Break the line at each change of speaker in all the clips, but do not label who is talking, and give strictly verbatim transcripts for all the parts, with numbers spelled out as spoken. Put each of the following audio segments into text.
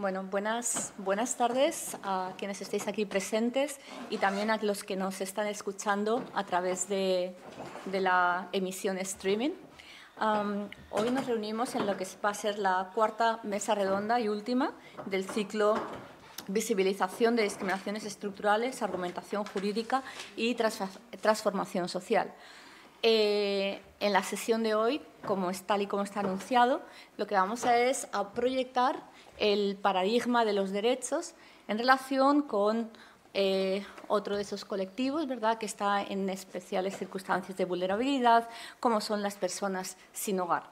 Bueno, buenas, buenas tardes a quienes estéis aquí presentes y también a los que nos están escuchando a través de, de la emisión streaming. Um, hoy nos reunimos en lo que va a ser la cuarta mesa redonda y última del ciclo Visibilización de discriminaciones estructurales, argumentación jurídica y transformación social. Eh, en la sesión de hoy, como es tal y como está anunciado, lo que vamos a es a proyectar el paradigma de los derechos en relación con eh, otro de esos colectivos, ¿verdad?, que está en especiales circunstancias de vulnerabilidad, como son las personas sin hogar.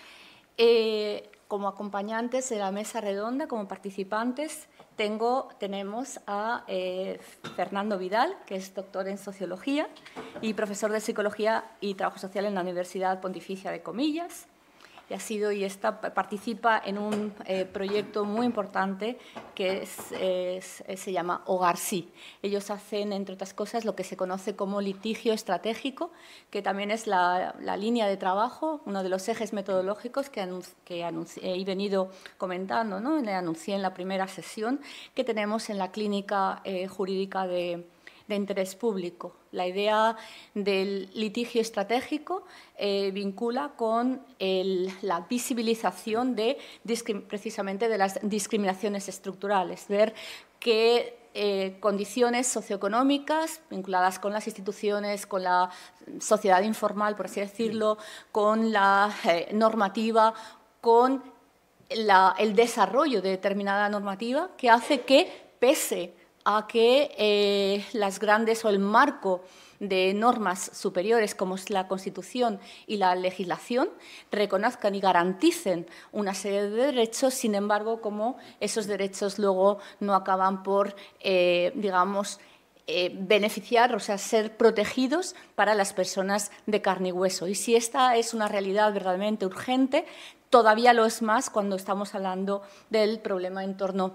Eh, como acompañantes de la mesa redonda, como participantes, tengo, tenemos a eh, Fernando Vidal, que es doctor en Sociología y profesor de Psicología y Trabajo Social en la Universidad Pontificia de Comillas. Y ha sido y está, participa en un eh, proyecto muy importante que es, es, se llama Hogar Sí. Ellos hacen, entre otras cosas, lo que se conoce como litigio estratégico, que también es la, la línea de trabajo, uno de los ejes metodológicos que, anunci, que anunci, he venido comentando, ¿no? Le anuncié en la primera sesión que tenemos en la clínica eh, jurídica de de interés público. La idea del litigio estratégico eh, vincula con el, la visibilización de, precisamente de las discriminaciones estructurales, ver qué eh, condiciones socioeconómicas vinculadas con las instituciones, con la sociedad informal, por así decirlo, con la eh, normativa, con la, el desarrollo de determinada normativa que hace que pese a que eh, las grandes o el marco de normas superiores como es la Constitución y la legislación reconozcan y garanticen una serie de derechos, sin embargo, como esos derechos luego no acaban por, eh, digamos, eh, beneficiar, o sea, ser protegidos para las personas de carne y hueso. Y si esta es una realidad verdaderamente urgente, todavía lo es más cuando estamos hablando del problema en torno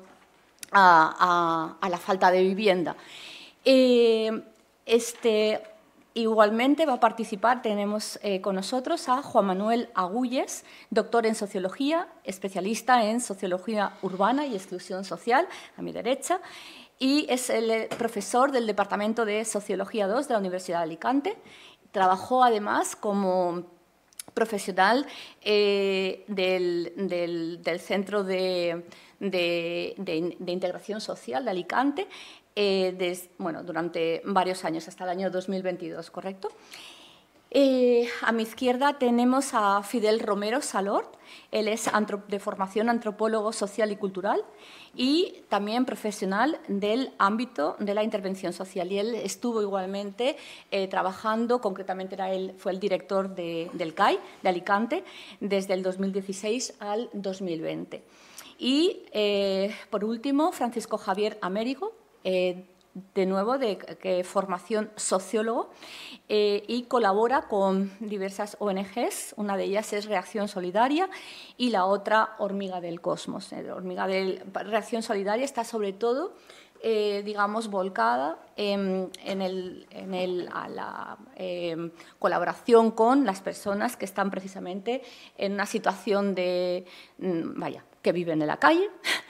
A, a, a la falta de vivienda. Eh, este, igualmente va a participar, tenemos eh, con nosotros a Juan Manuel Agulles, doctor en Sociología, especialista en Sociología Urbana y Exclusión Social, a mi derecha, y es el profesor del Departamento de Sociología dos de la Universidad de Alicante. Trabajó además como profesional eh, del, del, del Centro de, de, de, de Integración Social de Alicante eh, des, bueno, durante varios años, hasta el año dos mil veintidós, ¿correcto? Eh, a mi izquierda tenemos a Fidel Romero Salort. Él es de formación antropólogo social y cultural y también profesional del ámbito de la intervención social. Y él estuvo igualmente eh, trabajando, concretamente era él, fue el director de, del C A I de Alicante desde el dos mil dieciséis al dos mil veinte. Y, eh, por último, Francisco Javier Amérigo, eh, de nuevo, de, de formación sociólogo, eh, y colabora con diversas O N Ges, una de ellas es Reacción Solidaria y la otra Hormiga del Cosmos. Eh, Hormiga del Reacción Solidaria está sobre todo, eh, digamos, volcada en, en, el, en el, a la eh, colaboración con las personas que están precisamente en una situación de, vaya, que viven en la calle,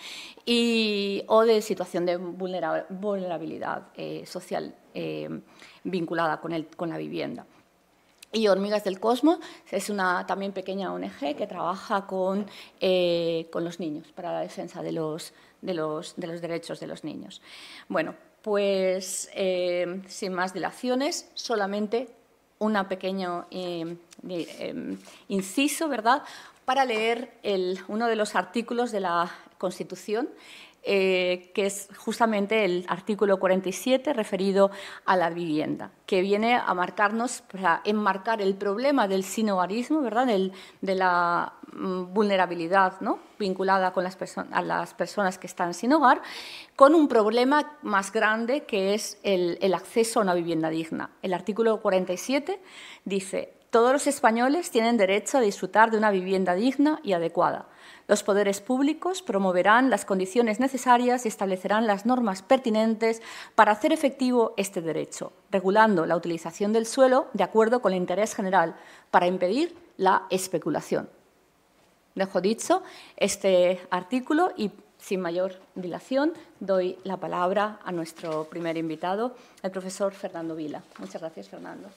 Y, o de situación de vulnerabilidad eh, social eh, vinculada con, el, con la vivienda. Y Hormigas del Cosmos es una también pequeña O N Ge que trabaja con, eh, con los niños para la defensa de los, de, los, de los derechos de los niños. Bueno, pues eh, sin más dilaciones, solamente un pequeño eh, eh, inciso, ¿verdad?, para leer el, uno de los artículos de la Constitución, eh, que es justamente el artículo cuarenta y siete referido a la vivienda, que viene a marcarnos, para enmarcar el problema del sinhogarismo, ¿verdad?, del, de la mm, vulnerabilidad, ¿no?, vinculada con las a las personas que están sin hogar, con un problema más grande que es el, el acceso a una vivienda digna. El artículo cuarenta y siete dice: todos los españoles tienen derecho a disfrutar de una vivienda digna y adecuada. Los poderes públicos promoverán las condiciones necesarias y establecerán las normas pertinentes para hacer efectivo este derecho, regulando la utilización del suelo de acuerdo con el interés general para impedir la especulación. Dejo dicho este artículo y sin mayor dilación, doy la palabra a nuestro primer invitado, el profesor Fernando Vila. Muchas gracias, Fernando.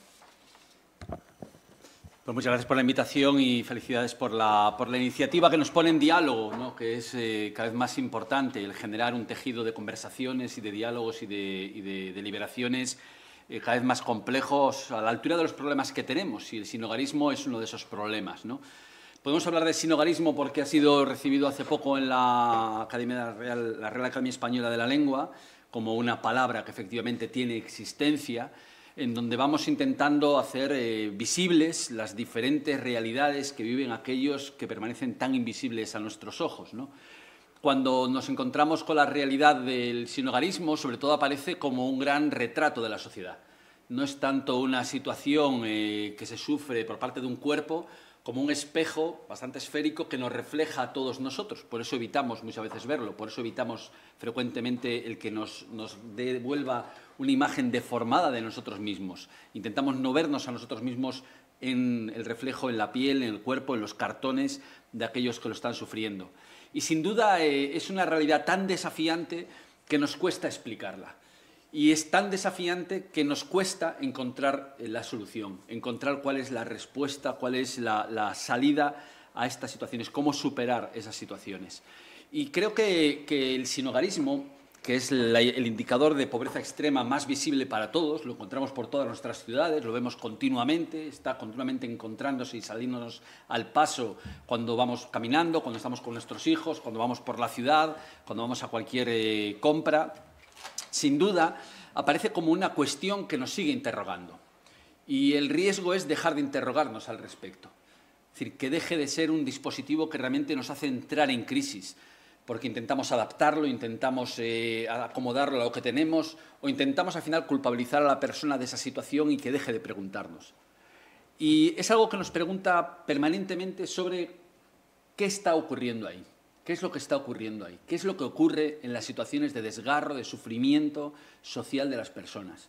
Pues muchas gracias por la invitación y felicidades por la, por la iniciativa que nos pone en diálogo, ¿no? Que es eh, cada vez más importante el generar un tejido de conversaciones y de diálogos y de, y de deliberaciones eh, cada vez más complejos a la altura de los problemas que tenemos, y el sinhogarismo es uno de esos problemas, ¿no? Podemos hablar de sinhogarismo porque ha sido recibido hace poco en la, Academia Real, la Real Academia Española de la Lengua como una palabra que efectivamente tiene existencia, en donde vamos intentando hacer eh, visibles las diferentes realidades que viven aquellos que permanecen tan invisibles a nuestros ojos, ¿no? Cuando nos encontramos con la realidad del sinhogarismo, sobre todo aparece como un gran retrato de la sociedad. No es tanto una situación eh, que se sufre por parte de un cuerpo, como un espejo bastante esférico que nos refleja a todos nosotros. Por eso evitamos muchas veces verlo, por eso evitamos frecuentemente el que nos, nos devuelva una imagen deformada de nosotros mismos. Intentamos no vernos a nosotros mismos en el reflejo, en la piel, en el cuerpo, en los cartones de aquellos que lo están sufriendo. Y sin duda eh, es una realidad tan desafiante que nos cuesta explicarla. Y es tan desafiante que nos cuesta encontrar la solución, encontrar cuál es la respuesta, cuál es la, la salida a estas situaciones, cómo superar esas situaciones. Y creo que, que el sinhogarismo, que es la, el indicador de pobreza extrema más visible para todos, lo encontramos por todas nuestras ciudades, lo vemos continuamente, está continuamente encontrándose y saliéndonos al paso cuando vamos caminando, cuando estamos con nuestros hijos, cuando vamos por la ciudad, cuando vamos a cualquier eh, compra. Sin duda, aparece como una cuestión que nos sigue interrogando. Y el riesgo es dejar de interrogarnos al respecto. Es decir, que deje de ser un dispositivo que realmente nos hace entrar en crisis, porque intentamos adaptarlo, intentamos eh, acomodarlo a lo que tenemos, o intentamos al final culpabilizar a la persona de esa situación y que deje de preguntarnos. Y es algo que nos pregunta permanentemente sobre qué está ocurriendo ahí. ¿Qué es lo que está ocurriendo ahí? ¿Qué es lo que ocurre en las situaciones de desgarro, de sufrimiento social de las personas?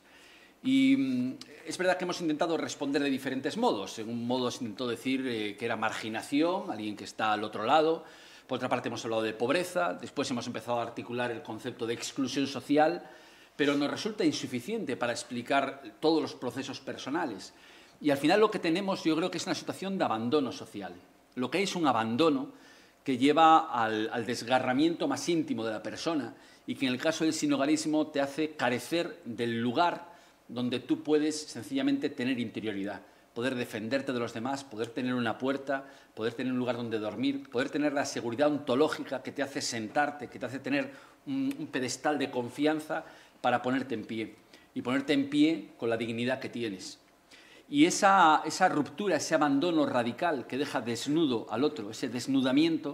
Y mm, es verdad que hemos intentado responder de diferentes modos. En un modo se intentó decir eh, que era marginación, alguien que está al otro lado. Por otra parte hemos hablado de pobreza. Después hemos empezado a articular el concepto de exclusión social. Pero nos resulta insuficiente para explicar todos los procesos personales. Y al final lo que tenemos, yo creo que es una situación de abandono social. Lo que es un abandono que lleva al, al desgarramiento más íntimo de la persona y que en el caso del sinhogarismo te hace carecer del lugar donde tú puedes sencillamente tener interioridad, poder defenderte de los demás, poder tener una puerta, poder tener un lugar donde dormir, poder tener la seguridad ontológica que te hace sentarte, que te hace tener un, un pedestal de confianza para ponerte en pie y ponerte en pie con la dignidad que tienes. Y esa, esa ruptura, ese abandono radical que deja desnudo al otro, ese desnudamiento,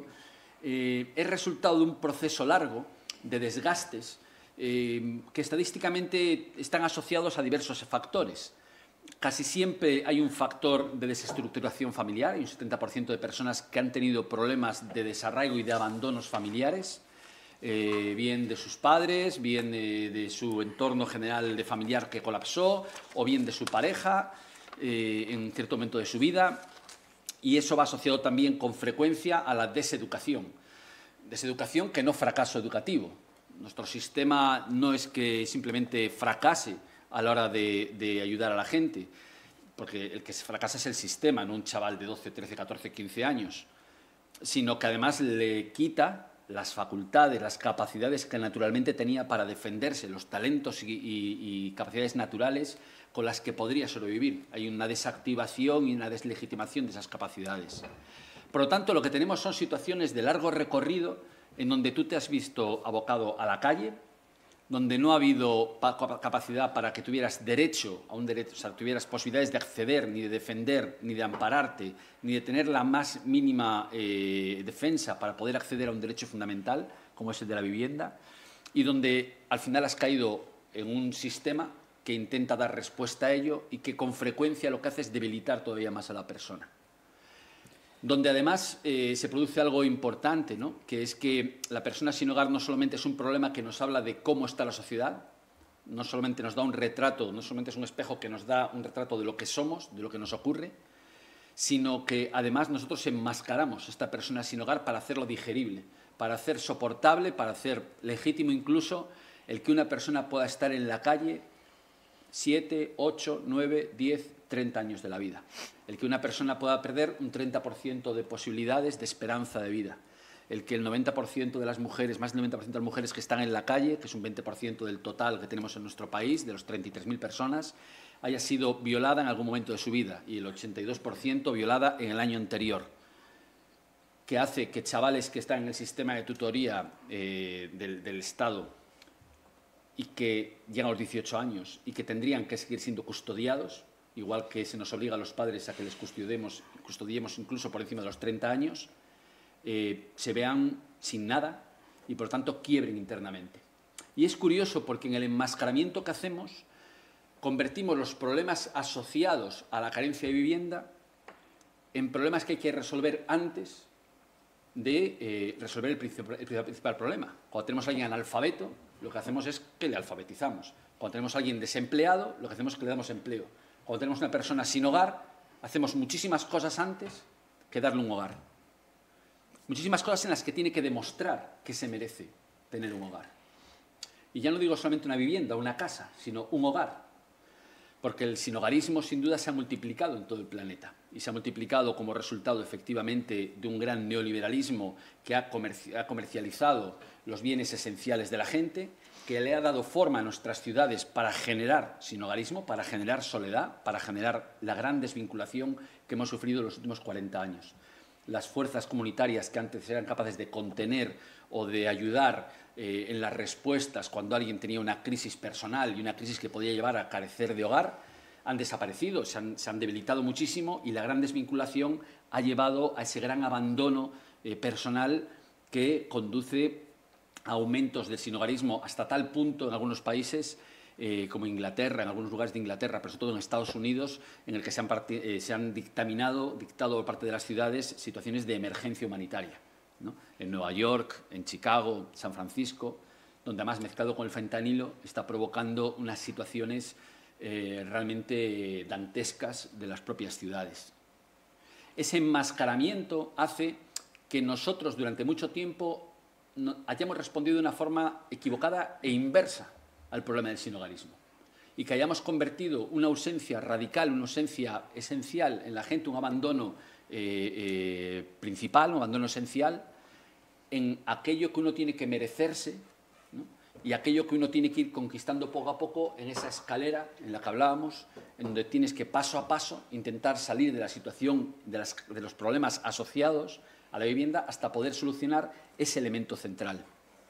eh, es resultado de un proceso largo de desgastes eh, que estadísticamente están asociados a diversos factores. Casi siempre hay un factor de desestructuración familiar, hay un setenta por ciento de personas que han tenido problemas de desarraigo y de abandonos familiares, eh, bien de sus padres, bien de, de su entorno general de familiar que colapsó, o bien de su pareja, Eh, en cierto momento de su vida, y eso va asociado también con frecuencia a la deseducación. Deseducación que no fracaso educativo. Nuestro sistema no es que simplemente fracase a la hora de, de ayudar a la gente, porque el que fracasa es el sistema, no un chaval de doce, trece, catorce, quince años, sino que además le quita las facultades, las capacidades que naturalmente tenía para defenderse, los talentos y, y, y capacidades naturales con las que podría sobrevivir. Hay una desactivación y una deslegitimación de esas capacidades. Por lo tanto, lo que tenemos son situaciones de largo recorrido en donde tú te has visto abocado a la calle, donde no ha habido capacidad para que tuvieras derecho a un derecho, o sea, tuvieras posibilidades de acceder, ni de defender, ni de ampararte, ni de tener la más mínima eh, defensa para poder acceder a un derecho fundamental, como es el de la vivienda, y donde al final has caído en un sistema que intenta dar respuesta a ello y que con frecuencia lo que hace es debilitar todavía más a la persona. Donde además eh, se produce algo importante, ¿no? Que es que la persona sin hogar no solamente es un problema que nos habla de cómo está la sociedad, no solamente nos da un retrato, no solamente es un espejo que nos da un retrato de lo que somos, de lo que nos ocurre, sino que además nosotros enmascaramos a esta persona sin hogar para hacerlo digerible, para hacer soportable, para hacer legítimo incluso el que una persona pueda estar en la calle siete, ocho, nueve, diez, treinta años de la vida. El que una persona pueda perder un treinta por ciento de posibilidades de esperanza de vida. El que el noventa por ciento de las mujeres, más del noventa por ciento de las mujeres que están en la calle, que es un veinte por ciento del total que tenemos en nuestro país, de los treinta y tres mil personas, haya sido violada en algún momento de su vida y el ochenta y dos por ciento violada en el año anterior, que hace que chavales que están en el sistema de tutoría eh, del, del Estado y que llegan a los dieciocho años y que tendrían que seguir siendo custodiados, igual que se nos obliga a los padres a que les custodiemos, custodiemos incluso por encima de los treinta años, eh, se vean sin nada y, por tanto, quiebren internamente. Y es curioso porque en el enmascaramiento que hacemos convertimos los problemas asociados a la carencia de vivienda en problemas que hay que resolver antes de eh, resolver el principal, el principal problema. Cuando tenemos a alguien analfabeto, lo que hacemos es que le alfabetizamos. Cuando tenemos a alguien desempleado, lo que hacemos es que le damos empleo. Cuando tenemos una persona sin hogar, hacemos muchísimas cosas antes que darle un hogar. Muchísimas cosas en las que tiene que demostrar que se merece tener un hogar. Y ya no digo solamente una vivienda, una casa, sino un hogar. Porque el sinhogarismo, sin duda, se ha multiplicado en todo el planeta. Y se ha multiplicado como resultado, efectivamente, de un gran neoliberalismo que ha, comerci ha comercializado los bienes esenciales de la gente, que le ha dado forma a nuestras ciudades para generar sinhogarismo, para generar soledad, para generar la gran desvinculación que hemos sufrido en los últimos cuarenta años. Las fuerzas comunitarias que antes eran capaces de contener o de ayudar eh, en las respuestas cuando alguien tenía una crisis personal y una crisis que podía llevar a carecer de hogar, han desaparecido, se han, se han debilitado muchísimo y la gran desvinculación ha llevado a ese gran abandono eh, personal que conduce a aumentos del sinhogarismo hasta tal punto en algunos países eh, como Inglaterra, en algunos lugares de Inglaterra, pero sobre todo en Estados Unidos, en el que se han, eh, se han dictaminado, dictado por parte de las ciudades situaciones de emergencia humanitaria, ¿no? En Nueva York, en Chicago, San Francisco, donde además mezclado con el fentanilo está provocando unas situaciones eh, realmente dantescas de las propias ciudades. Ese enmascaramiento hace que nosotros durante mucho tiempo no, hayamos respondido de una forma equivocada e inversa al problema del sinhogarismo y que hayamos convertido una ausencia radical, una ausencia esencial en la gente, un abandono eh, eh, principal, un abandono esencial, en aquello que uno tiene que merecerse, ¿no? Y aquello que uno tiene que ir conquistando poco a poco en esa escalera en la que hablábamos, en donde tienes que paso a paso intentar salir de la situación, de, las, de los problemas asociados a la vivienda hasta poder solucionar ese elemento central.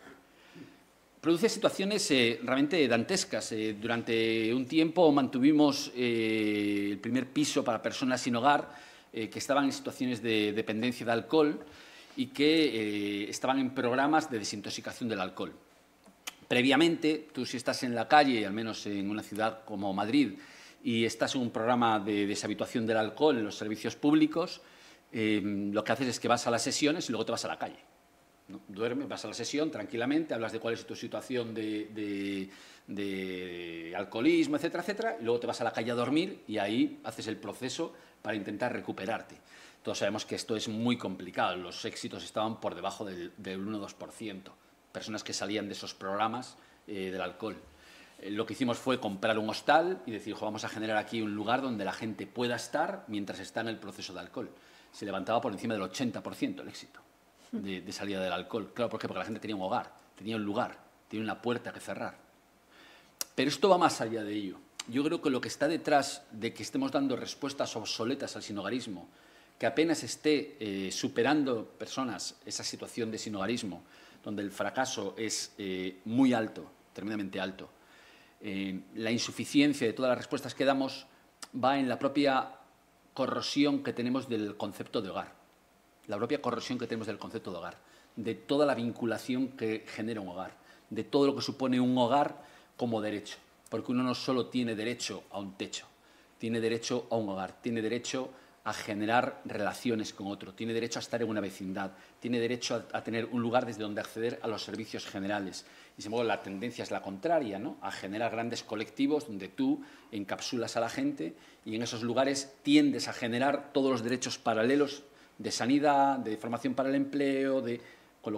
Produce situaciones eh, realmente dantescas. Eh, durante un tiempo mantuvimos eh, el primer piso para personas sin hogar eh, que estaban en situaciones de dependencia de alcohol y que eh, estaban en programas de desintoxicación del alcohol. Previamente, tú si estás en la calle, al menos en una ciudad como Madrid, y estás en un programa de deshabituación del alcohol en los servicios públicos, eh, lo que haces es que vas a las sesiones y luego te vas a la calle. ¿No? Duermes, vas a la sesión tranquilamente, hablas de cuál es tu situación de, de, de alcoholismo, etcétera, etcétera, y luego te vas a la calle a dormir y ahí haces el proceso para intentar recuperarte. Todos sabemos que esto es muy complicado, los éxitos estaban por debajo del, del uno o dos por ciento, personas que salían de esos programas eh, del alcohol. Eh, lo que hicimos fue comprar un hostal y decir, vamos a generar aquí un lugar donde la gente pueda estar mientras está en el proceso de alcohol. Se levantaba por encima del ochenta por ciento el éxito. De, de salida del alcohol. Claro, ¿por qué? Porque la gente tenía un hogar, tenía un lugar, tenía una puerta que cerrar. Pero esto va más allá de ello. Yo creo que lo que está detrás de que estemos dando respuestas obsoletas al sinhogarismo, que apenas esté eh, superando personas esa situación de sinhogarismo, donde el fracaso es eh, muy alto, tremendamente alto, eh, la insuficiencia de todas las respuestas que damos va en la propia corrosión que tenemos del concepto de hogar. La propia corrosión que tenemos del concepto de hogar, de toda la vinculación que genera un hogar, de todo lo que supone un hogar como derecho, porque uno no solo tiene derecho a un techo, tiene derecho a un hogar, tiene derecho a generar relaciones con otro, tiene derecho a estar en una vecindad, tiene derecho a, a tener un lugar desde donde acceder a los servicios generales. Y sin embargo, la tendencia es la contraria, ¿no? A generar grandes colectivos donde tú encapsulas a la gente y en esos lugares tiendes a generar todos los derechos paralelos de sanidad, de formación para el empleo, de, con lo cual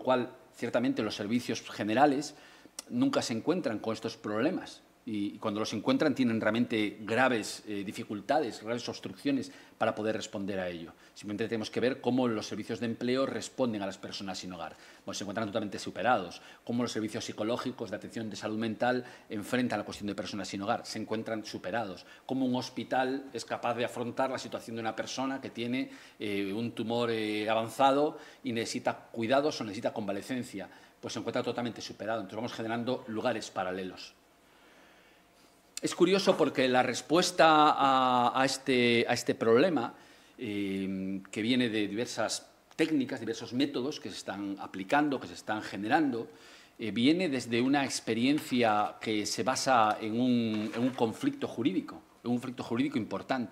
ciertamente los servicios generales nunca se encuentran con estos problemas. Y cuando los encuentran tienen realmente graves eh, dificultades, graves obstrucciones para poder responder a ello. Simplemente tenemos que ver cómo los servicios de empleo responden a las personas sin hogar. Bueno, se encuentran totalmente superados. Cómo los servicios psicológicos de atención de salud mental enfrentan la cuestión de personas sin hogar. Se encuentran superados. Cómo un hospital es capaz de afrontar la situación de una persona que tiene eh, un tumor eh, avanzado y necesita cuidados o necesita convalecencia. Pues se encuentra totalmente superado. Entonces vamos generando lugares paralelos. Es curioso porque la respuesta a, a, este, a este problema, eh, que viene de diversas técnicas, diversos métodos que se están aplicando, que se están generando, eh, viene desde una experiencia que se basa en un, en un conflicto jurídico, en un conflicto jurídico importante.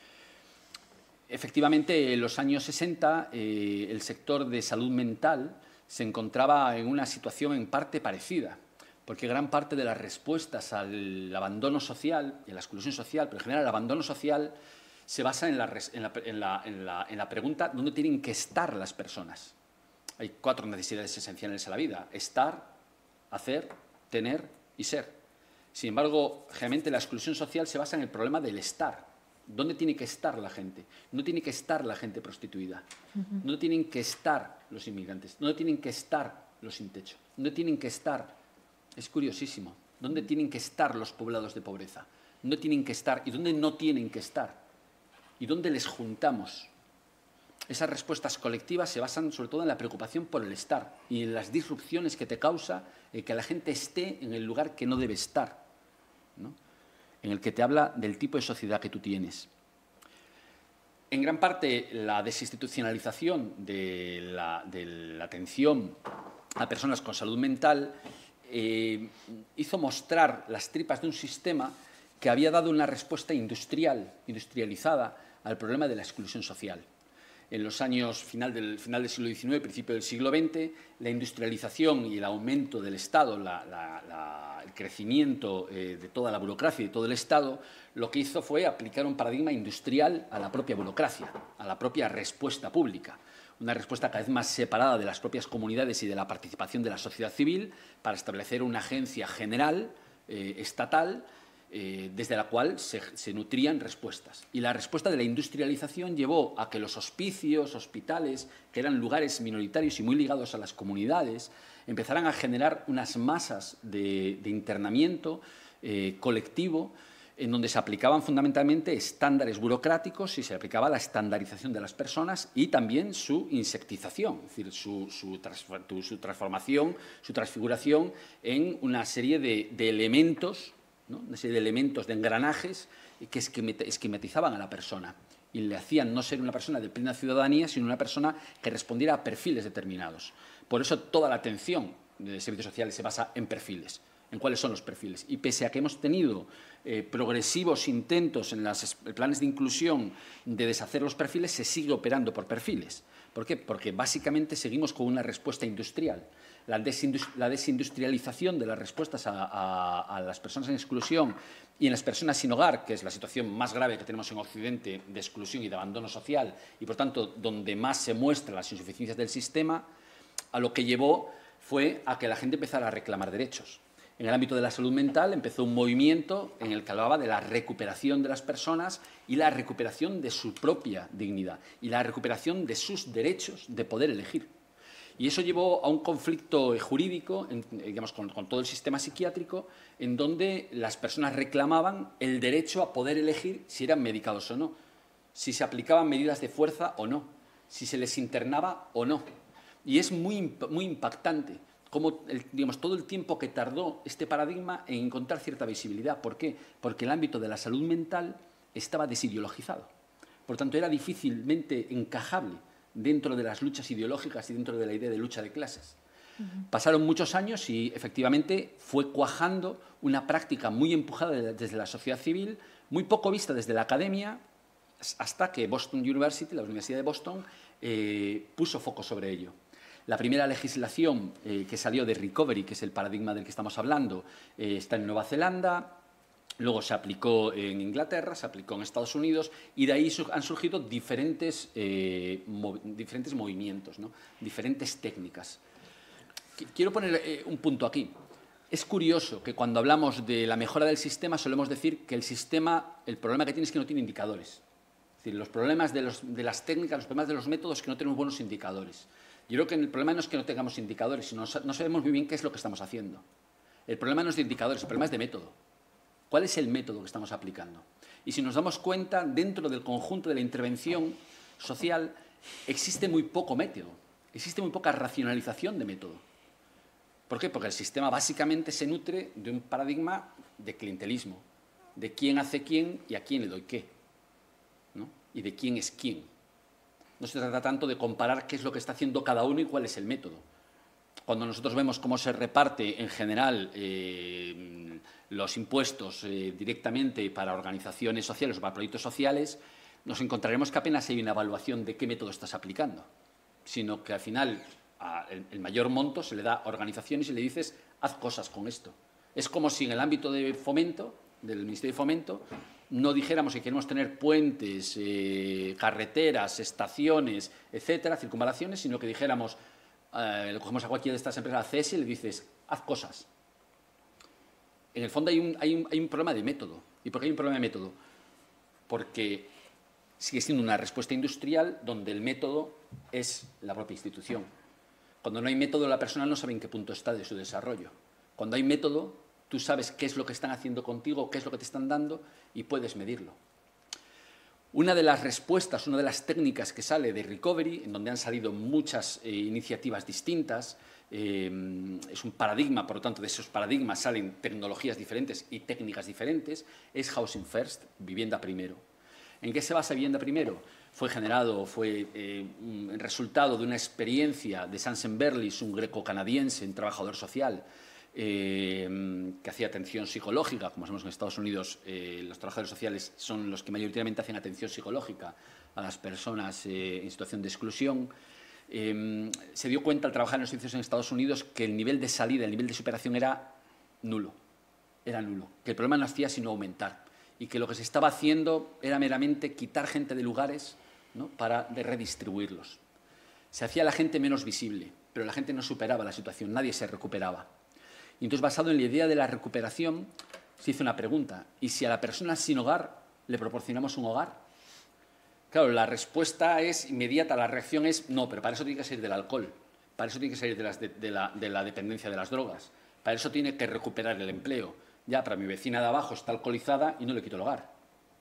Efectivamente, en los años sesenta, eh, el sector de salud mental se encontraba en una situación en parte parecida, porque gran parte de las respuestas al abandono social y a la exclusión social, pero en general el abandono social, se basa en la, en la, en la, en la, en la pregunta ¿dónde tienen que estar las personas? Hay cuatro necesidades esenciales en la vida: estar, hacer, tener y ser. Sin embargo, generalmente la exclusión social se basa en el problema del estar. ¿Dónde tiene que estar la gente? No tiene que estar la gente prostituida. Uh-huh. No tienen que estar los inmigrantes. No tienen que estar los sin techo. No tienen que estar... Es curiosísimo. ¿Dónde tienen que estar los poblados de pobreza? ¿Dónde tienen que estar? ¿Y dónde no tienen que estar? ¿Y dónde les juntamos? Esas respuestas colectivas se basan sobre todo en la preocupación por el estar y en las disrupciones que te causa el que la gente esté en el lugar que no debe estar, ¿no? En el que te habla del tipo de sociedad que tú tienes. En gran parte, la desinstitucionalización de la, de la atención a personas con salud mental eh, hizo mostrar las tripas de un sistema que había dado una respuesta industrial, industrializada al problema de la exclusión social. En los años final del, final del siglo diecinueve, principio del siglo veinte, la industrialización y el aumento del Estado, la, la, la, el crecimiento eh, de toda la burocracia y de todo el Estado, lo que hizo fue aplicar un paradigma industrial a la propia burocracia, a la propia respuesta pública. Una respuesta cada vez más separada de las propias comunidades y de la participación de la sociedad civil para establecer una agencia general, eh, estatal, Eh, desde la cual se, se nutrían respuestas. Y la respuesta de la industrialización llevó a que los hospicios, hospitales, que eran lugares minoritarios y muy ligados a las comunidades, empezaran a generar unas masas de, de internamiento eh, colectivo en donde se aplicaban fundamentalmente estándares burocráticos y se aplicaba la estandarización de las personas y también su insectización, es decir, su, su, su transformación, su transfiguración en una serie de, de elementos, ¿no? Una serie de elementos, de engranajes que esquematizaban a la persona y le hacían no ser una persona de plena ciudadanía, sino una persona que respondiera a perfiles determinados. Por eso toda la atención de servicios sociales se basa en perfiles, en cuáles son los perfiles. Y pese a que hemos tenido eh, progresivos intentos en los planes de inclusión de deshacer los perfiles, se sigue operando por perfiles. ¿Por qué? Porque básicamente seguimos con una respuesta industrial. La, desindustri la desindustrialización de las respuestas a, a, a las personas en exclusión y en las personas sin hogar, que es la situación más grave que tenemos en Occidente de exclusión y de abandono social, y por tanto donde más se muestran las insuficiencias del sistema, a lo que llevó fue a que la gente empezara a reclamar derechos. En el ámbito de la salud mental empezó un movimiento en el que hablaba de la recuperación de las personas y la recuperación de su propia dignidad y la recuperación de sus derechos de poder elegir. Y eso llevó a un conflicto jurídico, en, digamos, con, con todo el sistema psiquiátrico, en donde las personas reclamaban el derecho a poder elegir si eran medicados o no, si se aplicaban medidas de fuerza o no, si se les internaba o no. Y es muy, muy impactante cómo, el, digamos, todo el tiempo que tardó este paradigma en encontrar cierta visibilidad. ¿Por qué? Porque el ámbito de la salud mental estaba desideologizado. Por tanto, era difícilmente encajable dentro de las luchas ideológicas y dentro de la idea de lucha de clases. Uh-huh. Pasaron muchos años y, efectivamente, fue cuajando una práctica muy empujada desde la sociedad civil, muy poco vista desde la academia, hasta que Boston University, la Universidad de Boston, eh, puso foco sobre ello. La primera legislación eh, que salió de Recovery, que es el paradigma del que estamos hablando, eh, está en Nueva Zelanda. Luego se aplicó en Inglaterra, se aplicó en Estados Unidos y de ahí han surgido diferentes, eh, mov diferentes movimientos, ¿no? Diferentes técnicas. quiero poner eh, un punto aquí. Es curioso que cuando hablamos de la mejora del sistema solemos decir que el sistema, el problema que tiene es que no tiene indicadores. Es decir, los problemas de, los, de las técnicas, los problemas de los métodos es que no tenemos buenos indicadores. Yo creo que el problema no es que no tengamos indicadores, sino no, no sabemos muy bien qué es lo que estamos haciendo. El problema no es de indicadores, el problema es de método. ¿Cuál es el método que estamos aplicando? Y si nos damos cuenta, dentro del conjunto de la intervención social existe muy poco método, existe muy poca racionalización de método. ¿Por qué? Porque el sistema básicamente se nutre de un paradigma de clientelismo, de quién hace quién y a quién le doy qué, ¿no? Y de quién es quién. No se trata tanto de comparar qué es lo que está haciendo cada uno y cuál es el método. Cuando nosotros vemos cómo se reparte en general eh, los impuestos eh, directamente para organizaciones sociales o para proyectos sociales, nos encontraremos que apenas hay una evaluación de qué método estás aplicando, sino que al final a el, el mayor monto se le da a organizaciones y le dices, haz cosas con esto. Es como si en el ámbito de fomento, del Ministerio de Fomento, no dijéramos que queremos tener puentes, eh, carreteras, estaciones, etcétera, circunvalaciones, sino que dijéramos, eh, le cogemos a cualquiera de estas empresas, a C E S, y le dices, haz cosas. En el fondo hay un, hay, un, hay un problema de método. ¿Y por qué hay un problema de método? Porque sigue siendo una respuesta industrial donde el método es la propia institución. Cuando no hay método, la persona no sabe en qué punto está de su desarrollo. Cuando hay método, tú sabes qué es lo que están haciendo contigo, qué es lo que te están dando y puedes medirlo. Una de las respuestas, una de las técnicas que sale de Recovery, en donde han salido muchas eh, iniciativas distintas, eh, es un paradigma, por lo tanto, de esos paradigmas salen tecnologías diferentes y técnicas diferentes, es Housing First, vivienda primero. ¿En qué se basa vivienda primero? Fue generado, fue eh, un resultado de una experiencia de Sansen Berlis, un greco-canadiense, un trabajador social, eh, que hacía atención psicológica. Como sabemos, en Estados Unidos eh, los trabajadores sociales son los que mayoritariamente hacen atención psicológica a las personas eh, en situación de exclusión. Eh, se dio cuenta al trabajar en los servicios en Estados Unidos que el nivel de salida, el nivel de superación era nulo, era nulo, que el problema no hacía sino aumentar y que lo que se estaba haciendo era meramente quitar gente de lugares, ¿no?, para de redistribuirlos. Se hacía a la gente menos visible, pero la gente no superaba la situación, nadie se recuperaba. Y entonces, basado en la idea de la recuperación, se hizo una pregunta: ¿y si a la persona sin hogar le proporcionamos un hogar? Claro, la respuesta es inmediata, la reacción es no, pero para eso tiene que salir del alcohol, para eso tiene que salir de, las de, de, la, de la dependencia de las drogas, para eso tiene que recuperar el empleo. Ya, para mi vecina de abajo está alcoholizada y no le quito el hogar.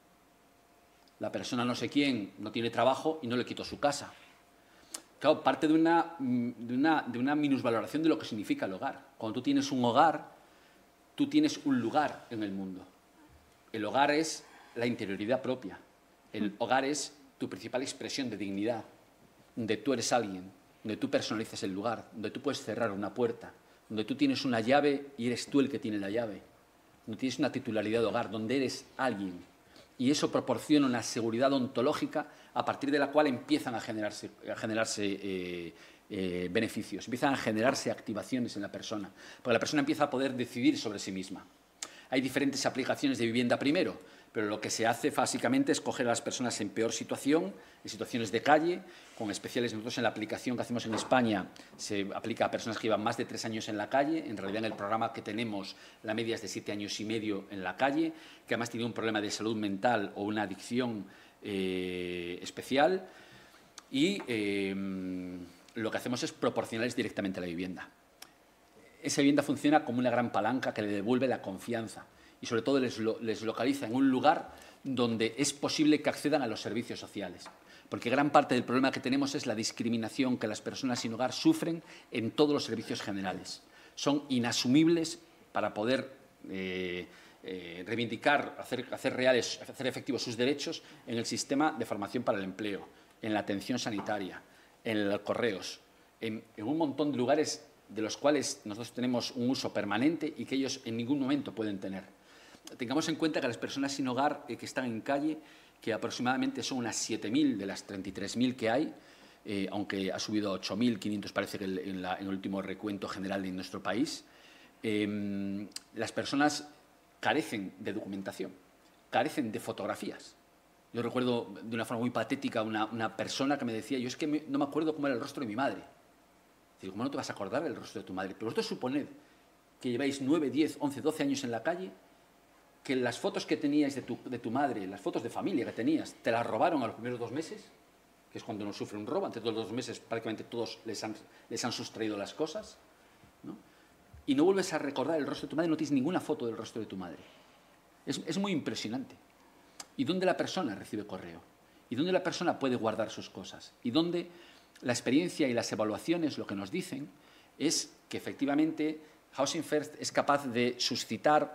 La persona no sé quién no tiene trabajo y no le quito su casa. Claro, parte de una, de, una, de una minusvaloración de lo que significa el hogar. Cuando tú tienes un hogar, tú tienes un lugar en el mundo. El hogar es la interioridad propia. El hogar es tu principal expresión de dignidad, donde tú eres alguien, donde tú personalizas el lugar, donde tú puedes cerrar una puerta, donde tú tienes una llave y eres tú el que tiene la llave, donde tienes una titularidad de hogar, donde eres alguien. Y eso proporciona una seguridad ontológica a partir de la cual empiezan a generarse, a generarse eh, eh, beneficios, empiezan a generarse activaciones en la persona, porque la persona empieza a poder decidir sobre sí misma. Hay diferentes aplicaciones de vivienda primero, pero lo que se hace básicamente es coger a las personas en peor situación, en situaciones de calle, con especiales. Nosotros en la aplicación que hacemos en España se aplica a personas que llevan más de tres años en la calle. En realidad, en el programa que tenemos, la media es de siete años y medio en la calle, que además tiene un problema de salud mental o una adicción eh, especial. Y eh, lo que hacemos es proporcionarles directamente la vivienda. Esa vivienda funciona como una gran palanca que le devuelve la confianza y, sobre todo, les, lo, les localiza en un lugar donde es posible que accedan a los servicios sociales. Porque gran parte del problema que tenemos es la discriminación que las personas sin hogar sufren en todos los servicios generales. Son inasumibles para poder eh, eh, reivindicar, hacer, hacer reales, hacer efectivos sus derechos en el sistema de formación para el empleo, en la atención sanitaria, en los correos, en, en un montón de lugares de los cuales nosotros tenemos un uso permanente y que ellos en ningún momento pueden tener. Tengamos en cuenta que las personas sin hogar eh, que están en calle, que aproximadamente son unas siete mil de las treinta y tres mil que hay, eh, aunque ha subido a ocho mil quinientos, parece que en, la, en el último recuento general de nuestro país, eh, las personas carecen de documentación, carecen de fotografías. Yo recuerdo de una forma muy patética una, una persona que me decía, yo es que me, no me acuerdo cómo era el rostro de mi madre. Digo, ¿cómo no te vas a acordar del rostro de tu madre? Pero vosotros suponed que lleváis nueve, diez, once, doce años en la calle, que las fotos que teníais de tu, de tu madre, las fotos de familia que tenías, te las robaron a los primeros dos meses, que es cuando uno sufre un robo, antes de los dos meses prácticamente todos les han, les han sustraído las cosas, ¿no? Y no vuelves a recordar el rostro de tu madre, no tienes ninguna foto del rostro de tu madre. Es, es muy impresionante. ¿Y dónde la persona recibe correo? ¿Y dónde la persona puede guardar sus cosas? ¿Y dónde la experiencia y las evaluaciones lo que nos dicen es que efectivamente Housing First es capaz de suscitar,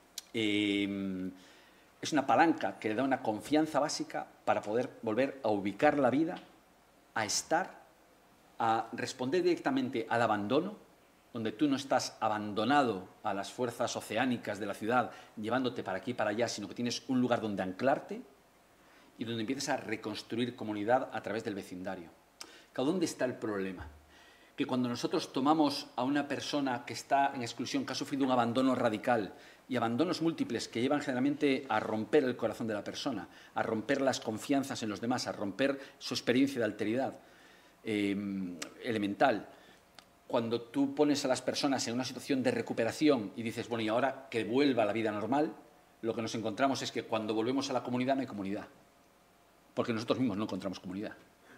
eh, es una palanca que le da una confianza básica para poder volver a ubicar la vida, a estar, a responder directamente al abandono, donde tú no estás abandonado a las fuerzas oceánicas de la ciudad llevándote para aquí y para allá, sino que tienes un lugar donde anclarte y donde empiezas a reconstruir comunidad a través del vecindario. ¿Dónde está el problema? Que cuando nosotros tomamos a una persona que está en exclusión, que ha sufrido un abandono radical y abandonos múltiples que llevan generalmente a romper el corazón de la persona, a romper las confianzas en los demás, a romper su experiencia de alteridad eh, elemental, cuando tú pones a las personas en una situación de recuperación y dices, bueno, y ahora que vuelva a la vida normal, lo que nos encontramos es que cuando volvemos a la comunidad no hay comunidad, porque nosotros mismos no encontramos comunidad.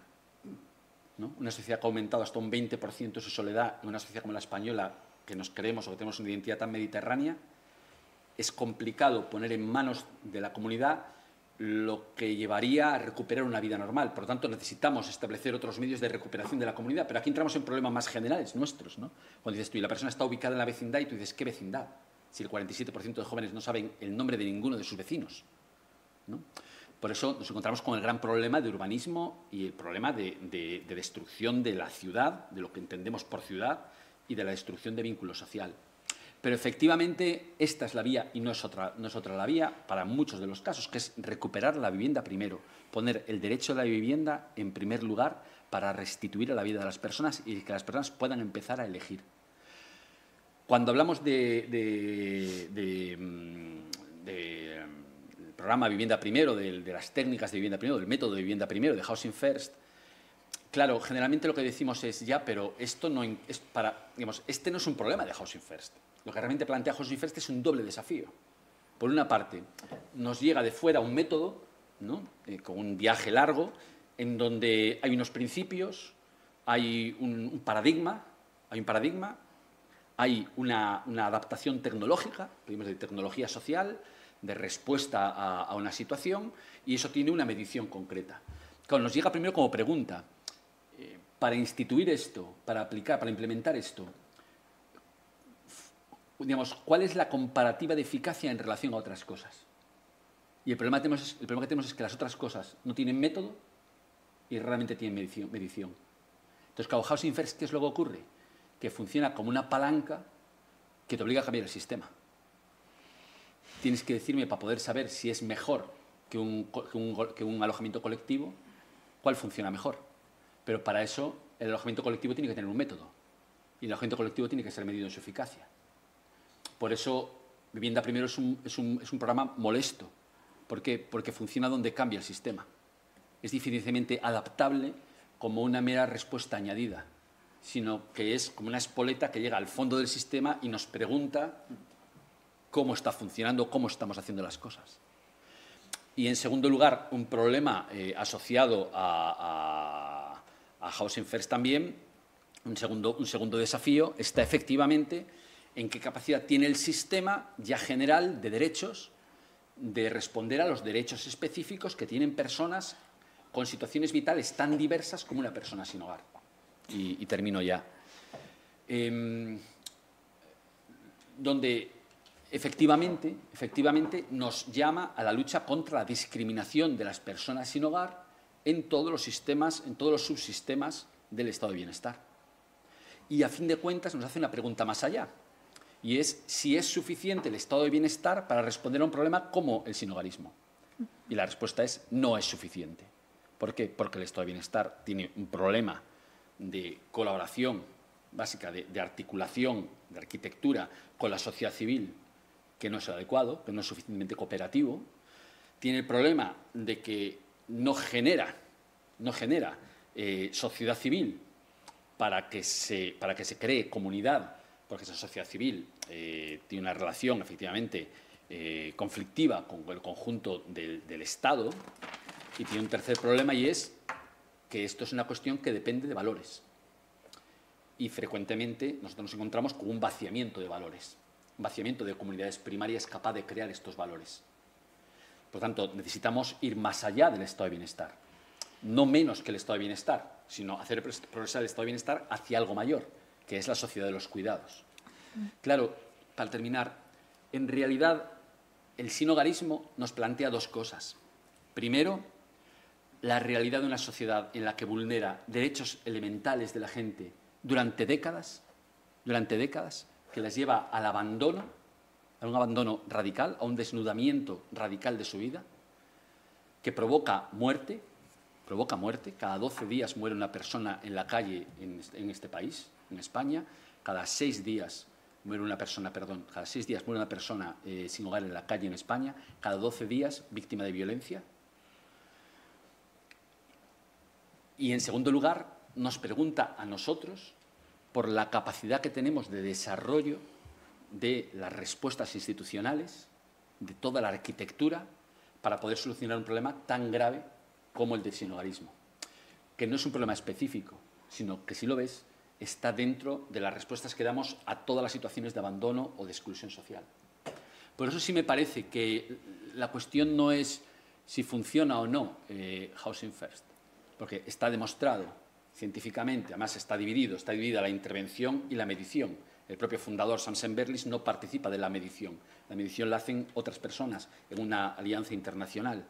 ¿No? Una sociedad que ha aumentado hasta un veinte por ciento su soledad, en una sociedad como la española, que nos creemos o que tenemos una identidad tan mediterránea, es complicado poner en manos de la comunidad lo que llevaría a recuperar una vida normal. Por lo tanto, necesitamos establecer otros medios de recuperación de la comunidad. Pero aquí entramos en problemas más generales, nuestros, ¿no? Cuando dices tú, y la persona está ubicada en la vecindad, y tú dices, ¿qué vecindad? Si el cuarenta y siete por ciento de jóvenes no saben el nombre de ninguno de sus vecinos, ¿no? Por eso nos encontramos con el gran problema de urbanismo y el problema de, de, de destrucción de la ciudad, de lo que entendemos por ciudad, y de la destrucción de vínculo social. Pero efectivamente esta es la vía y no es otra, no es otra la vía para muchos de los casos, que es recuperar la vivienda primero, poner el derecho a la vivienda en primer lugar para restituir a la vida de las personas y que las personas puedan empezar a elegir. Cuando hablamos de, de, de, de programa Vivienda Primero, de, de las técnicas de vivienda primero, del método de vivienda primero, de Housing First, claro, generalmente lo que decimos es ya, pero esto no es para, digamos, este no es un problema de Housing First. Lo que realmente plantea Housing First es un doble desafío. Por una parte, nos llega de fuera un método, ¿no? eh, con un viaje largo, en donde hay unos principios, hay un, un paradigma, hay un paradigma, hay una, una adaptación tecnológica, pedimos de tecnología social, de respuesta a, a una situación, y eso tiene una medición concreta. Claro, nos llega primero como pregunta, eh, para instituir esto, para aplicar, para implementar esto, digamos, ¿cuál es la comparativa de eficacia en relación a otras cosas? Y el problema, que tenemos, el problema que tenemos es que las otras cosas no tienen método y realmente tienen medición. medición. Entonces, claro, Housing First, ¿qué es lo que ocurre? Que funciona como una palanca que te obliga a cambiar el sistema. Tienes que decirme, para poder saber si es mejor que un, que un, que un alojamiento colectivo, cuál funciona mejor. Pero para eso, el alojamiento colectivo tiene que tener un método. Y el alojamiento colectivo tiene que ser medido en su eficacia. Por eso, Vivienda Primero es un, es un, es un programa molesto. ¿Por qué? Porque funciona donde cambia el sistema. Es difícilmente adaptable como una mera respuesta añadida, sino que es como una espoleta que llega al fondo del sistema y nos pregunta cómo está funcionando, cómo estamos haciendo las cosas. Y, en segundo lugar, un problema eh, asociado a, a, a Housing First también, un segundo, un segundo desafío, está efectivamente en qué capacidad tiene el sistema ya general de derechos de responder a los derechos específicos que tienen personas con situaciones vitales tan diversas como una persona sin hogar. Y, y termino ya. Eh, donde efectivamente, efectivamente nos llama a la lucha contra la discriminación de las personas sin hogar en todos los sistemas, en todos los subsistemas del estado de bienestar. Y a fin de cuentas nos hace una pregunta más allá, y es si es suficiente el estado de bienestar para responder a un problema como el sinhogarismo. Y la respuesta es no es suficiente. ¿Por qué? Porque el estado de bienestar tiene un problema de colaboración básica, de, de articulación, de arquitectura con la sociedad civil, que no es adecuado, que no es suficientemente cooperativo. Tiene el problema de que no genera, no genera eh, sociedad civil para que se, para que se cree comunidad, porque esa sociedad civil eh, tiene una relación, efectivamente, eh, conflictiva con el conjunto del, del Estado, y tiene un tercer problema, y es que esto es una cuestión que depende de valores. Y frecuentemente nosotros nos encontramos con un vaciamiento de valores, un vaciamiento de comunidades primarias capaz de crear estos valores. Por tanto, necesitamos ir más allá del estado de bienestar, no menos que el estado de bienestar, sino hacer progresar el estado de bienestar hacia algo mayor, que es la sociedad de los cuidados. Claro, para terminar, en realidad el sinhogarismo nos plantea dos cosas. Primero, la realidad de una sociedad en la que vulnera derechos elementales de la gente durante décadas, durante décadas, que les lleva al abandono, a un abandono radical, a un desnudamiento radical de su vida, que provoca muerte, provoca muerte. Cada doce días muere una persona en la calle en, en este país, en España. Cada seis días muere una persona, perdón, cada seis días muere una persona eh, sin hogar en la calle en España. Cada doce días víctima de violencia. Y, en segundo lugar, nos pregunta a nosotros por la capacidad que tenemos de desarrollo de las respuestas institucionales, de toda la arquitectura, para poder solucionar un problema tan grave como el del sinhogarismo, que no es un problema específico, sino que, si lo ves, está dentro de las respuestas que damos a todas las situaciones de abandono o de exclusión social. Por eso sí me parece que la cuestión no es si funciona o no eh, Housing First, porque está demostrado científicamente, además está dividido, está dividida la intervención y la medición. El propio fundador, Samsen Berlis, no participa de la medición. La medición la hacen otras personas en una alianza internacional.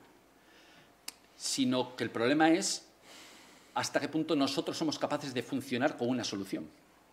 Sino que el problema es hasta qué punto nosotros somos capaces de funcionar con una solución.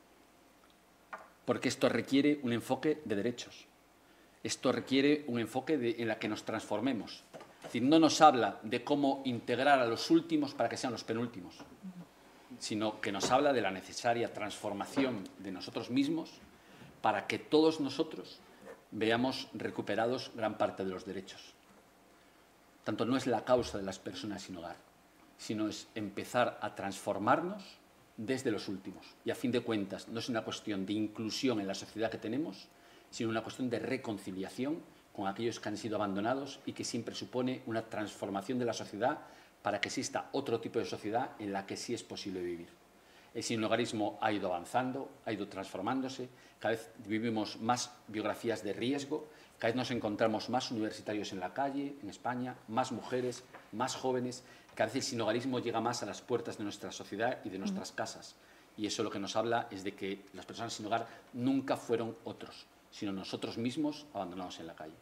Porque esto requiere un enfoque de derechos. Esto requiere un enfoque de, en el que nos transformemos. Es decir, no nos habla de cómo integrar a los últimos para que sean los penúltimos, sino que nos habla de la necesaria transformación de nosotros mismos para que todos nosotros veamos recuperados gran parte de los derechos. Tanto no es la causa de las personas sin hogar, sino es empezar a transformarnos desde los últimos. Y, a fin de cuentas, no es una cuestión de inclusión en la sociedad que tenemos, sino una cuestión de reconciliación con aquellos que han sido abandonados y que siempre supone una transformación de la sociedad para que exista otro tipo de sociedad en la que sí es posible vivir. El sinhogarismo ha ido avanzando, ha ido transformándose, cada vez vivimos más biografías de riesgo, cada vez nos encontramos más universitarios en la calle, en España, más mujeres, más jóvenes, cada vez el sinhogarismo llega más a las puertas de nuestra sociedad y de nuestras casas. Y eso lo que nos habla es de que las personas sin hogar nunca fueron otros, sino nosotros mismos abandonados en la calle.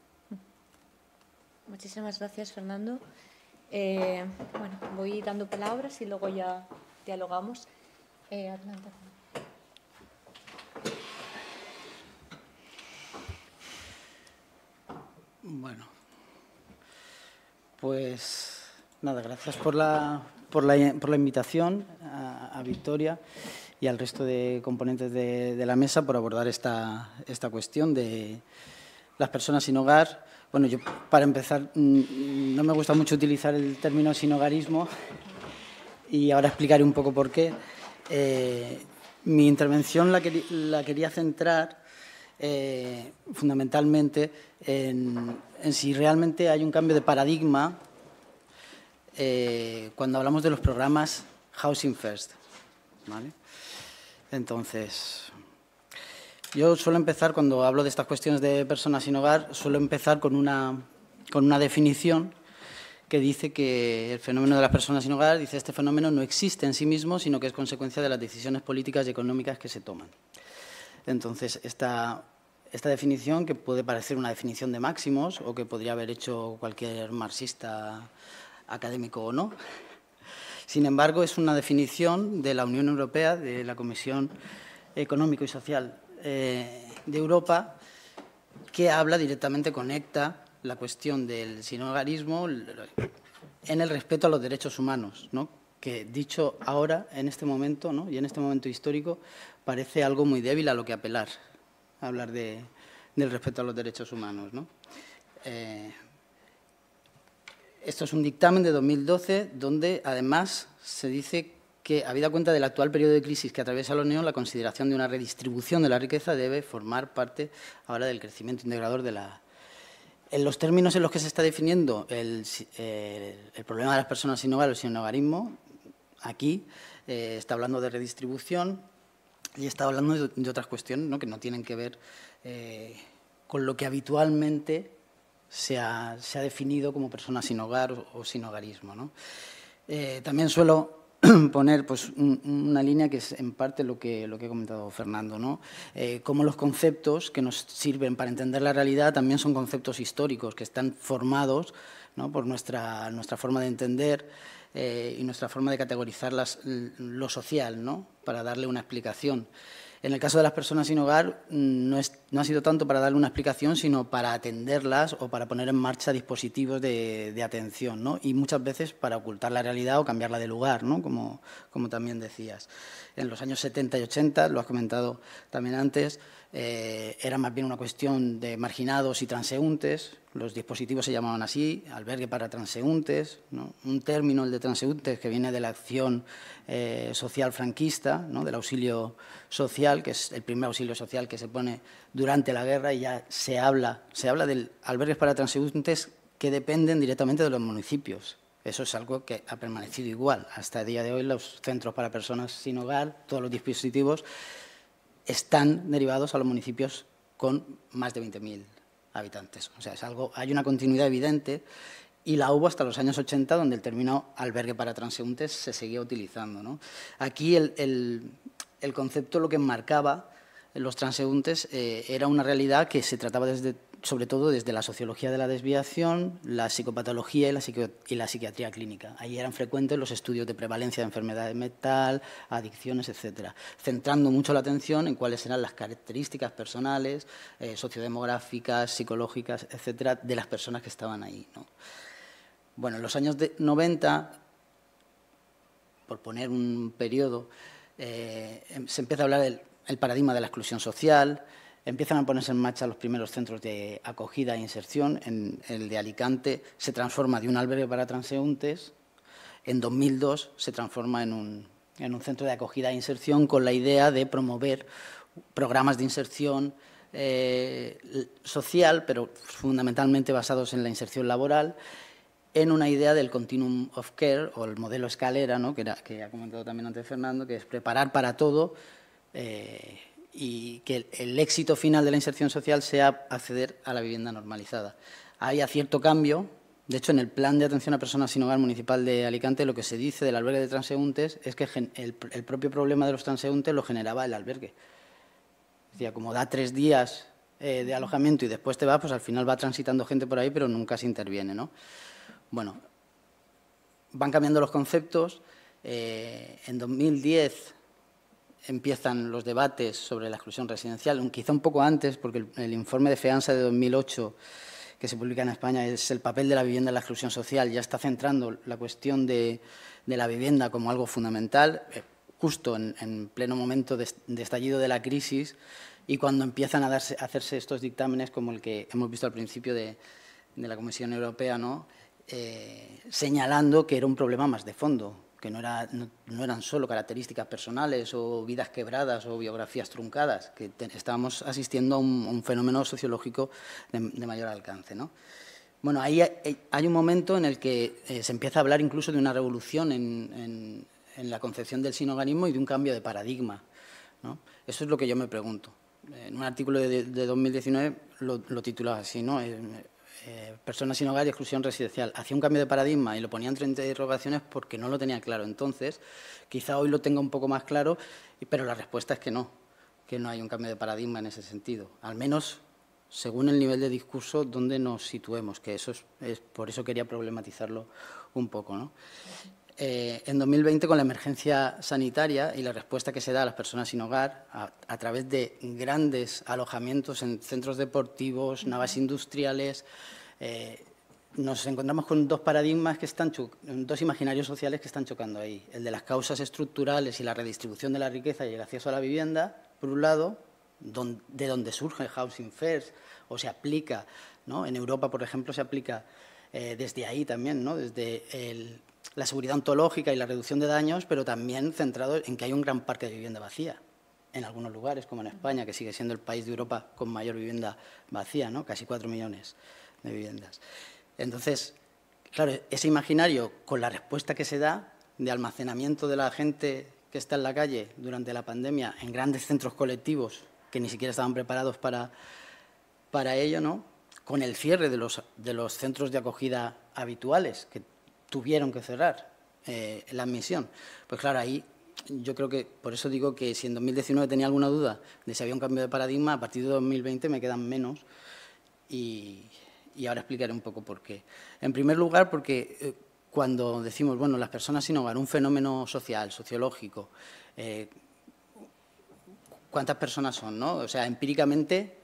Muchísimas gracias, Fernando. Eh, bueno, voy dando palabras y luego ya dialogamos. Eh, adelante.
Bueno, pues nada, gracias por la, por la, por la invitación a, a Victoria y al resto de componentes de, de la mesa por abordar esta, esta cuestión de las personas sin hogar. Bueno, yo, para empezar, no me gusta mucho utilizar el término sinhogarismo y ahora explicaré un poco por qué. Eh, mi intervención la, quería, la quería centrar eh, fundamentalmente en, en si realmente hay un cambio de paradigma eh, cuando hablamos de los programas Housing First, ¿vale? Entonces, yo suelo empezar, cuando hablo de estas cuestiones de personas sin hogar, suelo empezar con una, con una definición que dice que el fenómeno de las personas sin hogar, dice, este fenómeno no existe en sí mismo, sino que es consecuencia de las decisiones políticas y económicas que se toman. Entonces, esta, esta definición, que puede parecer una definición de máximos o que podría haber hecho cualquier marxista académico o no, sin embargo, es una definición de la Unión Europea, de la Comisión Económica y Social eh, de Europa, que habla directamente, conecta la cuestión del sinhogarismo en el respeto a los derechos humanos, ¿no? Que, dicho ahora, en este momento, ¿no? Y en este momento histórico, parece algo muy débil a lo que apelar, hablar de, del respeto a los derechos humanos, ¿no? Eh, esto es un dictamen de dos mil doce donde, además, se dice que, habida cuenta del actual periodo de crisis que atraviesa la Unión, la consideración de una redistribución de la riqueza debe formar parte ahora del crecimiento integrador de la... En los términos en los que se está definiendo el, el, el problema de las personas sin hogar o sin hogarismo, aquí eh, está hablando de redistribución y está hablando de, de otras cuestiones, ¿no?, que no tienen que ver eh, con lo que habitualmente se ha, se ha definido como personas sin hogar o, o sin hogarismo, ¿no? Eh, también suelo poner pues, un, una línea que es en parte lo que, lo que ha comentado Fernando, ¿no? Eh, cómo los conceptos que nos sirven para entender la realidad también son conceptos históricos que están formados, ¿no?, por nuestra, nuestra forma de entender eh, y nuestra forma de categorizar las, lo social, ¿no?, para darle una explicación. En el caso de las personas sin hogar, no, es, no ha sido tanto para darle una explicación, sino para atenderlas o para poner en marcha dispositivos de, de atención, ¿no? Y muchas veces para ocultar la realidad o cambiarla de lugar, ¿no?, como, como también decías. En los años setenta y ochenta, lo has comentado también antes, eh, era más bien una cuestión de marginados y transeúntes. Los dispositivos se llamaban así, albergue para transeúntes, ¿no? Un término, el de transeúntes, que viene de la acción eh, social franquista, ¿no?, del auxilio social, que es el primer auxilio social que se pone durante la guerra, y ya se habla, se habla de albergues para transeúntes que dependen directamente de los municipios. Eso es algo que ha permanecido igual. Hasta el día de hoy los centros para personas sin hogar, todos los dispositivos, están derivados a los municipios con más de veinte mil habitantes. O sea, es algo, hay una continuidad evidente y la hubo hasta los años ochenta, donde el término albergue para transeúntes se seguía utilizando, ¿no? Aquí el, el, el concepto lo que enmarcaba los transeúntes eh, era una realidad que se trataba desde, sobre todo desde la sociología de la desviación, la psicopatología y la, psiqui y la psiquiatría clínica. Ahí eran frecuentes los estudios de prevalencia de enfermedades mental, adicciones, etcétera, centrando mucho la atención en cuáles eran las características personales, eh, sociodemográficas, psicológicas, etcétera, de las personas que estaban ahí, ¿no? Bueno, en los años de noventa, por poner un periodo, eh, se empieza a hablar del el paradigma de la exclusión social, empiezan a ponerse en marcha los primeros centros de acogida e inserción. En el de Alicante se transforma de un albergue para transeúntes, en dos mil dos se transforma en un, en un centro de acogida e inserción con la idea de promover programas de inserción eh, social, pero fundamentalmente basados en la inserción laboral, en una idea del continuum of care, o el modelo escalera, ¿no?, que, era, que ha comentado también antes Fernando, que es preparar para todo, Eh, y que el, el éxito final de la inserción social sea acceder a la vivienda normalizada. Hay cierto cambio. De hecho, en el Plan de Atención a Personas sin Hogar Municipal de Alicante, lo que se dice del albergue de transeúntes es que el, el propio problema de los transeúntes lo generaba el albergue. Decía, como da tres días eh, de alojamiento y después te vas, pues al final va transitando gente por ahí, pero nunca se interviene, ¿no? Bueno, van cambiando los conceptos. Eh, en dos mil diez... empiezan los debates sobre la exclusión residencial, quizá un poco antes, porque el, el informe de FEANSA de dos mil ocho, que se publica en España, es el papel de la vivienda en la exclusión social, ya está centrando la cuestión de, de la vivienda como algo fundamental, eh, justo en, en pleno momento de, de estallido de la crisis, y cuando empiezan a, darse, a hacerse estos dictámenes como el que hemos visto al principio de, de la Comisión Europea, ¿no?, eh, señalando que era un problema más de fondo, que no, era, no, no eran solo características personales o vidas quebradas o biografías truncadas, que te, estábamos asistiendo a un, a un fenómeno sociológico de, de mayor alcance, ¿no? Bueno, ahí hay, hay un momento en el que eh, se empieza a hablar incluso de una revolución en, en, en la concepción del sinhogarismo y de un cambio de paradigma, ¿no? Eso es lo que yo me pregunto. En un artículo de, de dos mil diecinueve lo, lo titulaba así, ¿no? Eh, Eh, personas sin hogar y exclusión residencial. Hacía un cambio de paradigma y lo ponía entre interrogaciones porque no lo tenía claro. Entonces, quizá hoy lo tenga un poco más claro, pero la respuesta es que no, que no hay un cambio de paradigma en ese sentido. Al menos, según el nivel de discurso donde nos situemos, que eso es, es por eso quería problematizarlo un poco, ¿no? Eh, en dos mil veinte, con la emergencia sanitaria y la respuesta que se da a las personas sin hogar a, a través de grandes alojamientos en centros deportivos, navas industriales, eh, nos encontramos con dos paradigmas que están, dos imaginarios sociales que están chocando ahí. El de las causas estructurales y la redistribución de la riqueza y el acceso a la vivienda, por un lado, don, de donde surge Housing First, o se aplica, ¿no? En Europa, por ejemplo, se aplica eh, desde ahí también, ¿no? Desde el la seguridad ontológica y la reducción de daños, pero también centrado en que hay un gran parque de vivienda vacía. En algunos lugares, como en España, que sigue siendo el país de Europa con mayor vivienda vacía, ¿no? Casi cuatro millones de viviendas. Entonces, claro, ese imaginario, con la respuesta que se da de almacenamiento de la gente que está en la calle durante la pandemia en grandes centros colectivos que ni siquiera estaban preparados para, para ello, ¿no? Con el cierre de los, de los centros de acogida habituales que tuvieron que cerrar eh, la admisión. Pues claro, ahí yo creo que, por eso digo que si en dos mil diecinueve tenía alguna duda de si había un cambio de paradigma, a partir de dos mil veinte me quedan menos y, y ahora explicaré un poco por qué. En primer lugar, porque eh, cuando decimos, bueno, las personas sin hogar, un fenómeno social, sociológico, eh, ¿cuántas personas son, no? O sea, empíricamente,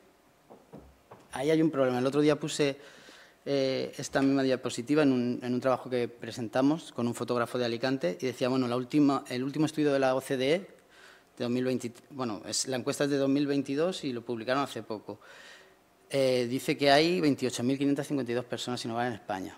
ahí hay un problema. El otro día puse eh, esta misma diapositiva en un, en un trabajo que presentamos con un fotógrafo de Alicante y decía, bueno, la última, el último estudio de la O C D E, de dos mil veinte, bueno, es, la encuesta es de dos mil veintidós y lo publicaron hace poco, eh, dice que hay veintiocho mil quinientas cincuenta y dos personas sin hogar en España,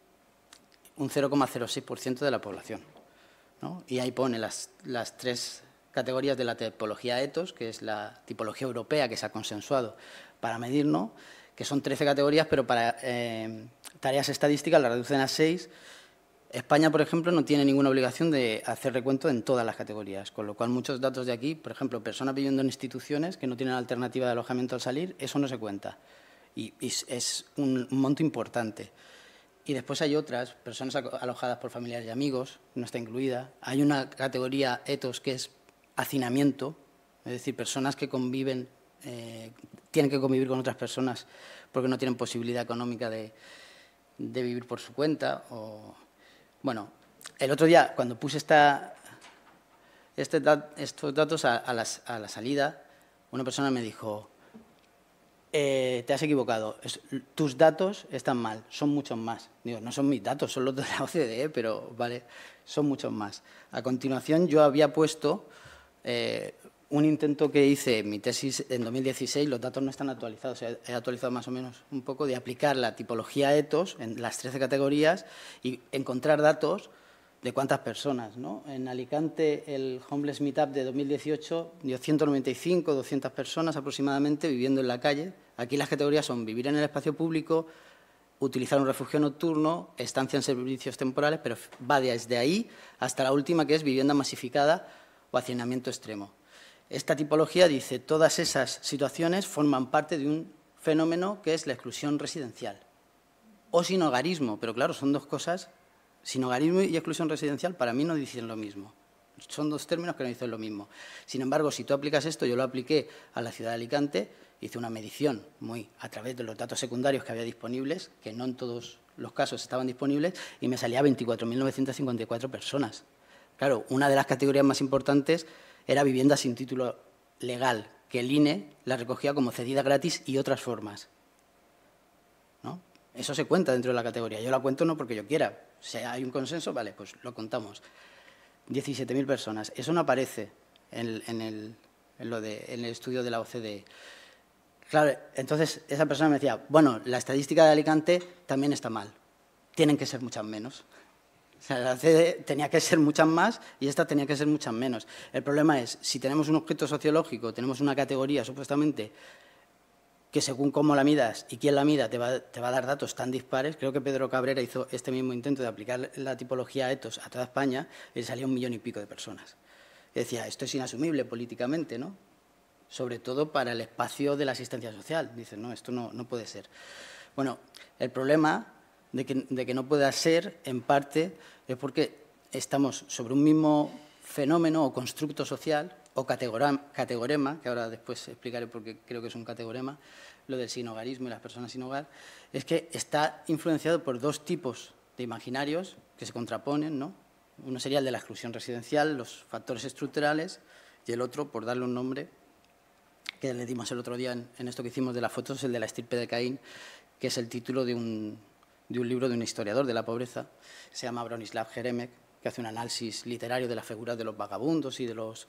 un cero coma cero seis por ciento de la población, ¿no? Y ahí pone las, las tres categorías de la tipología ETOS, que es la tipología europea que se ha consensuado para medir, ¿no? Que son trece categorías, pero para eh, tareas estadísticas la reducen a seis. España, por ejemplo, no tiene ninguna obligación de hacer recuento en todas las categorías, con lo cual muchos datos de aquí, por ejemplo, personas viviendo en instituciones que no tienen alternativa de alojamiento al salir, eso no se cuenta. Y, y es un monto importante. Y después hay otras, personas alojadas por familiares y amigos, no está incluida. Hay una categoría ETOS que es hacinamiento, es decir, personas que conviven, eh, tienen que convivir con otras personas porque no tienen posibilidad económica de, de vivir por su cuenta. O, bueno, el otro día, cuando puse esta, este, estos datos a, a, las, a la salida, una persona me dijo, eh, te has equivocado, es, tus datos están mal, son muchos más. Digo, no son mis datos, son los de la O C D E, pero vale, son muchos más. A continuación, yo había puesto eh, un intento que hice en mi tesis en dos mil dieciséis, los datos no están actualizados, he actualizado más o menos un poco, de aplicar la tipología ETOS en las trece categorías y encontrar datos de cuántas personas, ¿no? En Alicante, el Homeless Meetup de dos mil dieciocho dio ciento noventa y cinco, doscientas personas aproximadamente viviendo en la calle. Aquí las categorías son vivir en el espacio público, utilizar un refugio nocturno, estancia en servicios temporales, pero va desde ahí hasta la última, que es vivienda masificada o hacinamiento extremo. Esta tipología dice todas esas situaciones forman parte de un fenómeno que es la exclusión residencial o sinhogarismo, pero claro, son dos cosas. Sinhogarismo y exclusión residencial para mí no dicen lo mismo. Son dos términos que no dicen lo mismo. Sin embargo, si tú aplicas esto, yo lo apliqué a la ciudad de Alicante, hice una medición muy a través de los datos secundarios que había disponibles, que no en todos los casos estaban disponibles, y me salía veinticuatro mil novecientas cincuenta y cuatro personas. Claro, una de las categorías más importantes era vivienda sin título legal, que el I N E la recogía como cedida gratis y otras formas, ¿no? Eso se cuenta dentro de la categoría. Yo la cuento no porque yo quiera. Si hay un consenso, vale, pues lo contamos. diecisiete mil personas. Eso no aparece en, en, el, en, lo de, en el estudio de la O C D E. Claro, entonces esa persona me decía, bueno, la estadística de Alicante también está mal. Tienen que ser muchas menos. O sea, la O C D E tenía que ser muchas más y esta tenía que ser muchas menos. El problema es, si tenemos un objeto sociológico, tenemos una categoría supuestamente que según cómo la midas y quién la mida te va, te va a dar datos tan dispares. Creo que Pedro Cabrera hizo este mismo intento de aplicar la tipología ETOS a toda España y le salía un millón y pico de personas. Y decía, esto es inasumible políticamente, ¿no? Sobre todo para el espacio de la asistencia social. Dicen, no, esto no, no puede ser. Bueno, el problema de que, de que no pueda ser, en parte, es porque estamos sobre un mismo fenómeno o constructo social o categorema, que ahora después explicaré porque creo que es un categorema, lo del sinhogarismo y las personas sin hogar, es que está influenciado por dos tipos de imaginarios que se contraponen, ¿no? Uno sería el de la exclusión residencial, los factores estructurales, y el otro, por darle un nombre, que le dimos el otro día en, en esto que hicimos de las fotos, el de la estirpe de Caín, que es el título de un, de un libro de un historiador de la pobreza, se llama Bronislav Geremek, que hace un análisis literario de las figuras de los vagabundos y de los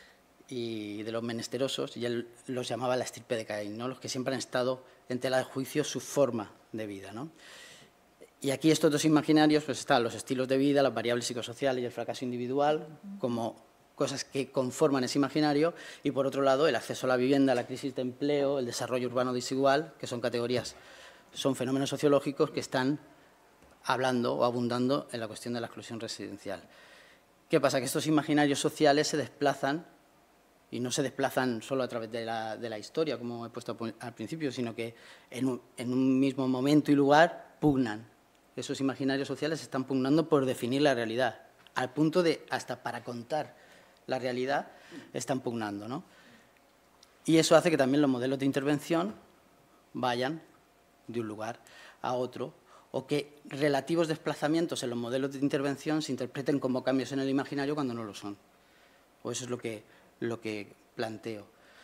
y de los menesterosos, y él los llamaba la estirpe de Caín, ¿no? Los que siempre han estado en tela de juicio su forma de vida, ¿no? Y aquí estos dos imaginarios pues están los estilos de vida, las variables psicosociales y el fracaso individual como cosas que conforman ese imaginario, y por otro lado el acceso a la vivienda, la crisis de empleo, el desarrollo urbano desigual, que son categorías, son fenómenos sociológicos que están hablando o abundando en la cuestión de la exclusión residencial. ¿Qué pasa? Que estos imaginarios sociales se desplazan, y no se desplazan solo a través de la, de la historia, como he puesto al principio, sino que en un, en un mismo momento y lugar pugnan. Esos imaginarios sociales están pugnando por definir la realidad, al punto de, hasta para contar la realidad, están pugnando, ¿no? Y eso hace que también los modelos de intervención vayan de un lugar a otro, o que relativos desplazamientos en los modelos de intervención se interpreten como cambios en el imaginario cuando no lo son. O eso es lo que, lo que planteo.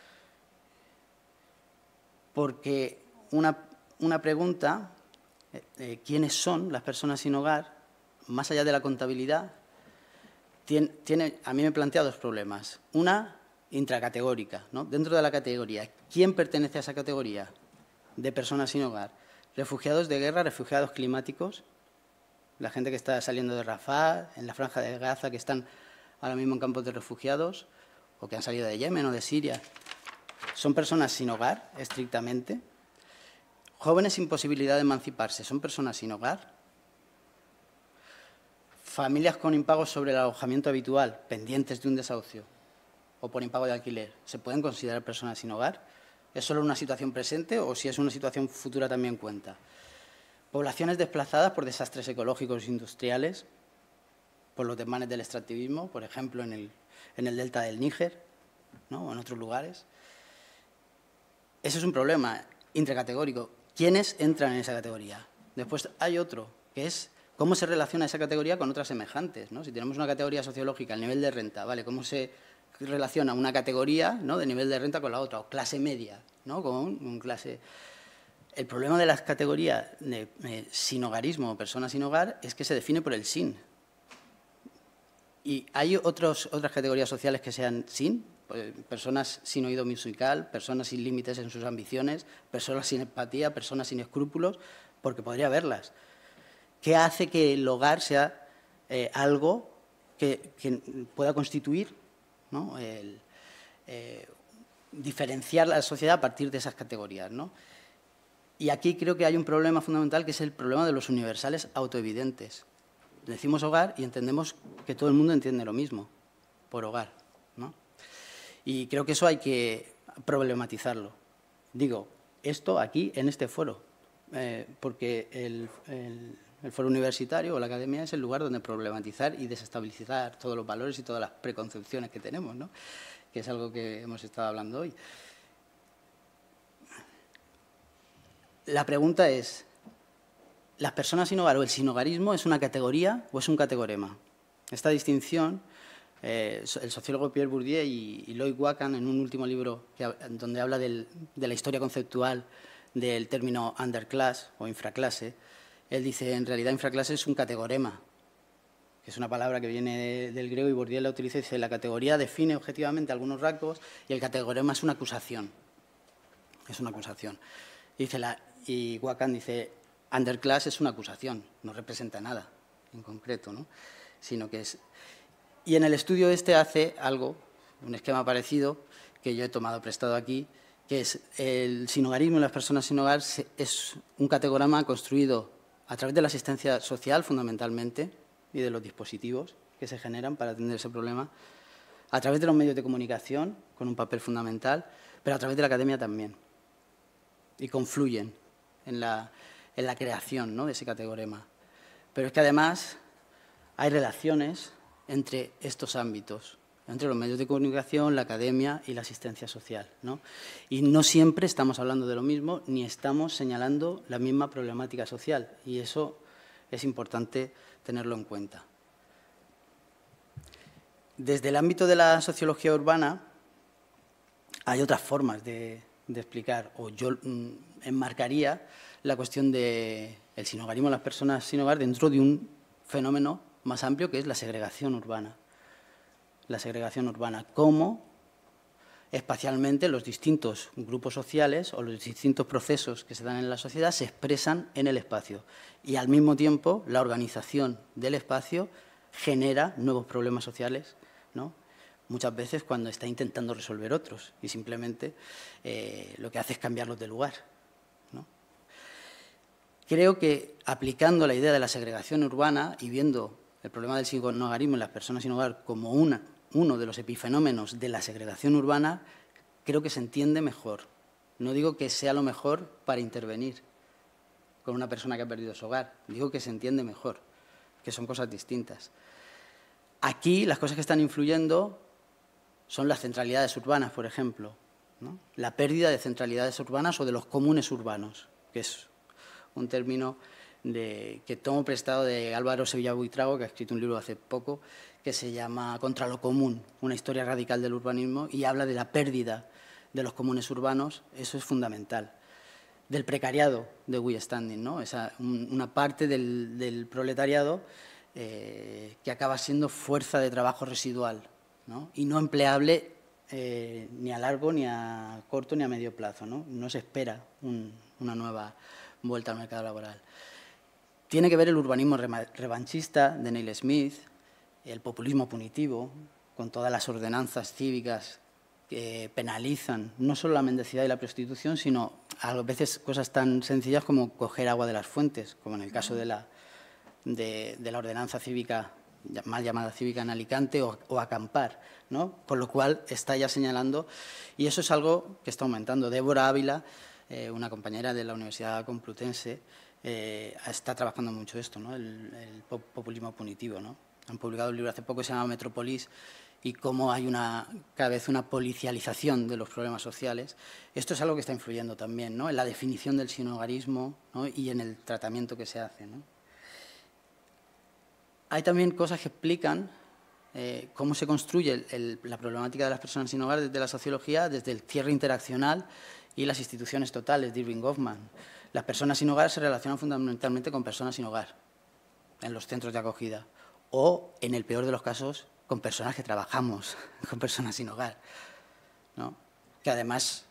Porque una, una pregunta, eh, ¿quiénes son las personas sin hogar? Más allá de la contabilidad, tiene, tiene, a mí me plantea dos problemas. Una, intracategórica, ¿no? Dentro de la categoría, ¿quién pertenece a esa categoría de personas sin hogar? Refugiados de guerra, refugiados climáticos, la gente que está saliendo de Rafah, en la Franja de Gaza, que están ahora mismo en campos de refugiados, o que han salido de Yemen o de Siria. ¿Son personas sin hogar, estrictamente? ¿Jóvenes sin posibilidad de emanciparse son personas sin hogar? ¿Familias con impagos sobre el alojamiento habitual, pendientes de un desahucio, o por impago de alquiler, se pueden considerar personas sin hogar? ¿Es solo una situación presente o si es una situación futura también cuenta? Poblaciones desplazadas por desastres ecológicos e industriales, por los desmanes del extractivismo, por ejemplo, en el, en el delta del Níger, ¿no? O en otros lugares. Ese es un problema intracategórico. ¿Quiénes entran en esa categoría? Después hay otro, que es cómo se relaciona esa categoría con otras semejantes, ¿no? Si tenemos una categoría sociológica, el nivel de renta, ¿vale? ¿Cómo se relaciona una categoría, ¿no?, de nivel de renta con la otra, o clase media, ¿no?, con un clase... El problema de las categorías de eh, sin hogarismo o personas sin hogar es que se define por el sin. Y hay otros, otras categorías sociales que sean sin, pues, personas sin oído musical, personas sin límites en sus ambiciones, personas sin empatía, personas sin escrúpulos, porque podría haberlas. ¿Qué hace que el hogar sea eh, algo que, que pueda constituir, ¿no?, el, eh, diferenciar la sociedad a partir de esas categorías, ¿no? Y aquí creo que hay un problema fundamental, que es el problema de los universales autoevidentes. Decimos hogar y entendemos que todo el mundo entiende lo mismo por hogar, ¿no? Y creo que eso hay que problematizarlo. Digo, esto aquí, en este foro, eh, porque el, el, el foro universitario o la academia es el lugar donde problematizar y desestabilizar todos los valores y todas las preconcepciones que tenemos, ¿no?, que es algo que hemos estado hablando hoy. La pregunta es, ¿las personas sin hogar o el sinhogarismo es una categoría o es un categorema? Esta distinción, eh, el sociólogo Pierre Bourdieu y, y Lloyd Wackham, en un último libro que, donde habla del, de la historia conceptual del término underclass o infraclase, él dice, en realidad infraclase es un categorema, que es una palabra que viene de, del griego, y Bourdieu la utiliza y dice, la categoría define objetivamente algunos rasgos y el categorema es una acusación. Es una acusación. Y, dice la, y Wackham dice, underclass es una acusación, no representa nada en concreto, ¿no?, sino que es... Y en el estudio este hace algo, un esquema parecido, que yo he tomado prestado aquí, que es el sinhogarismo y las personas sin hogar es un categorama construido a través de la asistencia social, fundamentalmente, y de los dispositivos que se generan para atender ese problema, a través de los medios de comunicación, con un papel fundamental, pero a través de la academia también. Y confluyen en la, en la creación, ¿no?, de ese categorema. Pero es que además hay relaciones entre estos ámbitos, entre los medios de comunicación, la academia y la asistencia social, ¿no? Y no siempre estamos hablando de lo mismo, ni estamos señalando la misma problemática social, y eso es importante tenerlo en cuenta. Desde el ámbito de la sociología urbana hay otras formas de, de explicar, o yo mm, enmarcaría la cuestión del sinhogarismo de las personas sin hogar dentro de un fenómeno más amplio, que es la segregación urbana. La segregación urbana, cómo espacialmente los distintos grupos sociales o los distintos procesos que se dan en la sociedad se expresan en el espacio y al mismo tiempo la organización del espacio genera nuevos problemas sociales, ¿no? Muchas veces cuando está intentando resolver otros y simplemente eh, lo que hace es cambiarlos de lugar, ¿no? Creo que aplicando la idea de la segregación urbana y viendo el problema del sin-hogarismo en las personas sin hogar como una, uno de los epifenómenos de la segregación urbana, creo que se entiende mejor. No digo que sea lo mejor para intervenir con una persona que ha perdido su hogar, digo que se entiende mejor, que son cosas distintas. Aquí las cosas que están influyendo son las centralidades urbanas, por ejemplo, ¿no? La pérdida de centralidades urbanas o de los comunes urbanos, que es un término de, que tomo prestado de Álvaro Sevilla Buitrago, que ha escrito un libro hace poco, que se llama Contra lo común, una historia radical del urbanismo, y habla de la pérdida de los comunes urbanos. Eso es fundamental. Del precariado de We Standing, ¿no? Esa, un, una parte del, del proletariado eh, que acaba siendo fuerza de trabajo residual, ¿no? Y no empleable eh, ni a largo, ni a corto, ni a medio plazo, ¿no? No se espera un, una nueva vuelta al mercado laboral. Tiene que ver el urbanismo revanchista de Neil Smith, el populismo punitivo, con todas las ordenanzas cívicas que penalizan no solo la mendicidad y la prostitución, sino a veces cosas tan sencillas como coger agua de las fuentes, como en el caso de la, de, de la ordenanza cívica, mal llamada cívica en Alicante, o, o acampar, ¿no? Con lo cual está ya señalando, y eso es algo que está aumentando. Débora Ávila, eh, una compañera de la Universidad Complutense, eh, está trabajando mucho esto, ¿no? El, el populismo punitivo, ¿no? Han publicado un libro hace poco que se llama Metrópolis, y cómo hay una, cada vez una policialización de los problemas sociales. Esto es algo que está influyendo también, ¿no? En la definición del sinhogarismo, ¿no? Y en el tratamiento que se hace, ¿no? Hay también cosas que explican eh, cómo se construye el, el, la problemática de las personas sin hogar desde la sociología, desde el cierre interaccional y las instituciones totales de Irving Goffman. Las personas sin hogar se relacionan fundamentalmente con personas sin hogar en los centros de acogida o, en el peor de los casos, con personas que trabajamos con personas sin hogar, ¿no? Que además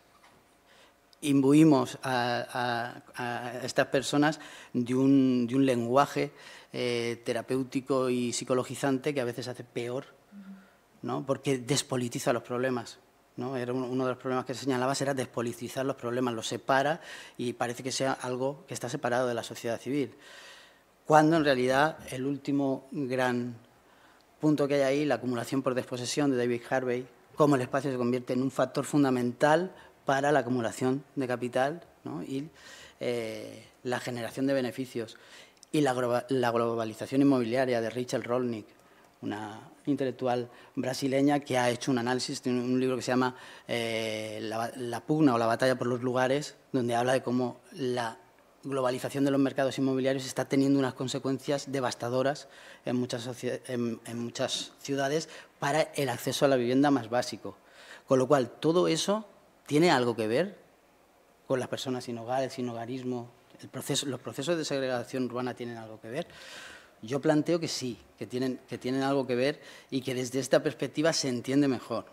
imbuimos a, a, a estas personas de un, de un lenguaje eh, terapéutico y psicologizante que a veces hace peor, ¿no? Porque despolitiza los problemas, ¿no? Era uno, uno de los problemas que señalabas era despolitizar los problemas, los separa y parece que sea algo que está separado de la sociedad civil, cuando en realidad el último gran punto que hay ahí, la acumulación por desposesión de David Harvey, cómo el espacio se convierte en un factor fundamental para la acumulación de capital, ¿no? Y eh, la generación de beneficios. Y la, la globalización inmobiliaria de Rachel Rolnick, una intelectual brasileña que ha hecho un análisis, tiene un libro que se llama eh, la, la pugna o la batalla por los lugares, donde habla de cómo la globalización de los mercados inmobiliarios está teniendo unas consecuencias devastadoras en muchas, en, en muchas ciudades para el acceso a la vivienda más básico. Con lo cual, todo eso tiene algo que ver con las personas sin hogar, el sinhogarismo, el proceso, los procesos de segregación urbana tienen algo que ver. Yo planteo que sí, que tienen, que tienen algo que ver y que desde esta perspectiva se entiende mejor.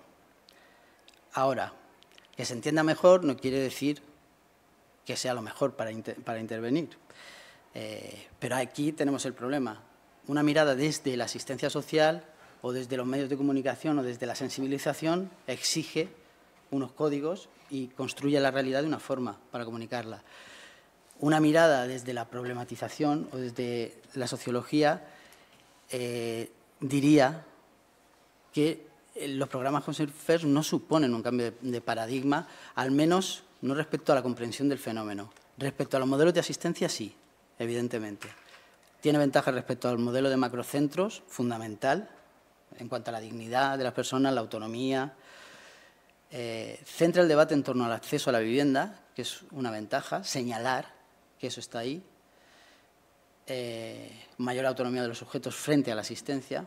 Ahora, que se entienda mejor no quiere decir que sea lo mejor para, inter, para intervenir. Eh, pero aquí tenemos el problema. Una mirada desde la asistencia social o desde los medios de comunicación o desde la sensibilización exige unos códigos y construye la realidad de una forma para comunicarla. Una mirada desde la problematización o desde la sociología eh, diría que los programas Housing First no suponen un cambio de, de paradigma, al menos no respecto a la comprensión del fenómeno. Respecto a los modelos de asistencia, sí, evidentemente. Tiene ventajas respecto al modelo de macrocentros, fundamental, en cuanto a la dignidad de las personas, la autonomía. Eh, centra el debate en torno al acceso a la vivienda, que es una ventaja, señalar que eso está ahí. Eh, mayor autonomía de los sujetos frente a la asistencia.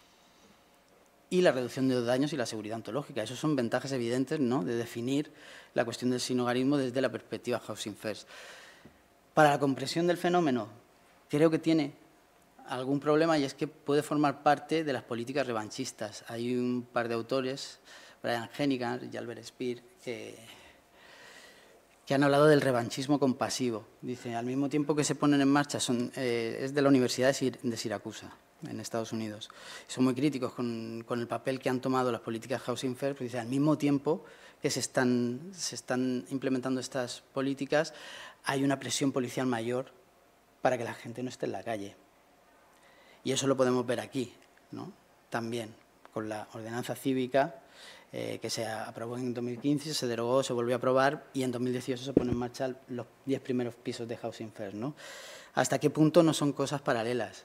Y la reducción de los daños y la seguridad ontológica. Esas son ventajas evidentes, ¿no?, de definir la cuestión del sinhogarismo desde la perspectiva Housing First. Para la comprensión del fenómeno, creo que tiene algún problema y es que puede formar parte de las políticas revanchistas. Hay un par de autores, Brian Hennigan y Albert Speer, que, que han hablado del revanchismo compasivo. Dice, al mismo tiempo que se ponen en marcha, son, eh, es de la Universidad de, Sir, de Siracusa, en Estados Unidos. Son muy críticos con, con el papel que han tomado las políticas Housing First, porque dice, al mismo tiempo que se están, se están implementando estas políticas, hay una presión policial mayor para que la gente no esté en la calle. Y eso lo podemos ver aquí, ¿no? También, con la ordenanza cívica eh, que se aprobó en dos mil quince, se derogó, se volvió a aprobar y en dos mil dieciocho se ponen en marcha los diez primeros pisos de Housing First, ¿no? ¿Hasta qué punto no son cosas paralelas?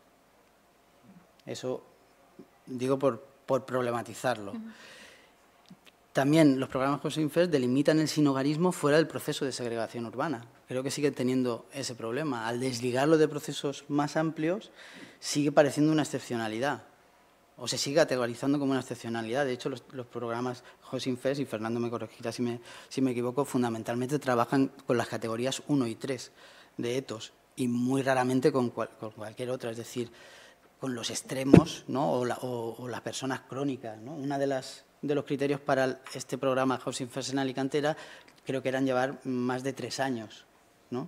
Eso digo por, por problematizarlo. Uh-huh. También los programas Housing First delimitan el sinhogarismo fuera del proceso de segregación urbana. Creo que siguen teniendo ese problema. Al desligarlo de procesos más amplios, sigue pareciendo una excepcionalidad. O se sigue categorizando como una excepcionalidad. De hecho, los, los programas Housing First, y Fernando me corregirá si me, si me equivoco, fundamentalmente trabajan con las categorías uno y tres de etos y muy raramente con, cual, con cualquier otra, es decir, con los extremos, ¿no? o, la, o, o las personas crónicas, ¿no? Una de las de los criterios para este programa Housing First en Alicante era, creo que eran llevar más de tres años, ¿no?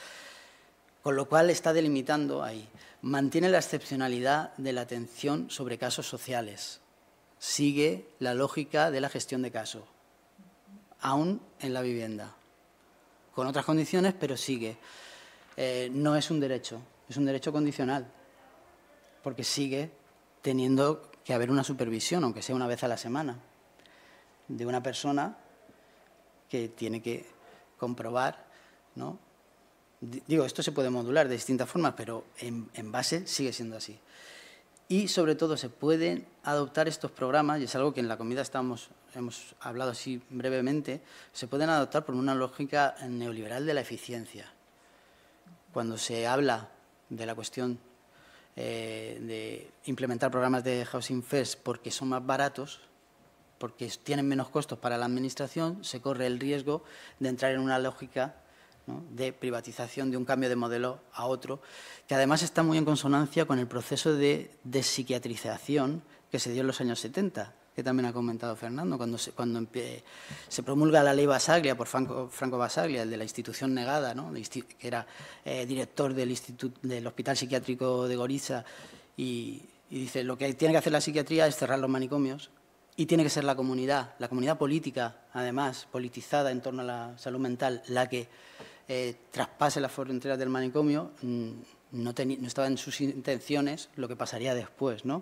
Con lo cual está delimitando ahí. Mantiene la excepcionalidad de la atención sobre casos sociales. Sigue la lógica de la gestión de caso, aún en la vivienda. Con otras condiciones, pero sigue. Eh, no es un derecho, es un derecho condicional, porque sigue teniendo que haber una supervisión, aunque sea una vez a la semana, de una persona que tiene que comprobar, ¿no? Digo, esto se puede modular de distintas formas, pero en, en base sigue siendo así. Y, sobre todo, se pueden adoptar estos programas, y es algo que en la comida estamos, hemos hablado así brevemente, se pueden adoptar por una lógica neoliberal de la eficiencia. Cuando se habla de la cuestión eh, de implementar programas de Housing First porque son más baratos, porque tienen menos costos para la Administración, se corre el riesgo de entrar en una lógica, ¿no?, de privatización, de un cambio de modelo a otro, que además está muy en consonancia con el proceso de despsiquiatrización que se dio en los años setenta, que también ha comentado Fernando, cuando se, cuando se promulga la ley Basaglia por Franco, Franco Basaglia, el de la institución negada, ¿no?, que era eh, director del, instituto, del Hospital Psiquiátrico de Goriza, y, y dice, lo que tiene que hacer la psiquiatría es cerrar los manicomios, y tiene que ser la comunidad, la comunidad política, además, politizada en torno a la salud mental, la que eh, traspase las fronteras del manicomio. No, no estaba en sus intenciones lo que pasaría después, ¿no?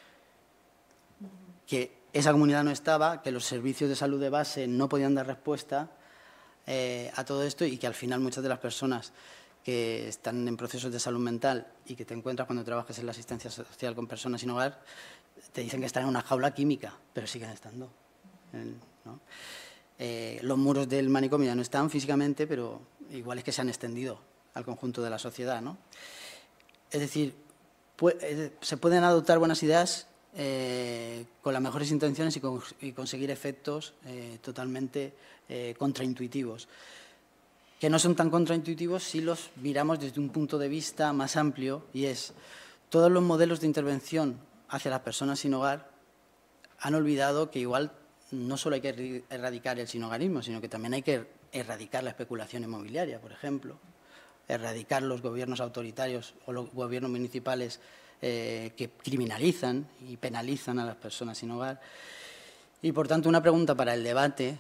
Que esa comunidad no estaba, que los servicios de salud de base no podían dar respuesta eh, a todo esto y que al final muchas de las personas que están en procesos de salud mental y que te encuentras cuando trabajas en la asistencia social con personas sin hogar, te dicen que están en una jaula química, pero siguen estando, ¿no? Eh, los muros del manicomio ya no están físicamente, pero igual es que se han extendido al conjunto de la sociedad, ¿no? Es decir, puede, se pueden adoptar buenas ideas eh, con las mejores intenciones y, con, y conseguir efectos eh, totalmente eh, contraintuitivos, que no son tan contraintuitivos si los miramos desde un punto de vista más amplio, y es todos los modelos de intervención hacia las personas sin hogar han olvidado que igual no solo hay que erradicar el sinhogarismo, sino que también hay que erradicar la especulación inmobiliaria, por ejemplo, erradicar los gobiernos autoritarios o los gobiernos municipales eh, que criminalizan y penalizan a las personas sin hogar. Y, por tanto, una pregunta para el debate,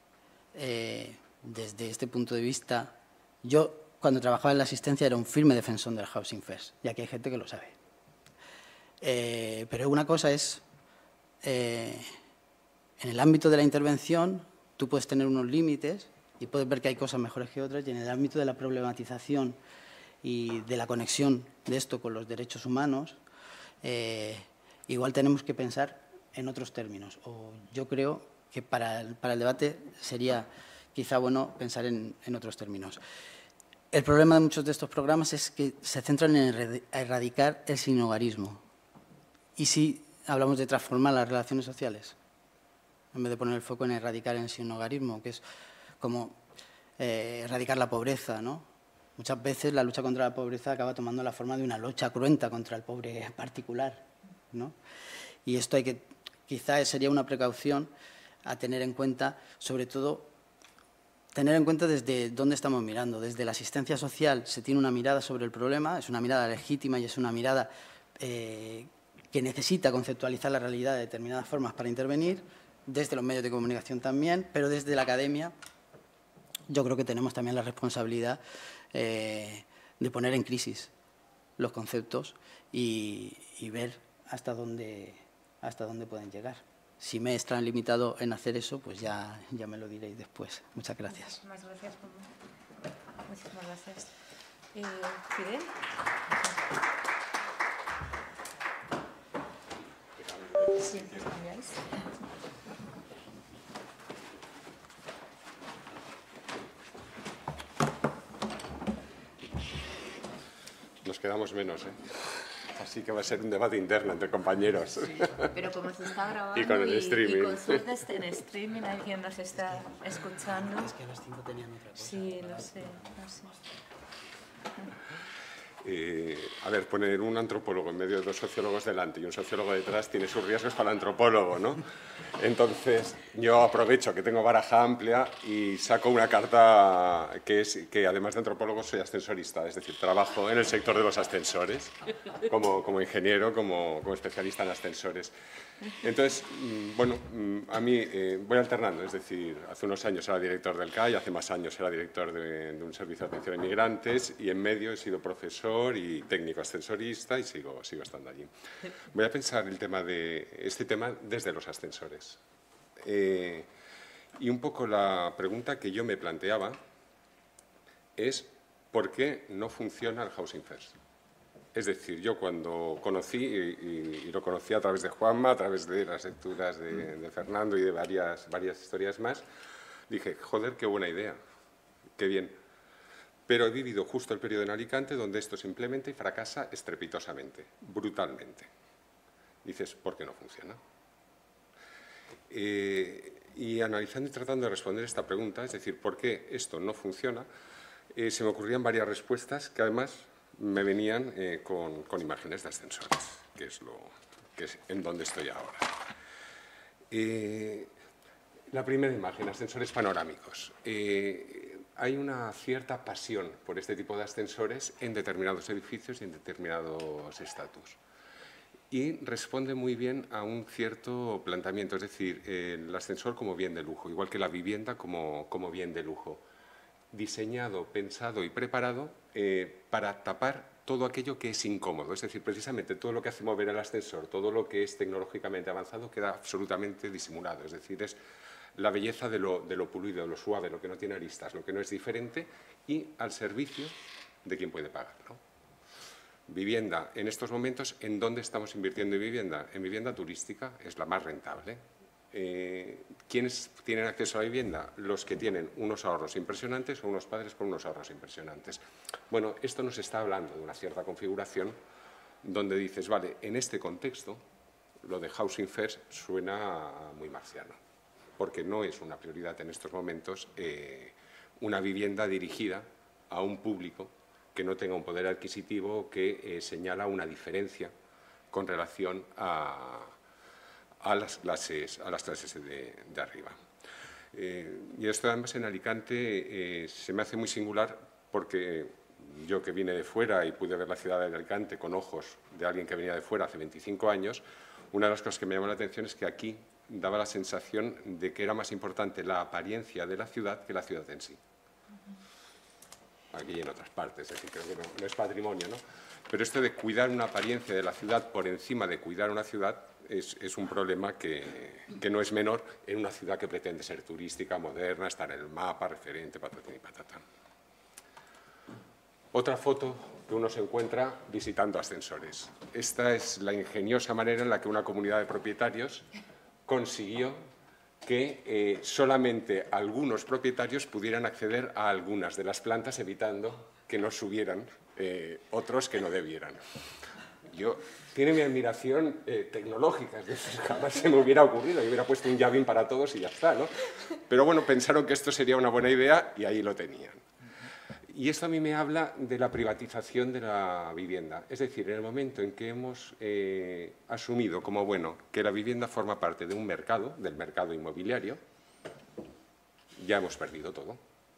eh, desde este punto de vista, yo, cuando trabajaba en la asistencia, era un firme defensor del Housing First, y aquí hay gente que lo sabe. Eh, pero una cosa es, eh, en el ámbito de la intervención, tú puedes tener unos límites y puedes ver que hay cosas mejores que otras, y en el ámbito de la problematización y de la conexión de esto con los derechos humanos, eh, igual tenemos que pensar en otros términos. O yo creo que para el, para el debate sería quizá bueno pensar en, en otros términos. El problema de muchos de estos programas es que se centran en erradicar el sinhogarismo. ¿Y si hablamos de transformar las relaciones sociales? En vez de poner el foco en erradicar el sinhogarismo, que es como eh, erradicar la pobreza, ¿no? Muchas veces la lucha contra la pobreza acaba tomando la forma de una lucha cruenta contra el pobre particular, ¿no? Y esto hay que, quizá sería una precaución a tener en cuenta, sobre todo, tener en cuenta desde dónde estamos mirando. Desde la asistencia social se tiene una mirada sobre el problema, es una mirada legítima y es una mirada eh, que necesita conceptualizar la realidad de determinadas formas para intervenir, desde los medios de comunicación también, pero desde la academia yo creo que tenemos también la responsabilidad eh, de poner en crisis los conceptos y, y ver hasta dónde, hasta dónde pueden llegar. Si me están limitado en hacer eso, pues ya, ya me lo diréis después. Muchas gracias.
Muchísimas gracias. Muchísimas gracias. Eh, Fidel. Sí, ¿os cambiáis?
Nos quedamos menos, ¿eh? Así que va a ser un debate interno entre compañeros.
Sí, pero como se está grabando
y con el
y,
streaming.
y con suerte en streaming alguien nos está escuchando.
Es que a las cinco tenían otra cosa.
Sí, lo sé, lo sé.
Eh, a ver, poner un antropólogo en medio de dos sociólogos delante y un sociólogo detrás tiene sus riesgos para el antropólogo, ¿no? Entonces, yo aprovecho que tengo baraja amplia y saco una carta que es que, además de antropólogo, soy ascensorista, es decir, trabajo en el sector de los ascensores, como, como ingeniero, como, como especialista en ascensores. Entonces, bueno, a mí eh, voy alternando, es decir, hace unos años era director del C A I, hace más años era director de, de un servicio de atención a inmigrantes y en medio he sido profesor y técnico ascensorista y sigo, sigo estando allí. Voy a pensar el tema de, este tema desde los ascensores. Eh, y un poco la pregunta que yo me planteaba es ¿por qué no funciona el Housing First? Es decir, yo cuando conocí, y, y, y lo conocí a través de Juanma, a través de las lecturas de, de Fernando y de varias, varias historias más, dije, joder, qué buena idea, qué bien. Pero he vivido justo el periodo en Alicante donde esto se implementa y fracasa estrepitosamente, brutalmente. Dices, ¿por qué no funciona? Eh, y analizando y tratando de responder esta pregunta, es decir, ¿por qué esto no funciona? Eh, se me ocurrían varias respuestas que además me venían eh, con, con imágenes de ascensores, que es, lo, que es en donde estoy ahora. Eh, la primera imagen, ascensores panorámicos. Eh, hay una cierta pasión por este tipo de ascensores en determinados edificios y en determinados estatus. Y responde muy bien a un cierto planteamiento, es decir, eh, el ascensor como bien de lujo, igual que la vivienda como, como bien de lujo. Diseñado, pensado y preparado eh, para tapar todo aquello que es incómodo. Es decir, precisamente todo lo que hace mover el ascensor, todo lo que es tecnológicamente avanzado queda absolutamente disimulado. Es decir, es la belleza de lo, de lo pulido, de lo suave, lo que no tiene aristas, lo que no es diferente y al servicio de quien puede pagar, ¿no? Vivienda, en estos momentos, ¿en dónde estamos invirtiendo en vivienda? En vivienda turística, es la más rentable. Eh, ¿Quiénes tienen acceso a la vivienda? Los que tienen unos ahorros impresionantes o unos padres con unos ahorros impresionantes. Bueno, esto nos está hablando de una cierta configuración donde dices, vale, en este contexto, lo de Housing First suena muy marciano, porque no es una prioridad en estos momentos eh, una vivienda dirigida a un público que no tenga un poder adquisitivo que eh, señala una diferencia con relación a a las clases, a las clases de, de arriba. Eh, y esto además en Alicante eh, se me hace muy singular porque yo que vine de fuera y pude ver la ciudad de Alicante con ojos de alguien que venía de fuera hace veinticinco años, una de las cosas que me llamó la atención es que aquí daba la sensación de que era más importante la apariencia de la ciudad que la ciudad en sí. Aquí y en otras partes, es decir, creo que no, no es patrimonio, ¿no? Pero esto de cuidar una apariencia de la ciudad por encima de cuidar una ciudad es, es un problema que, que no es menor en una ciudad que pretende ser turística, moderna, estar en el mapa, referente, patatín y patatán. Otra foto que uno se encuentra visitando ascensores. Esta es la ingeniosa manera en la que una comunidad de propietarios consiguió que eh, solamente algunos propietarios pudieran acceder a algunas de las plantas, evitando que no subieran eh, otros que no debieran. Yo, tiene mi admiración eh, tecnológica, es decir, jamás se me hubiera ocurrido, yo hubiera puesto un llavín para todos y ya está, ¿no? Pero bueno, pensaron que esto sería una buena idea y ahí lo tenían. y esto a mí me habla de la privatización de la vivienda. Es decir, en el momento en que hemos eh, asumido como bueno que la vivienda forma parte de un mercado, del mercado inmobiliario, ya hemos perdido todo.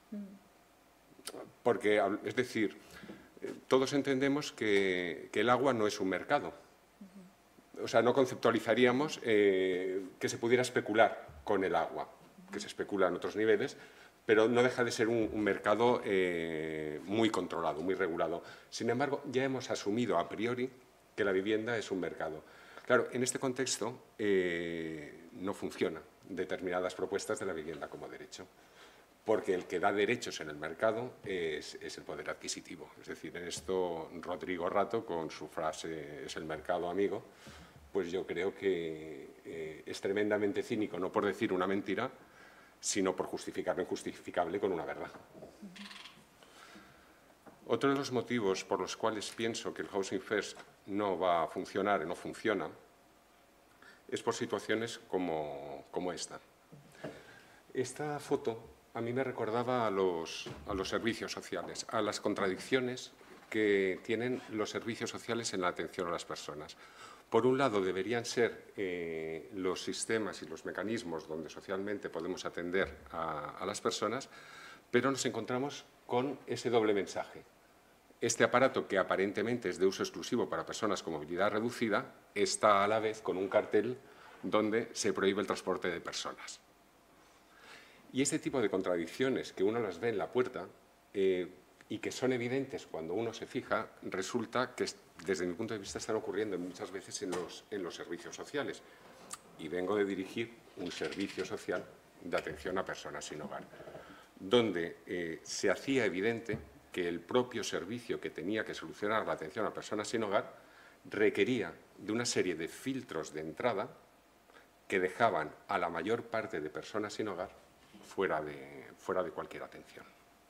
Porque, es decir, todos entendemos que, que el agua no es un mercado. O sea, no conceptualizaríamos eh, que se pudiera especular con el agua, que se especula en otros niveles, pero no deja de ser un, un mercado eh, muy controlado, muy regulado. Sin embargo, ya hemos asumido a priori que la vivienda es un mercado. Claro, en este contexto eh, no funcionan determinadas propuestas de la vivienda como derecho, porque el que da derechos en el mercado es, es el poder adquisitivo. Es decir, en esto Rodrigo Rato, con su frase «es el mercado amigo», pues yo creo que eh, es tremendamente cínico, no por decir una mentira, sino por justificar lo injustificable con una verdad. Otro de los motivos por los cuales pienso que el Housing First no va a funcionar y no funciona es por situaciones como, como esta. Esta foto a mí me recordaba a los, a los servicios sociales, a las contradicciones que tienen los servicios sociales en la atención a las personas. Por un lado, deberían ser eh, los sistemas y los mecanismos donde socialmente podemos atender a, a las personas, pero nos encontramos con ese doble mensaje. Este aparato, que aparentemente es de uso exclusivo para personas con movilidad reducida, está a la vez con un cartel donde se prohíbe el transporte de personas. Y este tipo de contradicciones que uno las ve en la puerta eh, y que son evidentes cuando uno se fija, resulta que desde mi punto de vista están ocurriendo muchas veces en los, en los servicios sociales. Y vengo de dirigir un servicio social de atención a personas sin hogar, donde eh, se hacía evidente que el propio servicio que tenía que solucionar la atención a personas sin hogar requería de una serie de filtros de entrada que dejaban a la mayor parte de personas sin hogar fuera de, fuera de cualquier atención.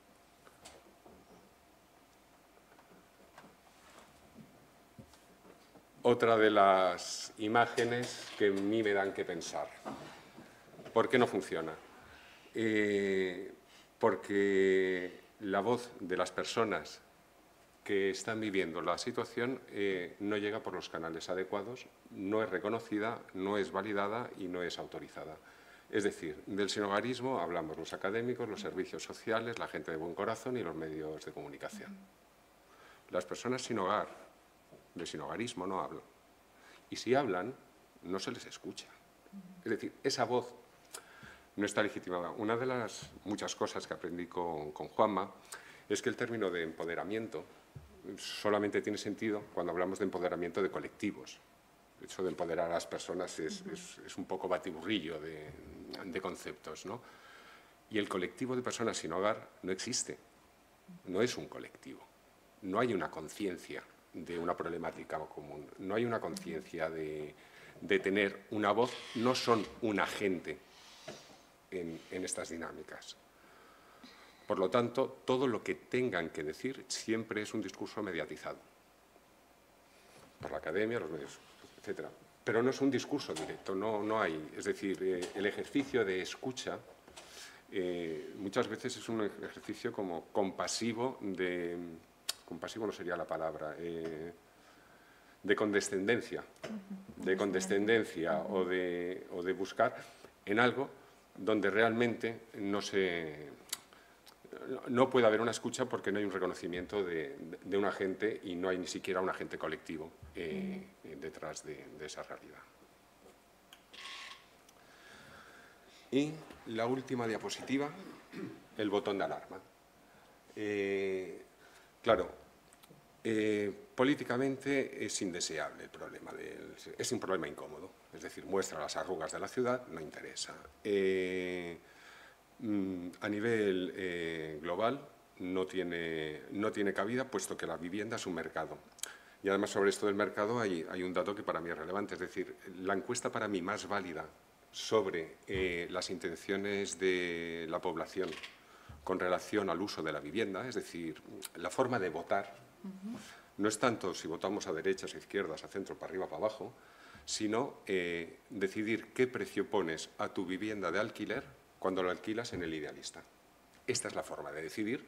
Otra de las imágenes que a mí me dan que pensar. ¿Por qué no funciona? Eh, porque la voz de las personas que están viviendo la situación eh, no llega por los canales adecuados, no es reconocida, no es validada y no es autorizada. Es decir, del sinhogarismo hablamos los académicos, los servicios sociales, la gente de buen corazón y los medios de comunicación. Las personas sin hogar, de sinhogarismo no hablan. Y si hablan, no se les escucha. Es decir, esa voz no está legitimada. Una de las muchas cosas que aprendí con, con Juanma es que el término de empoderamiento solamente tiene sentido cuando hablamos de empoderamiento de colectivos. El hecho de empoderar a las personas es, uh-huh. es, es un poco batiburrillo de, de conceptos, ¿no? Y el colectivo de personas sin hogar no existe, no es un colectivo. No hay una conciencia de una problemática común, no hay una conciencia de, de tener una voz, no son un agente en, en estas dinámicas. Por lo tanto, todo lo que tengan que decir siempre es un discurso mediatizado por la academia, los medios, etcétera. Pero no es un discurso directo, no, no hay. Es decir, eh, el ejercicio de escucha eh, muchas veces es un ejercicio como compasivo de... compasivo no sería la palabra, eh, de condescendencia, de condescendencia o de, o de buscar en algo donde realmente no se... No puede haber una escucha porque no hay un reconocimiento de, de, de un agente y no hay ni siquiera un agente colectivo eh, detrás de, de esa realidad. Y la última diapositiva, el botón de alarma. Eh, claro, eh, políticamente es indeseable el problema, del, es un problema incómodo, es decir, muestra las arrugas de la ciudad, no interesa. Eh, A nivel eh, global no tiene, no tiene cabida, puesto que la vivienda es un mercado. Y además sobre esto del mercado hay, hay un dato que para mí es relevante, es decir, la encuesta para mí más válida sobre eh, las intenciones de la población con relación al uso de la vivienda, es decir, la forma de votar, uh-huh. no es tanto si votamos a derechas, a izquierdas, a centro, para arriba, para abajo, sino eh, decidir qué precio pones a tu vivienda de alquiler cuando lo alquilas en el idealista. Esta es la forma de decidir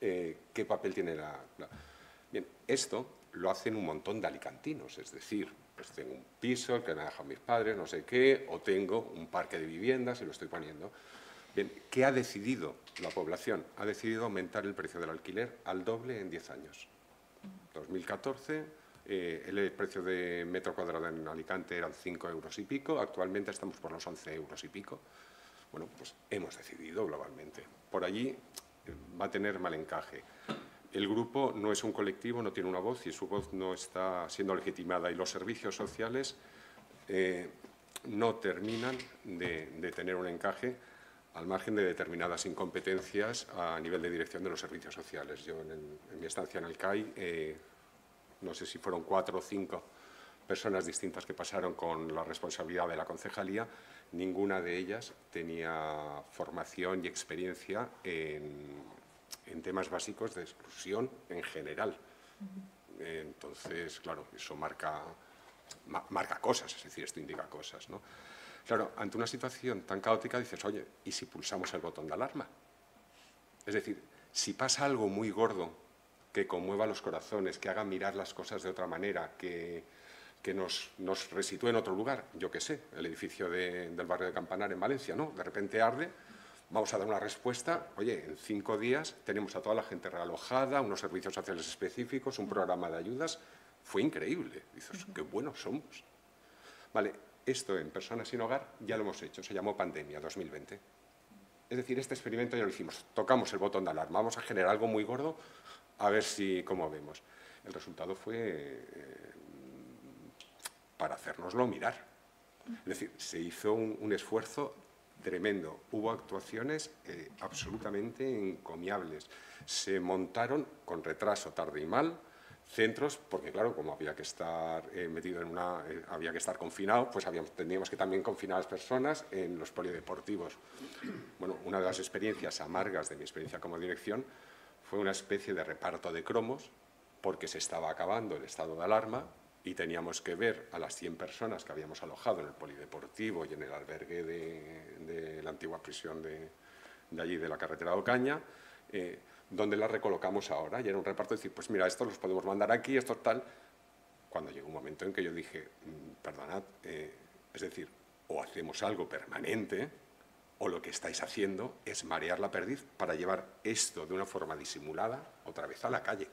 eh, ¿qué papel tiene la, la...? Bien, esto lo hacen un montón de alicantinos, es decir, pues tengo un piso, el que me han dejado mis padres, no sé qué, o tengo un parque de viviendas y lo estoy poniendo. Bien, ¿qué ha decidido la población? Ha decidido aumentar el precio del alquiler al doble en diez años. dos mil catorce, eh, el precio de metro cuadrado en Alicante eran cinco euros y pico, actualmente estamos por los once euros y pico. Bueno, pues hemos decidido globalmente. Por allí eh, va a tener mal encaje. El grupo no es un colectivo, no tiene una voz y su voz no está siendo legitimada. Y los servicios sociales eh, no terminan de, de tener un encaje al margen de determinadas incompetencias a nivel de dirección de los servicios sociales. Yo, en, el, en mi estancia en el C A I, eh, no sé si fueron cuatro o cinco personas distintas que pasaron con la responsabilidad de la concejalía, ninguna de ellas tenía formación y experiencia en, en temas básicos de exclusión en general. Entonces, claro, eso marca, ma, marca cosas, es decir, esto indica cosas, ¿no? Claro, ante una situación tan caótica dices, oye, ¿y si pulsamos el botón de alarma? Es decir, si pasa algo muy gordo que conmueva los corazones, que haga mirar las cosas de otra manera, que, que nos, nos resitúe en otro lugar, yo qué sé, el edificio de, del barrio de Campanar en Valencia, ¿no? De repente arde, vamos a dar una respuesta, oye, en cinco días tenemos a toda la gente realojada, unos servicios sociales específicos, un programa de ayudas, fue increíble, dices, qué buenos somos. Vale, esto en personas sin hogar ya lo hemos hecho, se llamó pandemia dos mil veinte. Es decir, este experimento ya lo hicimos, tocamos el botón de alarma, vamos a generar algo muy gordo, a ver si, cómo vemos. El resultado fue eh, para hacérnoslo mirar. Es decir, se hizo un, un esfuerzo tremendo, hubo actuaciones eh, absolutamente encomiables. Se montaron con retraso, tarde y mal, centros, porque claro, como había que estar eh, metido en una, eh, había que estar confinado, pues habíamos, teníamos que también confinar a las personas en los polideportivos. Bueno, una de las experiencias amargas de mi experiencia como dirección fue una especie de reparto de cromos, porque se estaba acabando el estado de alarma y teníamos que ver a las cien personas que habíamos alojado en el polideportivo y en el albergue de, de la antigua prisión de, de allí, de la carretera de Ocaña, eh, donde las recolocamos ahora. Y era un reparto de decir, pues mira, estos los podemos mandar aquí, estos tal. Cuando llegó un momento en que yo dije, perdonad, eh, es decir, o hacemos algo permanente, o lo que estáis haciendo es marear la perdiz para llevar esto de una forma disimulada otra vez a la calle.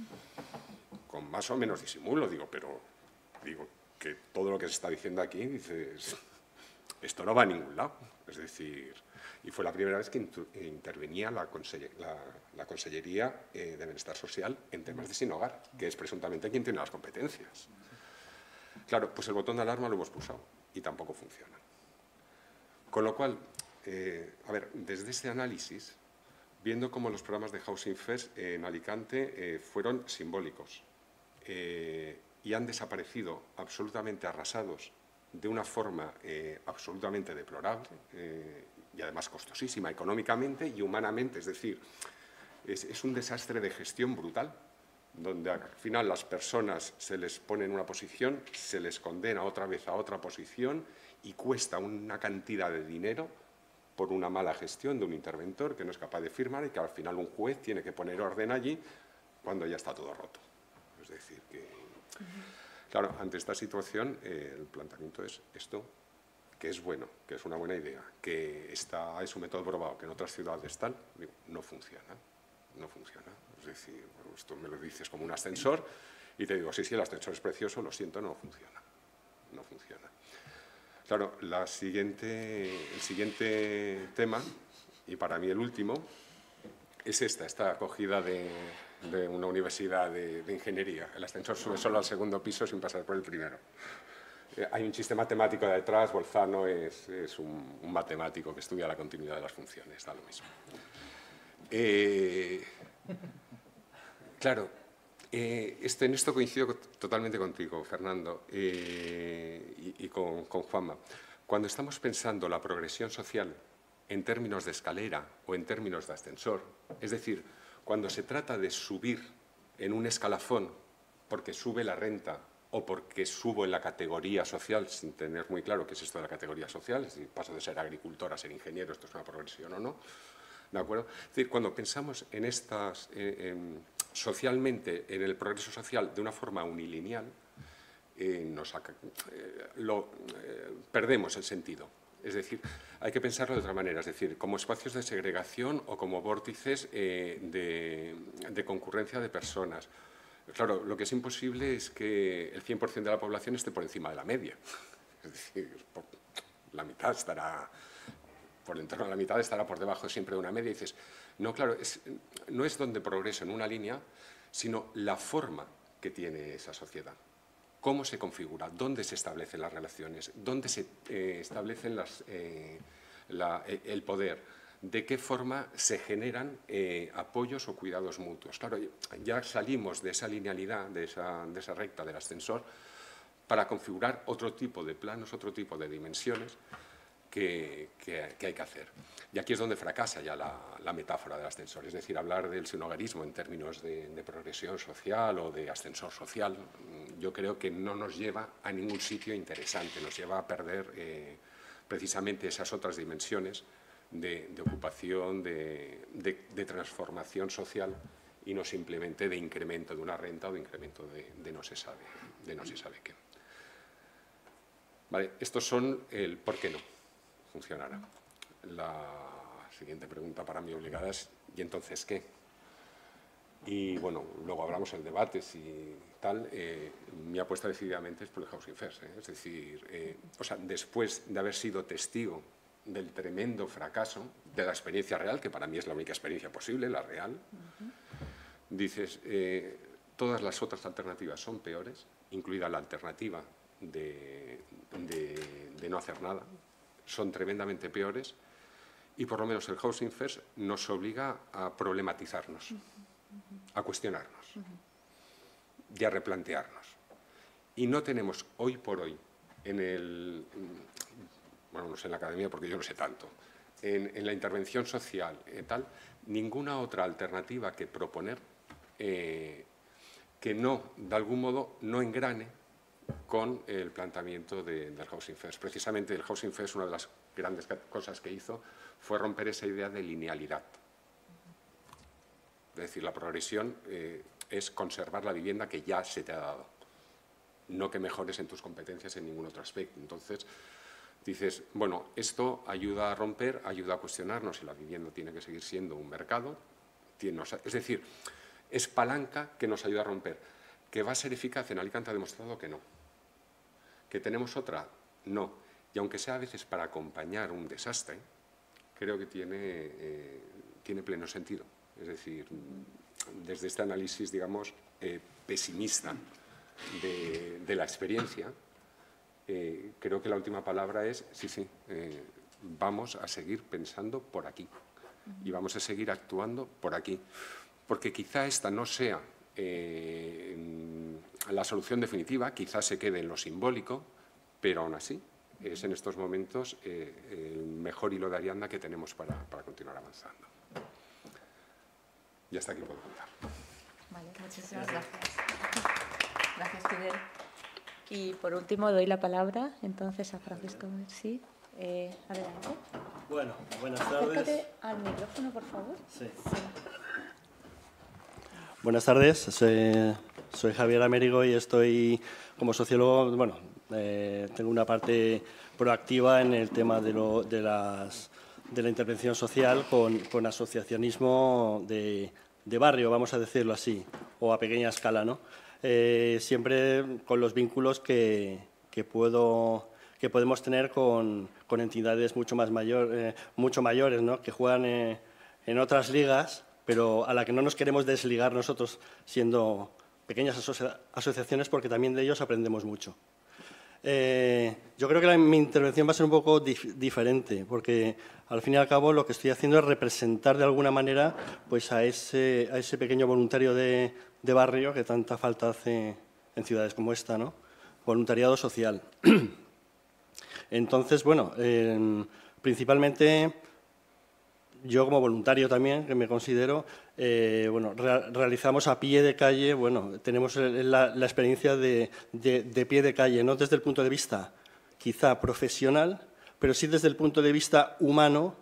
Con más o menos disimulo, digo, pero digo que todo lo que se está diciendo aquí, dices, esto no va a ningún lado. Es decir, y fue la primera vez que intervenía la, consell la, la Consellería eh, de Bienestar Social en temas de sin hogar, que es presuntamente quien tiene las competencias. Claro, pues el botón de alarma lo hemos pulsado y tampoco funciona. Con lo cual, eh, a ver, desde ese análisis, viendo cómo los programas de Housing First en Alicante eh, fueron simbólicos eh, y han desaparecido absolutamente arrasados de una forma eh, absolutamente deplorable eh, y además costosísima económicamente y humanamente, es decir, es, es un desastre de gestión brutal, donde al final las personas se les pone en una posición, se les condena otra vez a otra posición y cuesta una cantidad de dinero por una mala gestión de un interventor que no es capaz de firmar y que al final un juez tiene que poner orden allí cuando ya está todo roto. Es decir, que... Claro, ante esta situación eh, el planteamiento es esto, que es bueno, que es una buena idea, que está, es un método probado, que en otras ciudades tal, digo, no funciona, no funciona. Es decir, bueno, esto me lo dices como un ascensor y te digo, sí, sí, el ascensor es precioso, lo siento, no funciona, no funciona. Claro, la siguiente, el siguiente tema, y para mí el último, es esta, esta acogida de, de una universidad de, de ingeniería. El ascensor sube solo al segundo piso sin pasar por el primero. Eh, hay un chiste matemático detrás, Bolzano es, es un, un matemático que estudia la continuidad de las funciones, da lo mismo. Eh, claro, eh, este, en esto coincido totalmente contigo, Fernando, eh, y, y con, con Juanma. Cuando estamos pensando la progresión social en términos de escalera o en términos de ascensor, es decir, cuando se trata de subir en un escalafón porque sube la renta o porque subo en la categoría social, sin tener muy claro qué es esto de la categoría social, es decir, paso de ser agricultor a ser ingeniero, esto es una progresión o no, ¿De acuerdo? Es decir, cuando pensamos en estas, eh, en, socialmente, en el progreso social de una forma unilineal, eh, nos, eh, lo, eh, perdemos el sentido. Es decir, hay que pensarlo de otra manera, es decir, como espacios de segregación o como vórtices eh, de, de concurrencia de personas. Claro, lo que es imposible es que el cien por cien de la población esté por encima de la media. Es decir, por, la mitad estará, por en torno a la mitad estará por debajo siempre de una media. Y dices, no, claro, es, no es donde progreso en una línea, sino la forma que tiene esa sociedad. ¿Cómo se configura? ¿Dónde se establecen las relaciones? ¿Dónde se eh, establecen las, eh, la, el poder? ¿De qué forma se generan eh, apoyos o cuidados mutuos? Claro, ya salimos de esa linealidad, de esa, de esa recta del ascensor, para configurar otro tipo de planos, otro tipo de dimensiones que, que, que hay que hacer. Y aquí es donde fracasa ya la, la metáfora del ascensor, es decir, hablar del sinhogarismo en términos de, de progresión social o de ascensor social, yo creo que no nos lleva a ningún sitio interesante, nos lleva a perder eh, precisamente esas otras dimensiones de, de ocupación, de, de, de transformación social y no simplemente de incremento de una renta o de incremento de, de, no, se sabe, de no se sabe qué. Vale, estos son el por qué no funcionará. La siguiente pregunta para mí obligada es ¿y entonces qué? Y bueno, luego hablamos del debate si tal. Eh, mi apuesta decididamente es por el Housing First, ¿eh? Es decir, eh, o sea, después de haber sido testigo del tremendo fracaso de la experiencia real, que para mí es la única experiencia posible, la real, uh-huh. dices, eh, todas las otras alternativas son peores, incluida la alternativa de, de, de no hacer nada, son tremendamente peores y por lo menos el Housing First nos obliga a problematizarnos, a cuestionarnos y a replantearnos. Y no tenemos hoy por hoy en el, bueno, no sé en la academia porque yo no sé tanto, en, en la intervención social y tal, ninguna otra alternativa que proponer eh, que no, de algún modo, no engrane con el planteamiento de, del Housing First. Precisamente el Housing First, una de las grandes cosas que hizo fue romper esa idea de linealidad. Es decir, la progresión eh, es conservar la vivienda que ya se te ha dado, no que mejores en tus competencias en ningún otro aspecto. Entonces, dices, bueno, esto ayuda a romper, ayuda a cuestionarnos si la vivienda tiene que seguir siendo un mercado. Tiene, es decir, es palanca que nos ayuda a romper. ¿Que va a ser eficaz? En Alicante ha demostrado que no. ¿Que tenemos otra? No. Y aunque sea a veces para acompañar un desastre, creo que tiene, eh, tiene pleno sentido. Es decir, desde este análisis, digamos, eh, pesimista de, de la experiencia, eh, creo que la última palabra es, sí, sí, eh, vamos a seguir pensando por aquí y vamos a seguir actuando por aquí. Porque quizá esta no sea Eh, la solución definitiva, quizás se quede en lo simbólico, pero aún así es en estos momentos eh, el mejor hilo de Ariadna que tenemos para, para continuar avanzando. Y hasta aquí puedo contar.
Vale, muchísimas gracias. Gracias, Fidel. Y por último doy la palabra entonces a Francisco Merci. Eh, adelante.
Bueno, buenas tardes.
Acércate al micrófono, por favor.
Sí. sí. Buenas tardes, soy, soy Javier Amérigo y estoy como sociólogo, bueno, eh, tengo una parte proactiva en el tema de, lo, de, las, de la intervención social con, con asociacionismo de, de barrio, vamos a decirlo así, o a pequeña escala, ¿no? Eh, siempre con los vínculos que, que, puedo, que podemos tener con, con entidades mucho, más mayor, eh, mucho mayores, ¿no? Que juegan eh, en otras ligas, pero a la que no nos queremos desligar nosotros siendo pequeñas asocia asociaciones porque también de ellos aprendemos mucho. Eh, yo creo que la, mi intervención va a ser un poco dif diferente porque al fin y al cabo lo que estoy haciendo es representar de alguna manera pues, a, ese, a ese pequeño voluntario de, de barrio que tanta falta hace en ciudades como esta, ¿no? Voluntariado social. Entonces, bueno, eh, principalmente yo como voluntario también, que me considero, eh, bueno, re realizamos a pie de calle, bueno, tenemos la, la experiencia de, de, de pie de calle, no desde el punto de vista quizá profesional, pero sí desde el punto de vista humano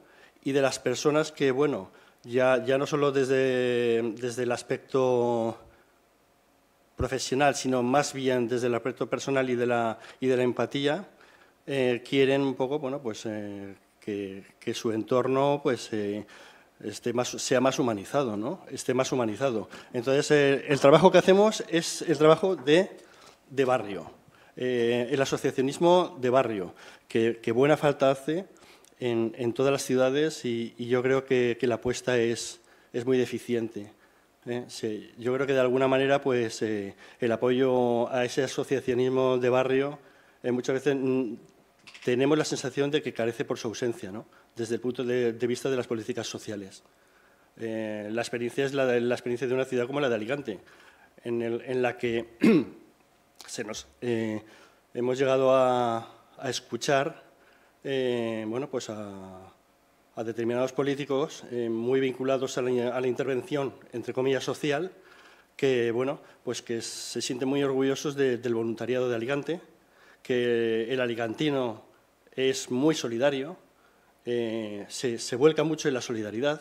y de las personas que, bueno, ya, ya no solo desde, desde el aspecto profesional, sino más bien desde el aspecto personal y de la, y de la empatía, eh, quieren un poco, bueno, pues eh, que, que su entorno, pues, eh, esté más, sea más humanizado, ¿no? Esté más humanizado. Entonces, eh, el trabajo que hacemos es el trabajo de, de barrio, eh, el asociacionismo de barrio, que, que buena falta hace en, en todas las ciudades y, y yo creo que, que la apuesta es, es muy deficiente. ¿eh? Sí, yo creo que de alguna manera pues, eh, el apoyo a ese asociacionismo de barrio eh, muchas veces mm, tenemos la sensación de que carece por su ausencia, ¿no? Desde el punto de, de vista de las políticas sociales. Eh, la experiencia es la, de, la experiencia de una ciudad como la de Alicante, en, el, en la que se nos, eh, hemos llegado a, a escuchar eh, bueno, pues a, a determinados políticos eh, muy vinculados a la, a la intervención, entre comillas, social, que, bueno, pues que se sienten muy orgullosos de, del voluntariado de Alicante, que el alicantino es muy solidario, eh, se, se vuelca mucho en la solidaridad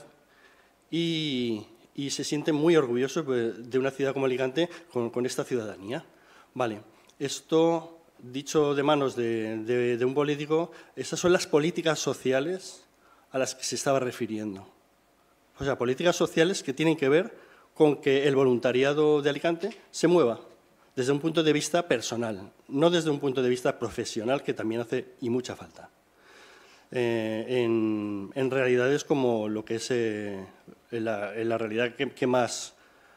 y, y se sienten muy orgullosos de una ciudad como Alicante con, con esta ciudadanía. Vale, esto, dicho de manos de, de, de un político, estas son las políticas sociales a las que se estaba refiriendo. O sea, políticas sociales que tienen que ver con que el voluntariado de Alicante se mueva desde un punto de vista personal, no desde un punto de vista profesional, que también hace y mucha falta. Eh, en, en realidades como lo que es eh, en la, en la realidad que, que más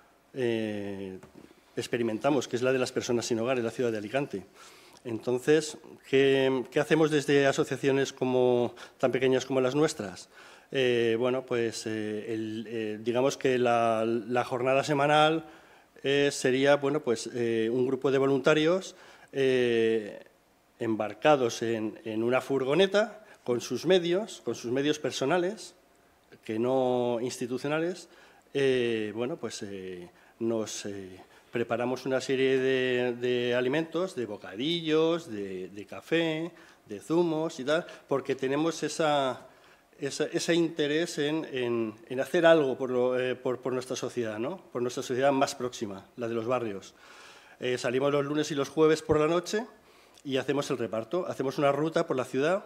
eh, experimentamos, que es la de las personas sin hogar en la ciudad de Alicante. Entonces, ¿qué, qué hacemos desde asociaciones como, tan pequeñas como las nuestras? Eh, bueno, pues eh, el, eh, digamos que la, la jornada semanal eh, sería bueno, pues, eh, un grupo de voluntarios eh, embarcados en, en una furgoneta con sus medios, con sus medios personales, que no institucionales, eh, bueno, pues eh, nos eh, preparamos una serie de, de alimentos, de bocadillos, de, de café, de zumos y tal, porque tenemos esa, esa, ese interés en, en, en hacer algo por, lo, eh, por, por nuestra sociedad, ¿no? Por nuestra sociedad más próxima, la de los barrios. Eh, salimos los lunes y los jueves por la noche y hacemos el reparto, hacemos una ruta por la ciudad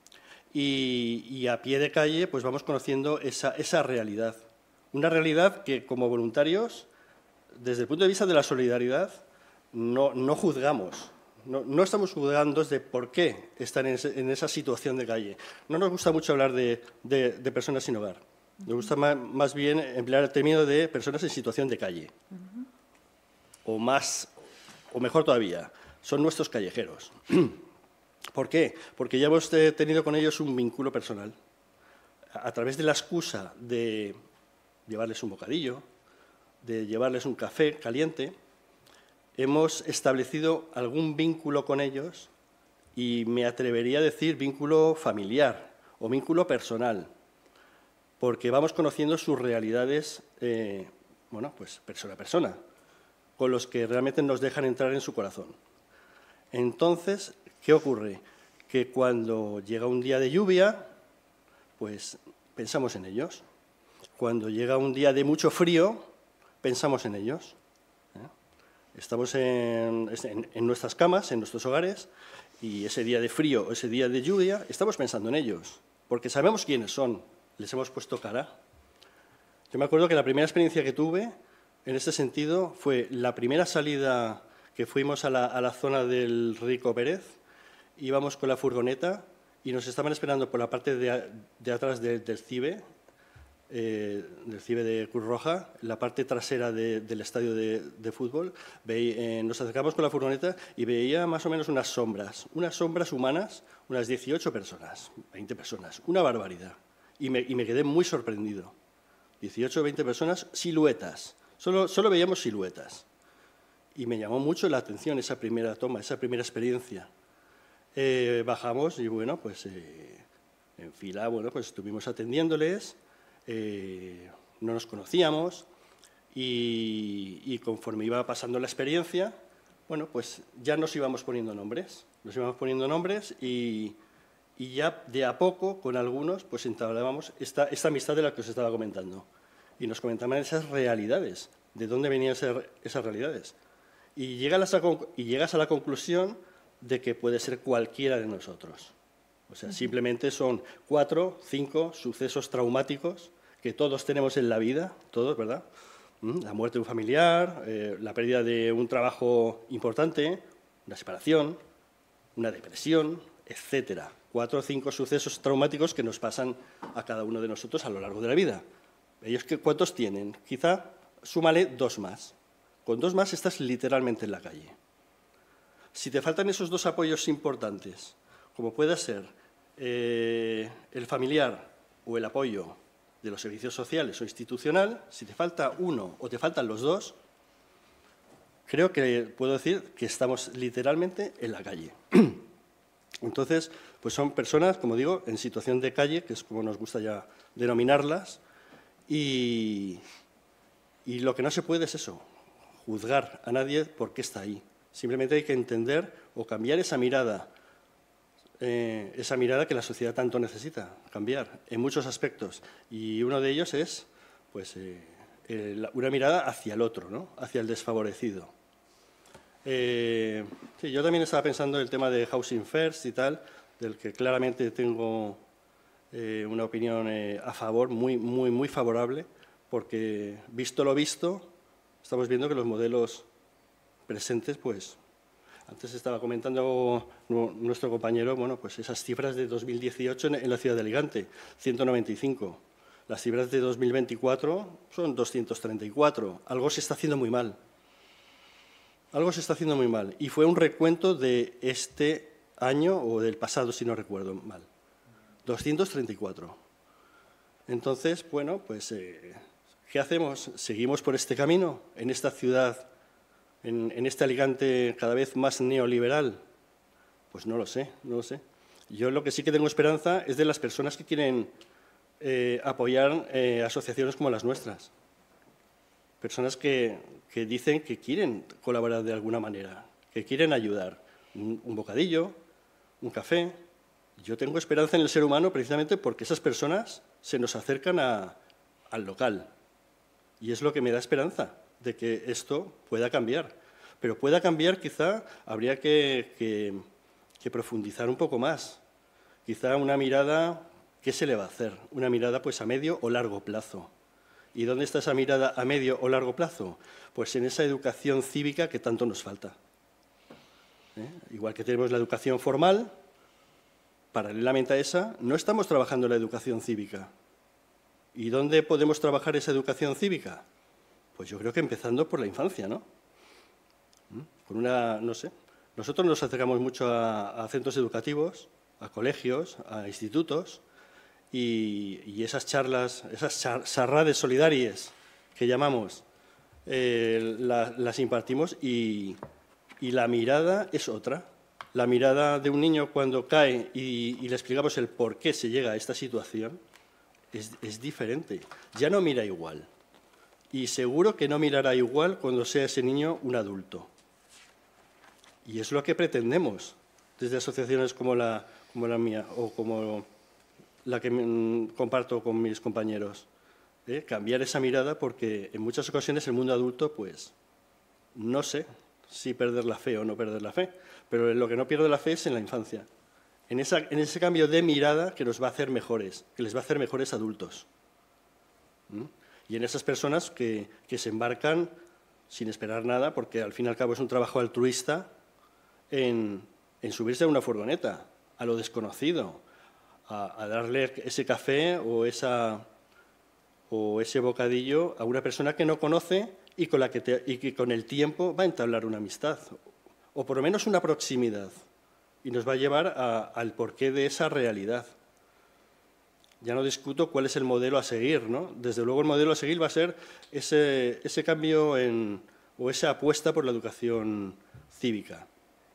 y, y a pie de calle pues vamos conociendo esa, esa realidad. Una realidad que como voluntarios, desde el punto de vista de la solidaridad, no, no juzgamos. No, no estamos juzgando de por qué están en, ese, en esa situación de calle. No nos gusta mucho hablar de, de, de personas sin hogar. Nos gusta más, más bien emplear el término de personas en situación de calle. Uh-huh. O más, o mejor todavía, son nuestros callejeros. ¿Por qué? Porque ya hemos tenido con ellos un vínculo personal. A través de la excusa de llevarles un bocadillo, de llevarles un café caliente, hemos establecido algún vínculo con ellos y me atrevería a decir vínculo familiar o vínculo personal, porque vamos conociendo sus realidades, eh, bueno, pues persona a persona, con los que realmente nos dejan entrar en su corazón. Entonces, ¿qué ocurre? Que cuando llega un día de lluvia, pues pensamos en ellos. Cuando llega un día de mucho frío, pensamos en ellos. Estamos en, en, en nuestras camas, en nuestros hogares, y ese día de frío o ese día de lluvia, estamos pensando en ellos, porque sabemos quiénes son, les hemos puesto cara. Yo me acuerdo que la primera experiencia que tuve en este sentido fue la primera salida que fuimos a la, a la zona del Rico Pérez, íbamos con la furgoneta y nos estaban esperando por la parte de, de atrás de, del CIBE, Eh, del CIBE de Cruz Roja, en la parte trasera de, del estadio de, de fútbol. Ve, eh, nos acercamos con la furgoneta y veía más o menos unas sombras, unas sombras humanas, unas dieciocho personas, veinte personas, una barbaridad. Y me, y me quedé muy sorprendido. dieciocho o veinte personas, siluetas, solo, solo veíamos siluetas. Y me llamó mucho la atención esa primera toma, esa primera experiencia. Eh, bajamos y, bueno, pues eh, en fila, bueno, pues estuvimos atendiéndoles. Eh, no nos conocíamos y, y conforme iba pasando la experiencia, bueno, pues ya nos íbamos poniendo nombres, nos íbamos poniendo nombres y, y ya de a poco, con algunos, pues entablábamos esta, esta amistad de la que os estaba comentando. Y nos comentaban esas realidades, de dónde venían esas realidades. Y llegas, a, y llegas a la conclusión de que puede ser cualquiera de nosotros. O sea, simplemente son cuatro, cinco sucesos traumáticos que todos tenemos en la vida, todos, ¿verdad? La muerte de un familiar, eh, la pérdida de un trabajo importante, una separación, una depresión, etcétera. Cuatro o cinco sucesos traumáticos que nos pasan a cada uno de nosotros a lo largo de la vida. ¿Ellos qué, cuántos tienen? Quizá súmale dos más. Con dos más estás literalmente en la calle. Si te faltan esos dos apoyos importantes, como pueda ser eh, el familiar o el apoyo de los servicios sociales o institucional, si te falta uno o te faltan los dos, creo que puedo decir que estamos literalmente en la calle. Entonces, pues son personas, como digo, en situación de calle, que es como nos gusta ya denominarlas, y, y lo que no se puede es eso, juzgar a nadie por qué está ahí. Simplemente hay que entender o cambiar esa mirada, eh, esa mirada que la sociedad tanto necesita, cambiar en muchos aspectos. Y uno de ellos es pues, eh, eh, una mirada hacia el otro, ¿no? Hacia el desfavorecido. Eh, sí, yo también estaba pensando en el tema de Housing First y tal, del que claramente tengo eh, una opinión eh, a favor, muy, muy, muy favorable, porque visto lo visto, estamos viendo que los modelos presentes, pues, antes estaba comentando nuestro compañero, bueno, pues esas cifras de dos mil dieciocho en la ciudad de Alicante, ciento noventa y cinco. Las cifras de dos mil veinticuatro son doscientos treinta y cuatro. Algo se está haciendo muy mal. Algo se está haciendo muy mal. Y fue un recuento de este año o del pasado, si no recuerdo mal. doscientos treinta y cuatro. Entonces, bueno, pues, eh, ¿qué hacemos? ¿Seguimos por este camino en esta ciudad, en, en este Alicante cada vez más neoliberal? Pues no lo sé, no lo sé. Yo lo que sí que tengo esperanza es de las personas que quieren eh, apoyar eh, asociaciones como las nuestras. Personas que, que dicen que quieren colaborar de alguna manera, que quieren ayudar. Un, un bocadillo, un café. Yo tengo esperanza en el ser humano precisamente porque esas personas se nos acercan a, al local. Y es lo que me da esperanza de que esto pueda cambiar. Pero pueda cambiar, quizá habría que, que, que profundizar un poco más. Quizá una mirada, ¿qué se le va a hacer? Una mirada pues a medio o largo plazo. ¿Y dónde está esa mirada a medio o largo plazo? Pues en esa educación cívica que tanto nos falta. ¿Eh? Igual que tenemos la educación formal, paralelamente a esa, no estamos trabajando la educación cívica. ¿Y dónde podemos trabajar esa educación cívica? Pues yo creo que empezando por la infancia, ¿no? Con una, no sé, nosotros nos acercamos mucho a, a centros educativos, a colegios, a institutos, y, y esas charlas, esas char, charrades solidarias que llamamos, eh, la, las impartimos y, y la mirada es otra. La mirada de un niño cuando cae y, y le explicamos el por qué se llega a esta situación es, es diferente. Ya no mira igual. Y seguro que no mirará igual cuando sea ese niño un adulto. Y es lo que pretendemos desde asociaciones como la, como la mía o como la que me, comparto con mis compañeros. ¿Eh? Cambiar esa mirada porque en muchas ocasiones el mundo adulto, pues, no sé si perder la fe o no perder la fe, pero en lo que no pierde la fe es en la infancia. En, esa, en ese cambio de mirada que nos va a hacer mejores, que les va a hacer mejores adultos. ¿Mm? Y en esas personas que, que se embarcan sin esperar nada, porque al fin y al cabo es un trabajo altruista, en, en subirse a una furgoneta, a lo desconocido, a, a darle ese café o, esa, o ese bocadillo a una persona que no conoce y con la que, te, y que con el tiempo va a entablar una amistad, o por lo menos una proximidad, y nos va a llevar a, al porqué de esa realidad. Ya no discuto cuál es el modelo a seguir, ¿no? Desde luego el modelo a seguir va a ser ese, ese cambio en, o esa apuesta por la educación cívica.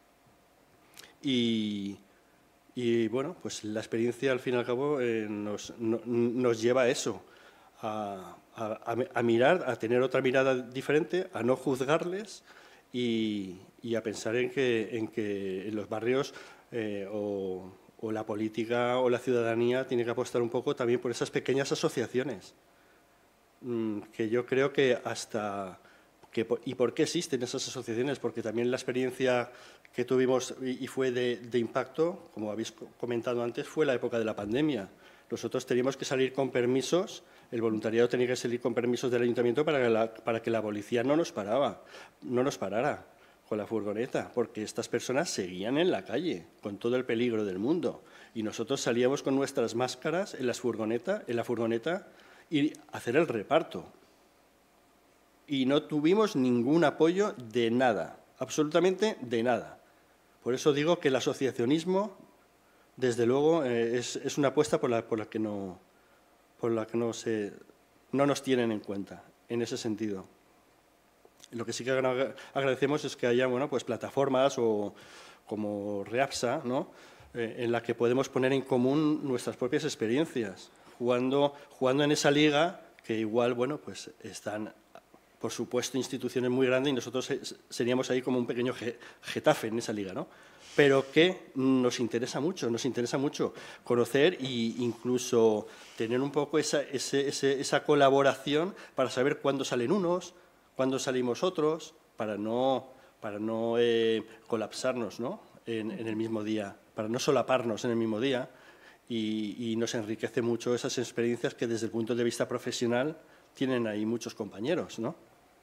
Y, y bueno, pues la experiencia al fin y al cabo eh, nos, no, nos lleva a eso, a, a, a mirar, a tener otra mirada diferente, a no juzgarles y, y a pensar en que en, que en los barrios eh, o, o, la política o la ciudadanía tiene que apostar un poco también por esas pequeñas asociaciones, que yo creo que hasta... Que, ¿Y por qué existen esas asociaciones? Porque también la experiencia que tuvimos y fue de, de impacto, como habéis comentado antes, fue la época de la pandemia. Nosotros teníamos que salir con permisos, el voluntariado tenía que salir con permisos del ayuntamiento para que la, para que la policía no nos paraba, no nos parara con la furgoneta, porque estas personas seguían en la calle con todo el peligro del mundo. Y nosotros salíamos con nuestras máscaras en, las furgoneta, en la furgoneta y hacer el reparto. Y no tuvimos ningún apoyo de nada, absolutamente de nada. Por eso digo que el asociacionismo, desde luego, eh, es, es una apuesta por la, por la que, no, por la que no, se, no nos tienen en cuenta, en ese sentido. Lo que sí que agradecemos es que haya bueno, pues, plataformas o, como Reapsa, ¿no? eh, en la que podemos poner en común nuestras propias experiencias, jugando, jugando en esa liga que igual bueno, pues, están... por supuesto, instituciones muy grandes y nosotros seríamos ahí como un pequeño Getafe en esa liga, ¿no? Pero que nos interesa mucho, nos interesa mucho conocer e incluso tener un poco esa, ese, ese, esa colaboración para saber cuándo salen unos, cuándo salimos otros, para no, para no eh, colapsarnos, ¿no? En, en el mismo día, para no solaparnos en el mismo día y, y nos enriquece mucho esas experiencias que desde el punto de vista profesional tienen ahí muchos compañeros, ¿no?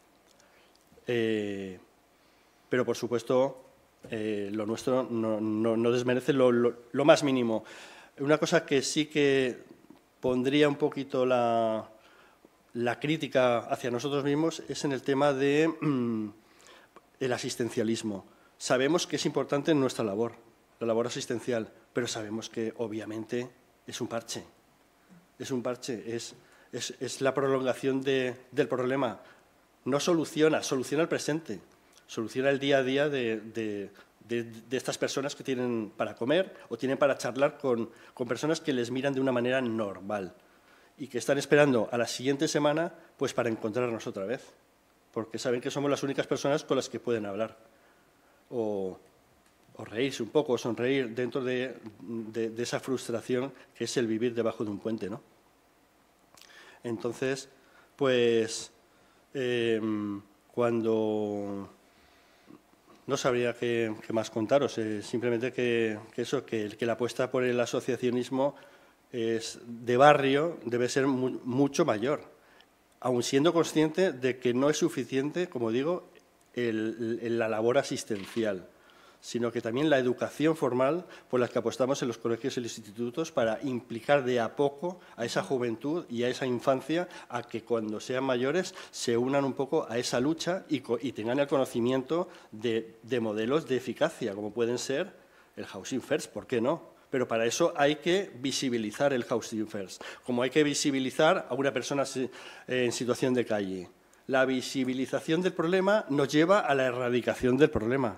Eh, pero, por supuesto, eh, lo nuestro no, no, no desmerece lo, lo, lo más mínimo. Una cosa que sí que pondría un poquito la, la crítica hacia nosotros mismos es en el tema de, mm, el asistencialismo. Sabemos que es importante en nuestra labor, la labor asistencial, pero sabemos que, obviamente, es un parche. Es un parche, es... Es, es la prolongación de, del problema. No soluciona, soluciona el presente, soluciona el día a día de, de, de, de estas personas que tienen para comer o tienen para charlar con, con personas que les miran de una manera normal y que están esperando a la siguiente semana pues, para encontrarnos otra vez, porque saben que somos las únicas personas con las que pueden hablar o, o reírse un poco, o sonreír dentro de, de, de esa frustración que es el vivir debajo de un puente, ¿no? Entonces, pues, eh, cuando... No sabría qué, qué más contaros, eh, simplemente que, que eso, que, que la apuesta por el asociacionismo es de barrio debe ser mu mucho mayor, aun siendo consciente de que no es suficiente, como digo, el, el, la labor asistencial, sino que también la educación formal por la que apostamos en los colegios y los institutos para implicar de a poco a esa juventud y a esa infancia a que cuando sean mayores se unan un poco a esa lucha y, y tengan el conocimiento de, de modelos de eficacia, como pueden ser el Housing First, ¿por qué no? Pero para eso hay que visibilizar el Housing First, como hay que visibilizar a una persona en situación de calle. La visibilización del problema nos lleva a la erradicación del problema.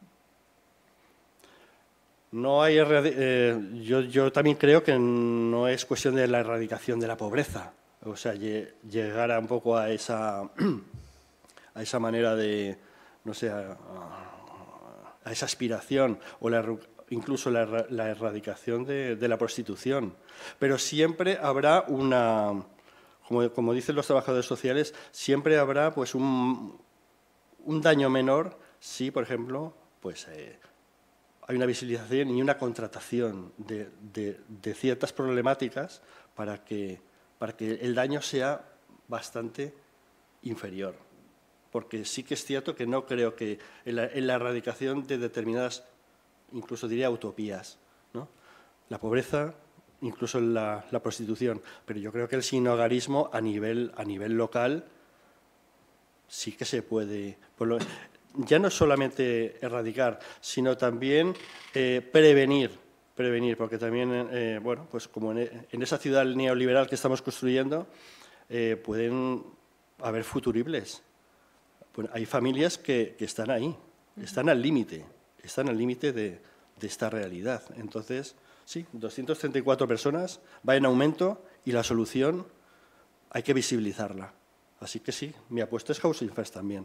No hay, eh, yo, yo también creo que no es cuestión de la erradicación de la pobreza, o sea, llegar a un poco a esa, a esa manera de, no sé, a, a esa aspiración o la, incluso la, la erradicación de, de la prostitución. Pero siempre habrá una, como, como dicen los trabajadores sociales, siempre habrá pues un, un daño menor si, por ejemplo, pues... Eh, hay una visibilización y una contratación de, de, de ciertas problemáticas para que, para que el daño sea bastante inferior. Porque sí que es cierto que no creo que en la, en la erradicación de determinadas, incluso diría utopías, ¿no? La pobreza, incluso la, la prostitución, pero yo creo que el sinhogarismo a nivel, a nivel local sí que se puede... Por lo, ya no solamente erradicar, sino también eh, prevenir, prevenir, porque también, eh, bueno, pues como en, en esa ciudad neoliberal que estamos construyendo, eh, pueden haber futuribles. Bueno, hay familias que, que están ahí, están al límite, están al límite de, de esta realidad. Entonces, sí, doscientas treinta y cuatro personas, va en aumento y la solución hay que visibilizarla. Así que sí, mi apuesta es Housing First también.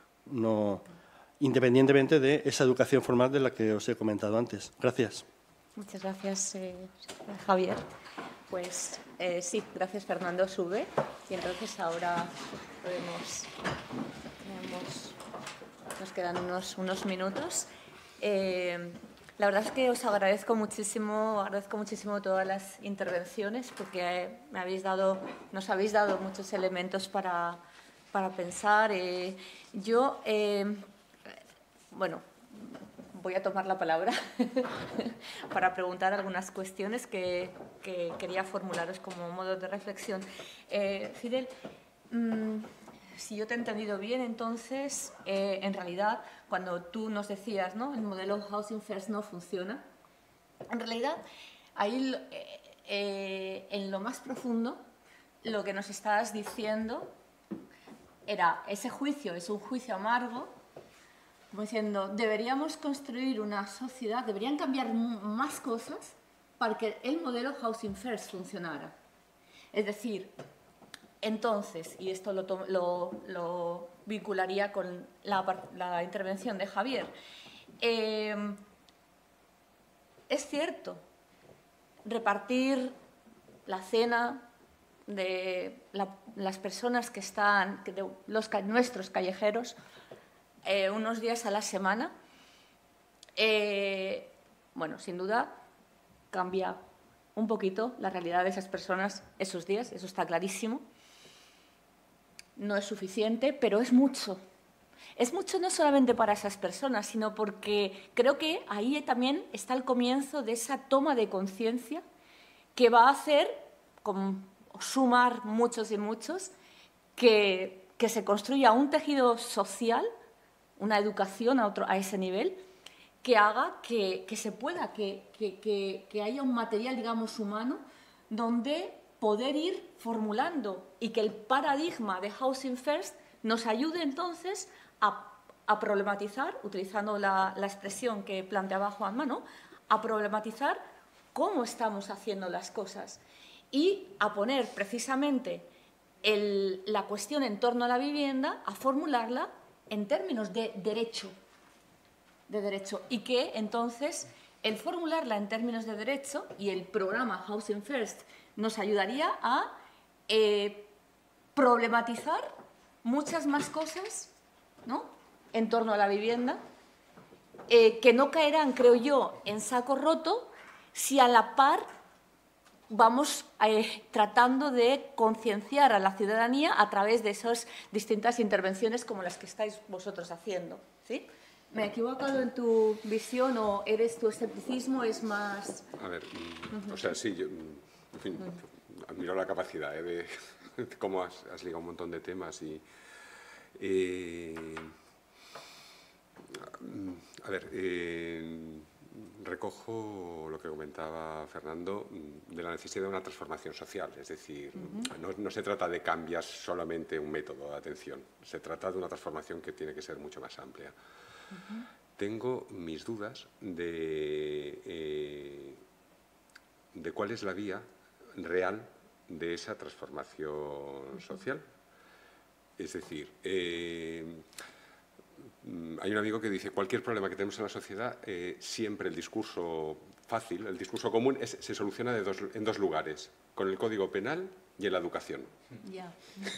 No, independientemente de esa educación formal de la que os he comentado antes. Gracias.
Muchas gracias, eh, Javier. Pues eh, sí, gracias, Fernando. Sube. Y entonces ahora podemos, tenemos, nos quedan unos, unos minutos. Eh, la verdad es que os agradezco muchísimo, agradezco muchísimo todas las intervenciones porque me habéis dado, nos habéis dado muchos elementos para, para pensar. Eh, yo, eh, bueno, voy a tomar la palabra para preguntar algunas cuestiones que, que quería formularos como modo de reflexión. Eh, Fidel, mmm, si yo te he entendido bien, entonces, eh, en realidad, cuando tú nos decías, ¿no?, el modelo Housing First no funciona, en realidad, ahí, eh, eh, en lo más profundo, lo que nos estabas diciendo era, ese juicio es un juicio amargo, como diciendo, deberíamos construir una sociedad, deberían cambiar más cosas para que el modelo Housing First funcionara. Es decir, entonces, y esto lo, lo, lo vincularía con la, la intervención de Javier, eh, es cierto, repartir la cena de la, las personas que están, de los, nuestros callejeros, Eh, unos días a la semana, eh, bueno, sin duda cambia un poquito la realidad de esas personas esos días, eso está clarísimo. No es suficiente, pero es mucho. Es mucho no solamente para esas personas, sino porque creo que ahí también está el comienzo de esa toma de conciencia que va a hacer, con, sumar muchos y muchos, que, que se construya un tejido social, una educación a, otro, a ese nivel, que haga que, que se pueda, que, que, que, que haya un material, digamos, humano, donde poder ir formulando y que el paradigma de Housing First nos ayude entonces a, a problematizar, utilizando la, la expresión que planteaba Juanma, ¿no?, a problematizar cómo estamos haciendo las cosas y a poner precisamente el, la cuestión en torno a la vivienda, a formularla en términos de derecho, de derecho, y que entonces el formularla en términos de derecho y el programa Housing First nos ayudaría a eh, problematizar muchas más cosas, ¿no?, en torno a la vivienda, eh, que no caerán, creo yo, en saco roto si a la par vamos eh, tratando de concienciar a la ciudadanía a través de esas distintas intervenciones como las que estáis vosotros haciendo, ¿sí? ¿Me he equivocado en tu visión o eres tu escepticismo es más...?
A ver, uh-huh. o sea, sí, yo, en fin, uh-huh. admiro la capacidad ¿eh? de, de cómo has, has ligado un montón de temas y... Eh, a ver, eh, recojo lo que comentaba Fernando de la necesidad de una transformación social, es decir, uh-huh. no, no se trata de cambiar solamente un método de atención, se trata de una transformación que tiene que ser mucho más amplia. Uh-huh. Tengo mis dudas de, eh, de cuál es la vía real de esa transformación uh-huh. social. Es decir, eh, hay un amigo que dice cualquier problema que tenemos en la sociedad, eh, siempre el discurso fácil, el discurso común, es, se soluciona de dos, en dos lugares, con el Código Penal y en la educación. Yeah.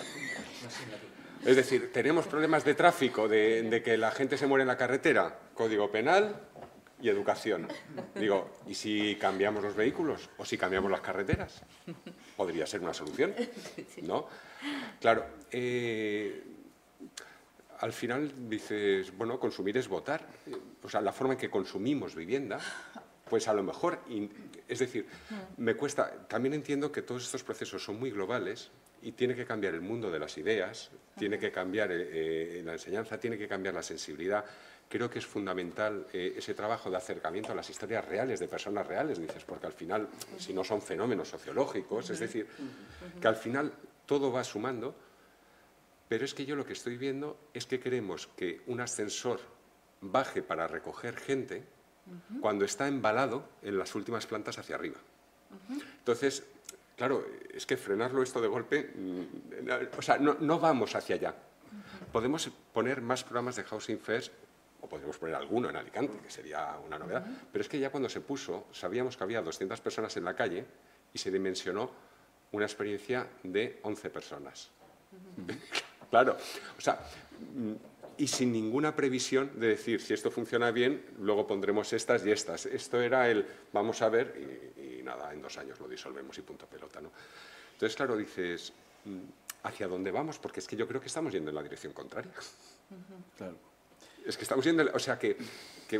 Es decir, tenemos problemas de tráfico, de, de que la gente se muere en la carretera, Código Penal y educación. Digo, ¿y si cambiamos los vehículos o si cambiamos las carreteras? Podría ser una solución, ¿no? Claro, eh, al final dices, bueno, consumir es votar. O sea, la forma en que consumimos vivienda, pues a lo mejor, es decir, me cuesta, también entiendo que todos estos procesos son muy globales y tiene que cambiar el mundo de las ideas, tiene que cambiar eh, la enseñanza, tiene que cambiar la sensibilidad. Creo que es fundamental eh, ese trabajo de acercamiento a las historias reales, de personas reales, dices, porque al final, si no son fenómenos sociológicos, es decir, que al final todo va sumando. Pero es que yo lo que estoy viendo es que queremos que un ascensor baje para recoger gente uh-huh. cuando está embalado en las últimas plantas hacia arriba. Uh-huh. Entonces, claro, es que frenarlo esto de golpe, o sea, no, no vamos hacia allá. Uh-huh. Podemos poner más programas de Housing First o podríamos poner alguno en Alicante, que sería una novedad, uh-huh. pero es que ya cuando se puso, sabíamos que había doscientas personas en la calle y se dimensionó una experiencia de once personas. Uh-huh. Claro, o sea, y sin ninguna previsión de decir, si esto funciona bien, luego pondremos estas y estas. Esto era el, vamos a ver, y, y nada, en dos años lo disolvemos y punto pelota, ¿no? Entonces, claro, dices, ¿hacia dónde vamos? Porque es que yo creo que estamos yendo en la dirección contraria. Uh-huh. Claro. Es que estamos yendo, o sea, que, que,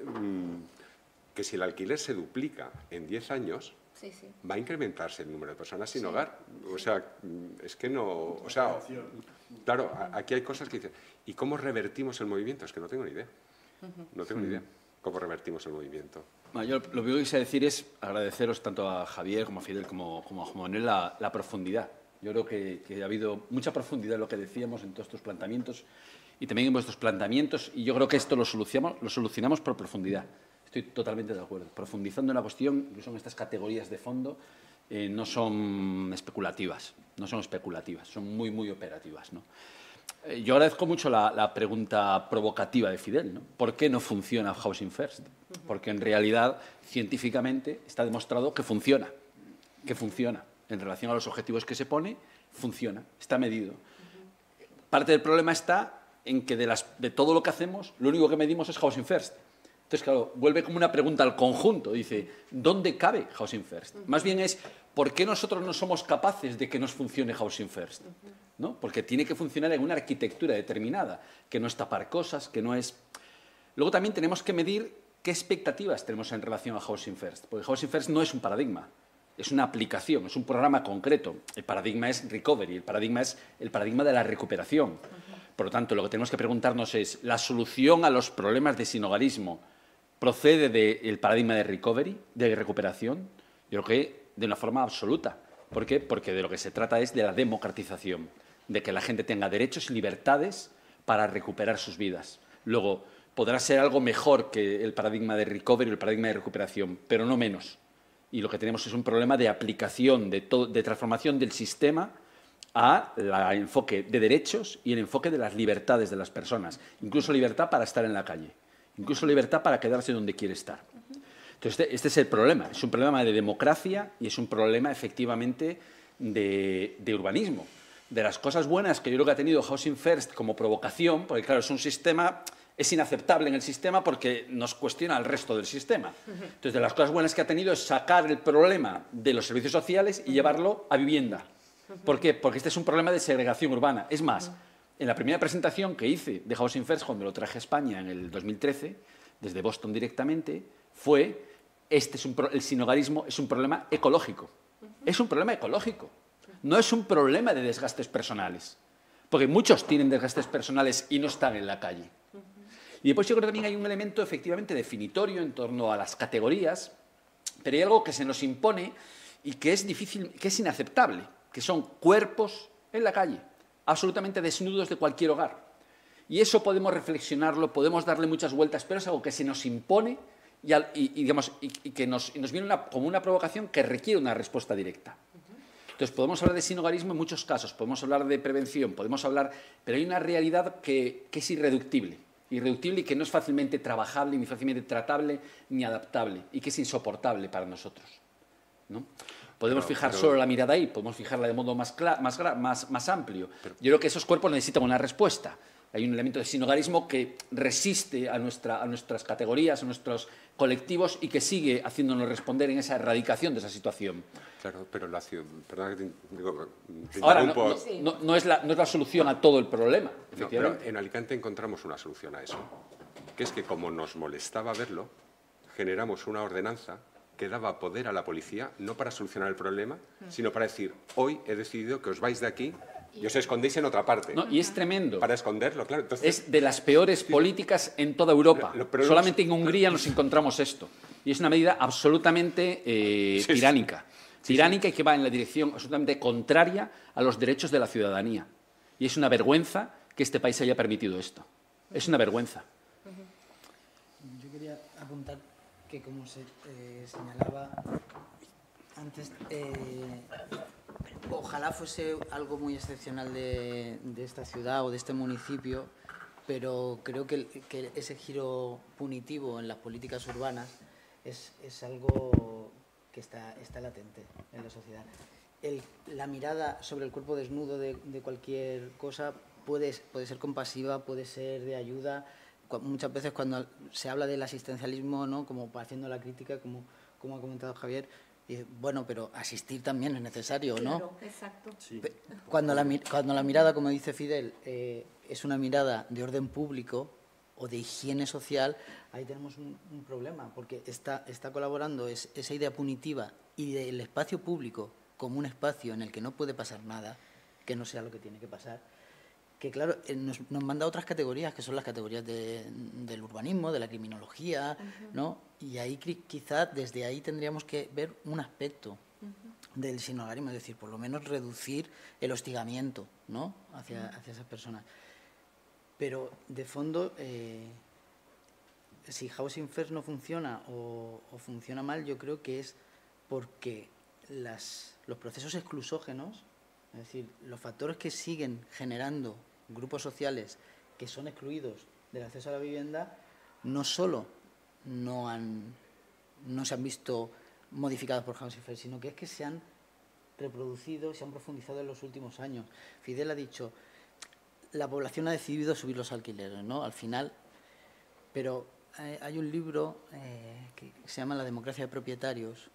que si el alquiler se duplica en diez años, sí, sí. va a incrementarse el número de personas sin sí. hogar. O sea, es que no... O sea, claro, aquí hay cosas que dicen, ¿y cómo revertimos el movimiento? Es que no tengo ni idea. No tengo ni idea cómo revertimos el movimiento.
Bueno, yo lo que quise decir es agradeceros tanto a Javier como a Fidel como, como a Juan Manuel la, la profundidad. Yo creo que, que ha habido mucha profundidad en lo que decíamos en todos estos planteamientos y también en vuestros planteamientos, y yo creo que esto lo solucionamos, lo solucionamos por profundidad. Estoy totalmente de acuerdo. Profundizando en la cuestión, incluso en estas categorías de fondo, eh, no son especulativas, no son especulativas, son muy, muy operativas, ¿no? Eh, yo agradezco mucho la, la pregunta provocativa de Fidel, ¿no? ¿Por qué no funciona Housing First? Porque en realidad, científicamente, está demostrado que funciona, que funciona. En relación a los objetivos que se pone, funciona, está medido. Parte del problema está en que de, las, de todo lo que hacemos, lo único que medimos es Housing First. Entonces, claro, vuelve como una pregunta al conjunto. Dice, ¿dónde cabe Housing First? Uh-huh. Más bien es, ¿por qué nosotros no somos capaces de que nos funcione Housing First? Uh-huh. ¿No? Porque tiene que funcionar en una arquitectura determinada, que no es tapar cosas, que no es... Luego también tenemos que medir qué expectativas tenemos en relación a Housing First. Porque Housing First no es un paradigma, es una aplicación, es un programa concreto. El paradigma es recovery, el paradigma es el paradigma de la recuperación. Uh-huh. Por lo tanto, lo que tenemos que preguntarnos es, ¿la solución a los problemas de sinhogarismo procede del paradigma de recovery, de recuperación? Yo creo que de una forma absoluta. ¿Por qué? Porque de lo que se trata es de la democratización, de que la gente tenga derechos y libertades para recuperar sus vidas. Luego, podrá ser algo mejor que el paradigma de recovery o el paradigma de recuperación, pero no menos. Y lo que tenemos es un problema de aplicación, de, todo, de transformación del sistema a el enfoque de derechos y el enfoque de las libertades de las personas. Incluso libertad para estar en la calle. Incluso libertad para quedarse donde quiere estar. Entonces, este, este es el problema. Es un problema de democracia y es un problema, efectivamente, de, de urbanismo. De las cosas buenas que yo creo que ha tenido Housing First como provocación, porque, claro, es un sistema... Es inaceptable en el sistema porque nos cuestiona al resto del sistema. Entonces, de las cosas buenas que ha tenido es sacar el problema de los servicios sociales y llevarlo a vivienda. ¿Por qué? Porque este es un problema de segregación urbana. Es más, en la primera presentación que hice de Housing First, cuando lo traje a España en el dos mil trece, desde Boston directamente, fue, este es un pro, el sinhogarismo es un problema ecológico. Es un problema ecológico. No es un problema de desgastes personales. Porque muchos tienen desgastes personales y no están en la calle. Y después yo creo que también hay un elemento efectivamente definitorio en torno a las categorías, pero hay algo que se nos impone y que es difícil, que es inaceptable, que son cuerpos en la calle, absolutamente desnudos de cualquier hogar. Y eso podemos reflexionarlo, podemos darle muchas vueltas, pero es algo que se nos impone y, y, y, digamos, y, y que nos, y nos viene una, como una provocación que requiere una respuesta directa. Entonces, podemos hablar de sinhogarismo en muchos casos, podemos hablar de prevención, podemos hablar, pero hay una realidad que, que es irreductible. irreductible y que no es fácilmente trabajable, ni fácilmente tratable, ni adaptable, y que es insoportable para nosotros, ¿no? Podemos pero, fijar pero, solo la mirada ahí, podemos fijarla de modo más, más, más, más amplio. Pero, Yo creo que esos cuerpos necesitan una respuesta. Hay un elemento de sinhogarismo que resiste a, nuestra, a nuestras categorías, a nuestros colectivos y que sigue haciéndonos responder en esa erradicación de esa situación.
Claro, pero la ciudad... Perdona que te, digo, te
Ahora, no, no, no, no, es la, no es la solución a todo el problema, efectivamente.
No, pero en Alicante encontramos una solución a eso, que es que como nos molestaba verlo, generamos una ordenanza que daba poder a la policía, no para solucionar el problema, mm. sino para decir, hoy he decidido que os vais de aquí y os escondéis en otra parte.
No, y es tremendo.
Para esconderlo, claro. Entonces,
es de las peores políticas en toda Europa. Lo, lo, Solamente en Hungría nos encontramos esto. Y es una medida absolutamente eh, sí, tiránica. Sí. Tiránica sí, sí. y que va en la dirección absolutamente contraria a los derechos de la ciudadanía. Y es una vergüenza que este país haya permitido esto. Es una vergüenza.
Yo quería apuntar que, como se eh, señalaba antes, eh, ojalá fuese algo muy excepcional de, de esta ciudad o de este municipio pero creo que, el, que ese giro punitivo en las políticas urbanas es, es algo que está, está latente en la sociedad. El, la mirada sobre el cuerpo desnudo de, de cualquier cosa puede, puede ser compasiva, puede ser de ayuda. Muchas veces cuando se habla del asistencialismo, ¿no?, como haciendo la crítica, como, como ha comentado Javier, y, bueno, pero asistir también es necesario, ¿no?
Claro, exacto.
Sí.
Cuando la, cuando la mirada, como dice Fidel, eh, es una mirada de orden público o de higiene social, ahí tenemos un, un problema, porque está, está colaborando es, esa idea punitiva y del espacio público como un espacio en el que no puede pasar nada, que no sea lo que tiene que pasar, que claro, eh, nos, nos manda otras categorías, que son las categorías de, del urbanismo, de la criminología, uh-huh. ¿no? Y ahí quizás desde ahí tendríamos que ver un aspecto uh-huh. del sinhogarismo, es decir, por lo menos reducir el hostigamiento, ¿no?, hacia, uh-huh. hacia esas personas. Pero de fondo, eh, si Housing First no funciona o, o funciona mal, yo creo que es porque las, los procesos exclusógenos, es decir, los factores que siguen generando grupos sociales que son excluidos del acceso a la vivienda, no solo no, han, no se han visto modificados por Housing First, sino que es que se han reproducido, se han profundizado en los últimos años. Fidel ha dicho, la población ha decidido subir los alquileres, ¿no?, al final, pero eh, hay un libro eh, que se llama La democracia de propietarios,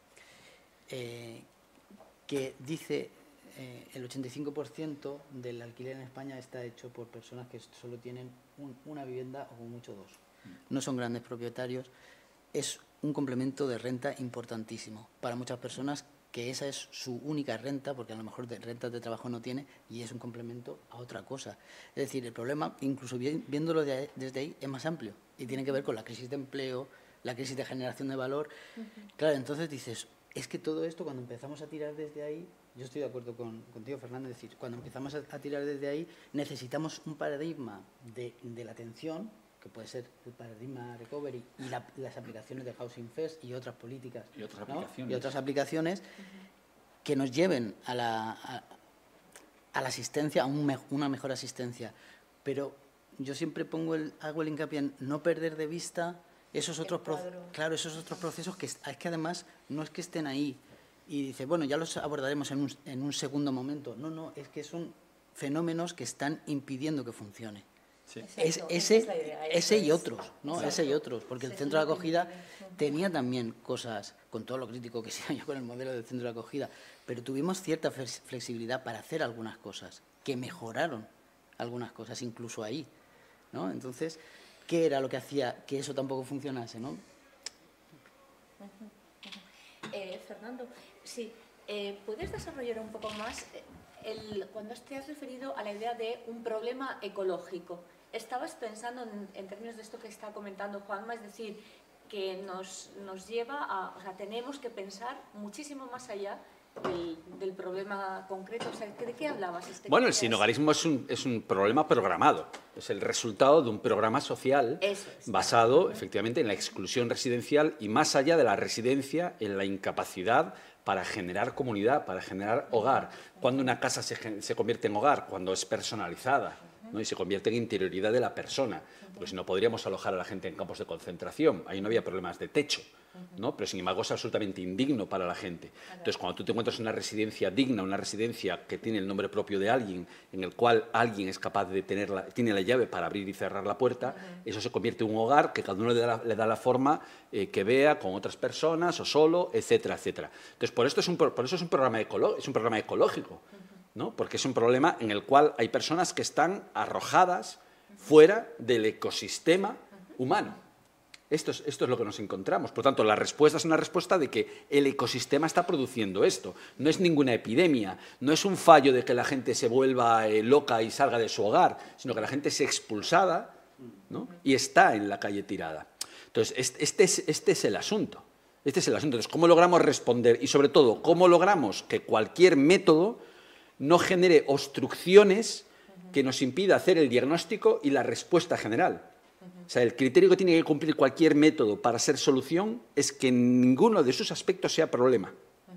eh, que dice eh, el ochenta y cinco por ciento del alquiler en España está hecho por personas que solo tienen un, una vivienda o como mucho dos. No son grandes propietarios. Es un complemento de renta importantísimo para muchas personas, que esa es su única renta, porque a lo mejor de rentas de trabajo no tiene, y es un complemento a otra cosa. Es decir, el problema, incluso viéndolo de ahí, desde ahí, es más amplio y tiene que ver con la crisis de empleo, la crisis de generación de valor. Uh-huh. Claro, entonces dices, es que todo esto, cuando empezamos a tirar desde ahí, yo estoy de acuerdo con, contigo, Fernando, es decir, cuando empezamos a, a tirar desde ahí, necesitamos un paradigma de, de la atención, que puede ser el paradigma recovery y la, las aplicaciones de Housing First y otras políticas,
y otras
¿no?,
aplicaciones,
y otras aplicaciones uh-huh. que nos lleven a la, a, a la asistencia, a un me, una mejor asistencia. Pero yo siempre pongo el, hago el hincapié en no perder de vista esos otros, pro, claro, esos otros procesos que, es que además no es que estén ahí y dice, bueno, ya los abordaremos en un, en un segundo momento. No, no, es que son fenómenos que están impidiendo que funcione. Sí. Es, ese es idea, ese y otros, ¿no? Exacto. Ese y otros, porque el centro de acogida tenía también cosas, con todo lo crítico que sea yo con el modelo del centro de acogida, pero tuvimos cierta flexibilidad para hacer algunas cosas, que mejoraron algunas cosas, incluso ahí, ¿no? Entonces, ¿qué era lo que hacía que eso tampoco funcionase, no?
Eh, Fernando, sí, eh, ¿puedes desarrollar un poco más el, cuando te has referido a la idea de un problema ecológico? Estabas pensando en, en términos de esto que está comentando Juanma, es decir, que nos, nos lleva a, o sea, tenemos que pensar muchísimo más allá del, del problema concreto. O sea, ¿de qué hablabas? Este
bueno, el sinhogarismo es un, es un problema programado, es el resultado de un programa social es. basado uh-huh. efectivamente en la exclusión residencial y más allá de la residencia, en la incapacidad para generar comunidad, para generar hogar. Cuando una casa se, se convierte en hogar, cuando es personalizada, ¿no?, y se convierte en interioridad de la persona, porque si no podríamos alojar a la gente en campos de concentración, ahí no había problemas de techo, ¿no?, pero sin embargo es absolutamente indigno para la gente. Entonces, cuando tú te encuentras una residencia digna, una residencia que tiene el nombre propio de alguien, en el cual alguien es capaz de tener la, tiene la llave para abrir y cerrar la puerta, eso se convierte en un hogar que cada uno le da la, le da la forma eh, que vea, con otras personas o solo, etcétera, etcétera. Entonces, por, esto es un, por eso es un programa, ecolo, es un programa ecológico, ¿no?, porque es un problema en el cual hay personas que están arrojadas fuera del ecosistema humano. Esto es, esto es lo que nos encontramos. Por tanto, la respuesta es una respuesta de que el ecosistema está produciendo esto. No es ninguna epidemia, no es un fallo de que la gente se vuelva eh, loca y salga de su hogar, sino que la gente es expulsada, ¿no?, y está en la calle tirada. Entonces, este, este, es, este es el asunto. Este es el asunto. Entonces, ¿cómo logramos responder? Y, sobre todo, ¿cómo logramos que cualquier método no genere obstrucciones que nos impida hacer el diagnóstico y la respuesta general? O sea, el criterio que tiene que cumplir cualquier método para ser solución es que ninguno de sus aspectos sea problema.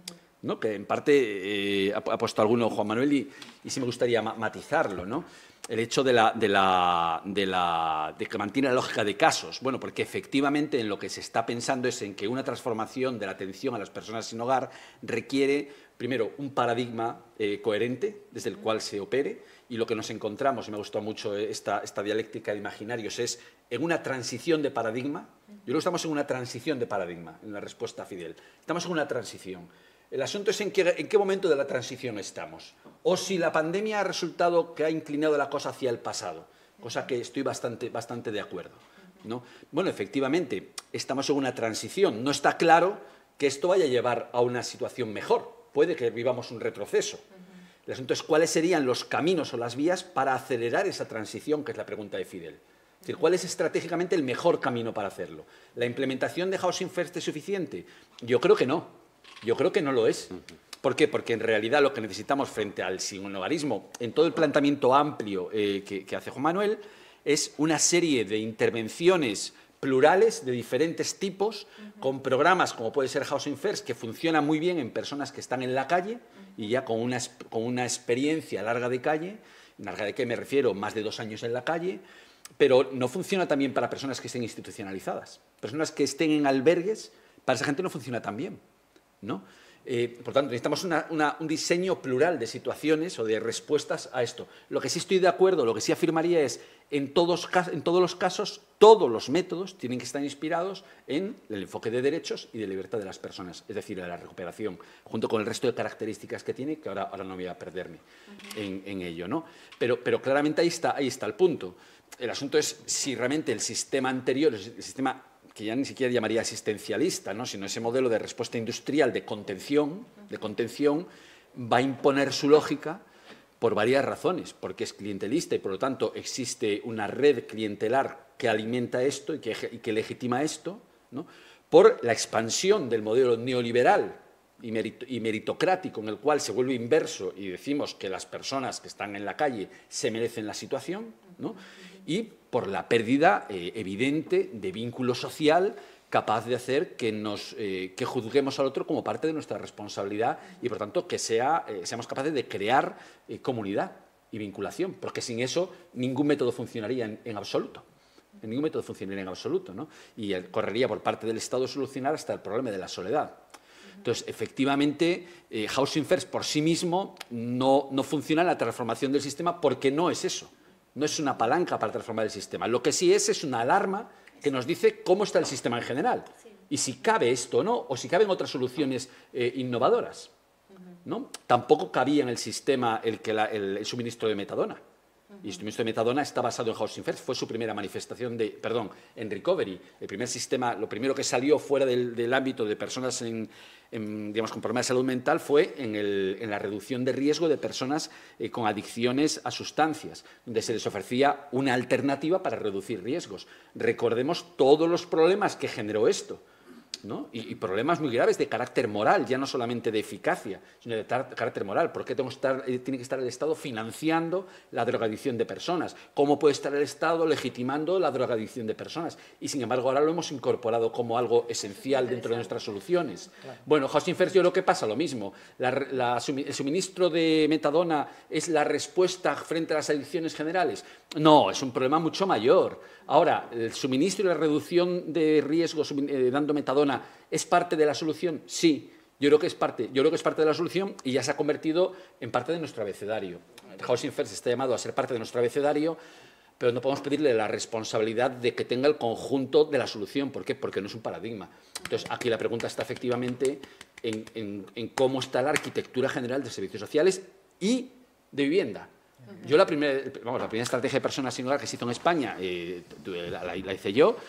¿no? Que en parte eh, ha, ha puesto alguno Juan Manuel y, y sí me gustaría ma matizarlo, ¿no? El hecho de, la, de, la, de, la, de que mantiene la lógica de casos. Bueno, porque efectivamente en lo que se está pensando es en que una transformación de la atención a las personas sin hogar requiere, primero, un paradigma eh, coherente desde el cual se opere, y lo que nos encontramos, y me gustó mucho esta, esta dialéctica de imaginarios, es en una transición de paradigma. Yo creo que estamos en una transición de paradigma, en la respuesta a Fidel. Estamos en una transición. El asunto es en qué, en qué momento de la transición estamos. O si la pandemia ha resultado que ha inclinado la cosa hacia el pasado, cosa que estoy bastante, bastante de acuerdo, ¿no? Bueno, efectivamente, estamos en una transición. No está claro que esto vaya a llevar a una situación mejor. Puede que vivamos un retroceso. El asunto es cuáles serían los caminos o las vías para acelerar esa transición, que es la pregunta de Fidel. Es decir, ¿cuál es estratégicamente el mejor camino para hacerlo? ¿La implementación de Housing First es suficiente? Yo creo que no. Yo creo que no lo es. ¿Por qué? Porque en realidad lo que necesitamos frente al sinhogarismo, en todo el planteamiento amplio eh, que, que hace Juan Manuel, es una serie de intervenciones plurales de diferentes tipos, uh-huh. con programas como puede ser Housing First, que funciona muy bien en personas que están en la calle uh-huh. y ya con una, con una experiencia larga de calle, larga de calle me refiero, más de dos años en la calle, pero no funciona también para personas que estén institucionalizadas. Personas que estén en albergues, para esa gente no funciona tan bien, ¿no? Eh, por tanto, necesitamos una, una, un diseño plural de situaciones o de respuestas a esto. Lo que sí estoy de acuerdo, lo que sí afirmaría es, en todos, en todos los casos, todos los métodos tienen que estar inspirados en el enfoque de derechos y de libertad de las personas, es decir, de la recuperación, junto con el resto de características que tiene, que ahora, ahora no voy a perderme uh-huh. en, en ello, ¿no? Pero, pero claramente ahí está, ahí está el punto. El asunto es si realmente el sistema anterior, el sistema que ya ni siquiera llamaría asistencialista, ¿no? Sino ese modelo de respuesta industrial de contención, de contención, va a imponer su lógica por varias razones, porque es clientelista y, por lo tanto, existe una red clientelar que alimenta esto y que, y que legitima esto, ¿no? Por la expansión del modelo neoliberal y, merit y meritocrático en el cual se vuelve inverso y decimos que las personas que están en la calle se merecen la situación, ¿no? Y por la pérdida eh, evidente de vínculo social capaz de hacer que, nos, eh, que juzguemos al otro como parte de nuestra responsabilidad y, por tanto, que sea, eh, seamos capaces de crear eh, comunidad y vinculación, porque sin eso ningún método funcionaría en, en absoluto. En ningún método funcionaría en absoluto, ¿no? Y eh, correría por parte del Estado solucionar hasta el problema de la soledad. Entonces, efectivamente, eh, Housing First por sí mismo no, no funciona en la transformación del sistema porque no es eso. No es una palanca para transformar el sistema. Lo que sí es es una alarma que nos dice cómo está el sistema en general y si cabe esto o no, o si caben otras soluciones eh, innovadoras, ¿no? Tampoco cabía en el sistema el, que la, el, el suministro de metadona. Y el suministro de metadona está basado en Housing First. Fue su primera manifestación de, perdón, en Recovery. El primer sistema, lo primero que salió fuera del, del ámbito de personas en, en, digamos, con problemas de salud mental fue en, el, en la reducción de riesgo de personas eh, con adicciones a sustancias, donde se les ofrecía una alternativa para reducir riesgos. Recordemos todos los problemas que generó esto, ¿no? Y, y problemas muy graves de carácter moral, ya no solamente de eficacia, sino de carácter moral. ¿Por qué tengo que estar, eh, tiene que estar el Estado financiando la drogadicción de personas? ¿Cómo puede estar el Estado legitimando la drogadicción de personas? Y, sin embargo, ahora lo hemos incorporado como algo esencial dentro de nuestras soluciones. Claro. Bueno, Housing First yo creo que pasa lo mismo. La, la, el suministro de metadona es la respuesta frente a las adicciones generales. No, es un problema mucho mayor. Ahora, el suministro y la reducción de riesgos eh, dando metadona ¿es parte de la solución? Sí, yo creo que es parte, yo creo que es parte de la solución y ya se ha convertido en parte de nuestro abecedario. Housing First está llamado a ser parte de nuestro abecedario, pero no podemos pedirle la responsabilidad de que tenga el conjunto de la solución. ¿Por qué? Porque no es un paradigma. Entonces, aquí la pregunta está efectivamente en, en, en cómo está la arquitectura general de servicios sociales y de vivienda. Yo la primera, vamos, la primera estrategia de personas sin hogar que se hizo en España, eh, la, la, la hice yo.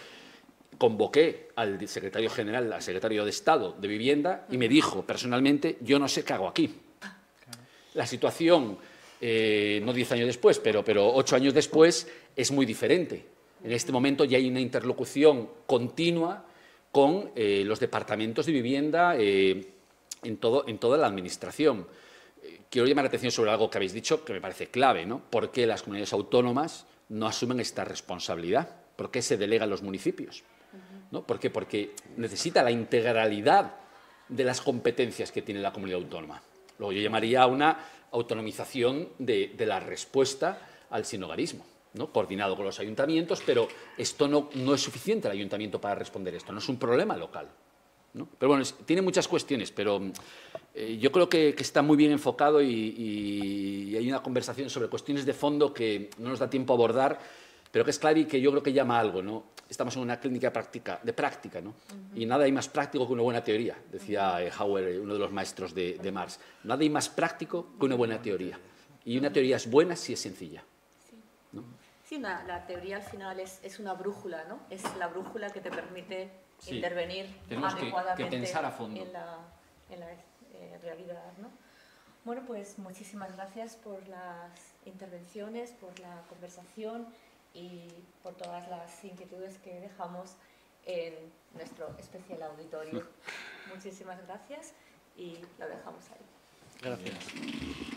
Convoqué al secretario general, al secretario de Estado de Vivienda y me dijo personalmente, yo no sé qué hago aquí. La situación, eh, no diez años después, pero, pero ocho años después, es muy diferente. En este momento ya hay una interlocución continua con eh, los departamentos de vivienda eh, en, todo, en toda la administración. Eh, quiero llamar la atención sobre algo que habéis dicho que me parece clave, ¿no? ¿Por qué las comunidades autónomas no asumen esta responsabilidad? ¿Por qué se delega a los municipios? ¿No? ¿Por qué? Porque necesita la integralidad de las competencias que tiene la comunidad autónoma. Luego yo llamaría a una autonomización de, de la respuesta al sinhogarismo, ¿no? Coordinado con los ayuntamientos, pero esto no, no es suficiente el ayuntamiento para responder esto, no es un problema local, ¿no? Pero bueno, es, tiene muchas cuestiones, pero eh, yo creo que, que está muy bien enfocado y, y, y hay una conversación sobre cuestiones de fondo que no nos da tiempo a abordar, pero que es clave y que yo creo que llama a algo, ¿no? Estamos en una clínica práctica, de práctica, ¿no? Uh-huh. Y nada hay más práctico que una buena teoría, decía eh, Hauer, uno de los maestros de, de Marx. Nada hay más práctico que una buena teoría. Y una teoría es buena si es sencilla, ¿no?
Sí, una, la teoría al final es, es una brújula, ¿no? Es la brújula que te permite
sí.
intervenir
Tenemos
adecuadamente
que, que pensar a fondo
en la, en la eh, realidad, ¿no? Bueno, pues muchísimas gracias por las intervenciones, por la conversación y por todas las inquietudes que dejamos en nuestro especial auditorio. Muchísimas gracias y lo dejamos ahí.
Gracias.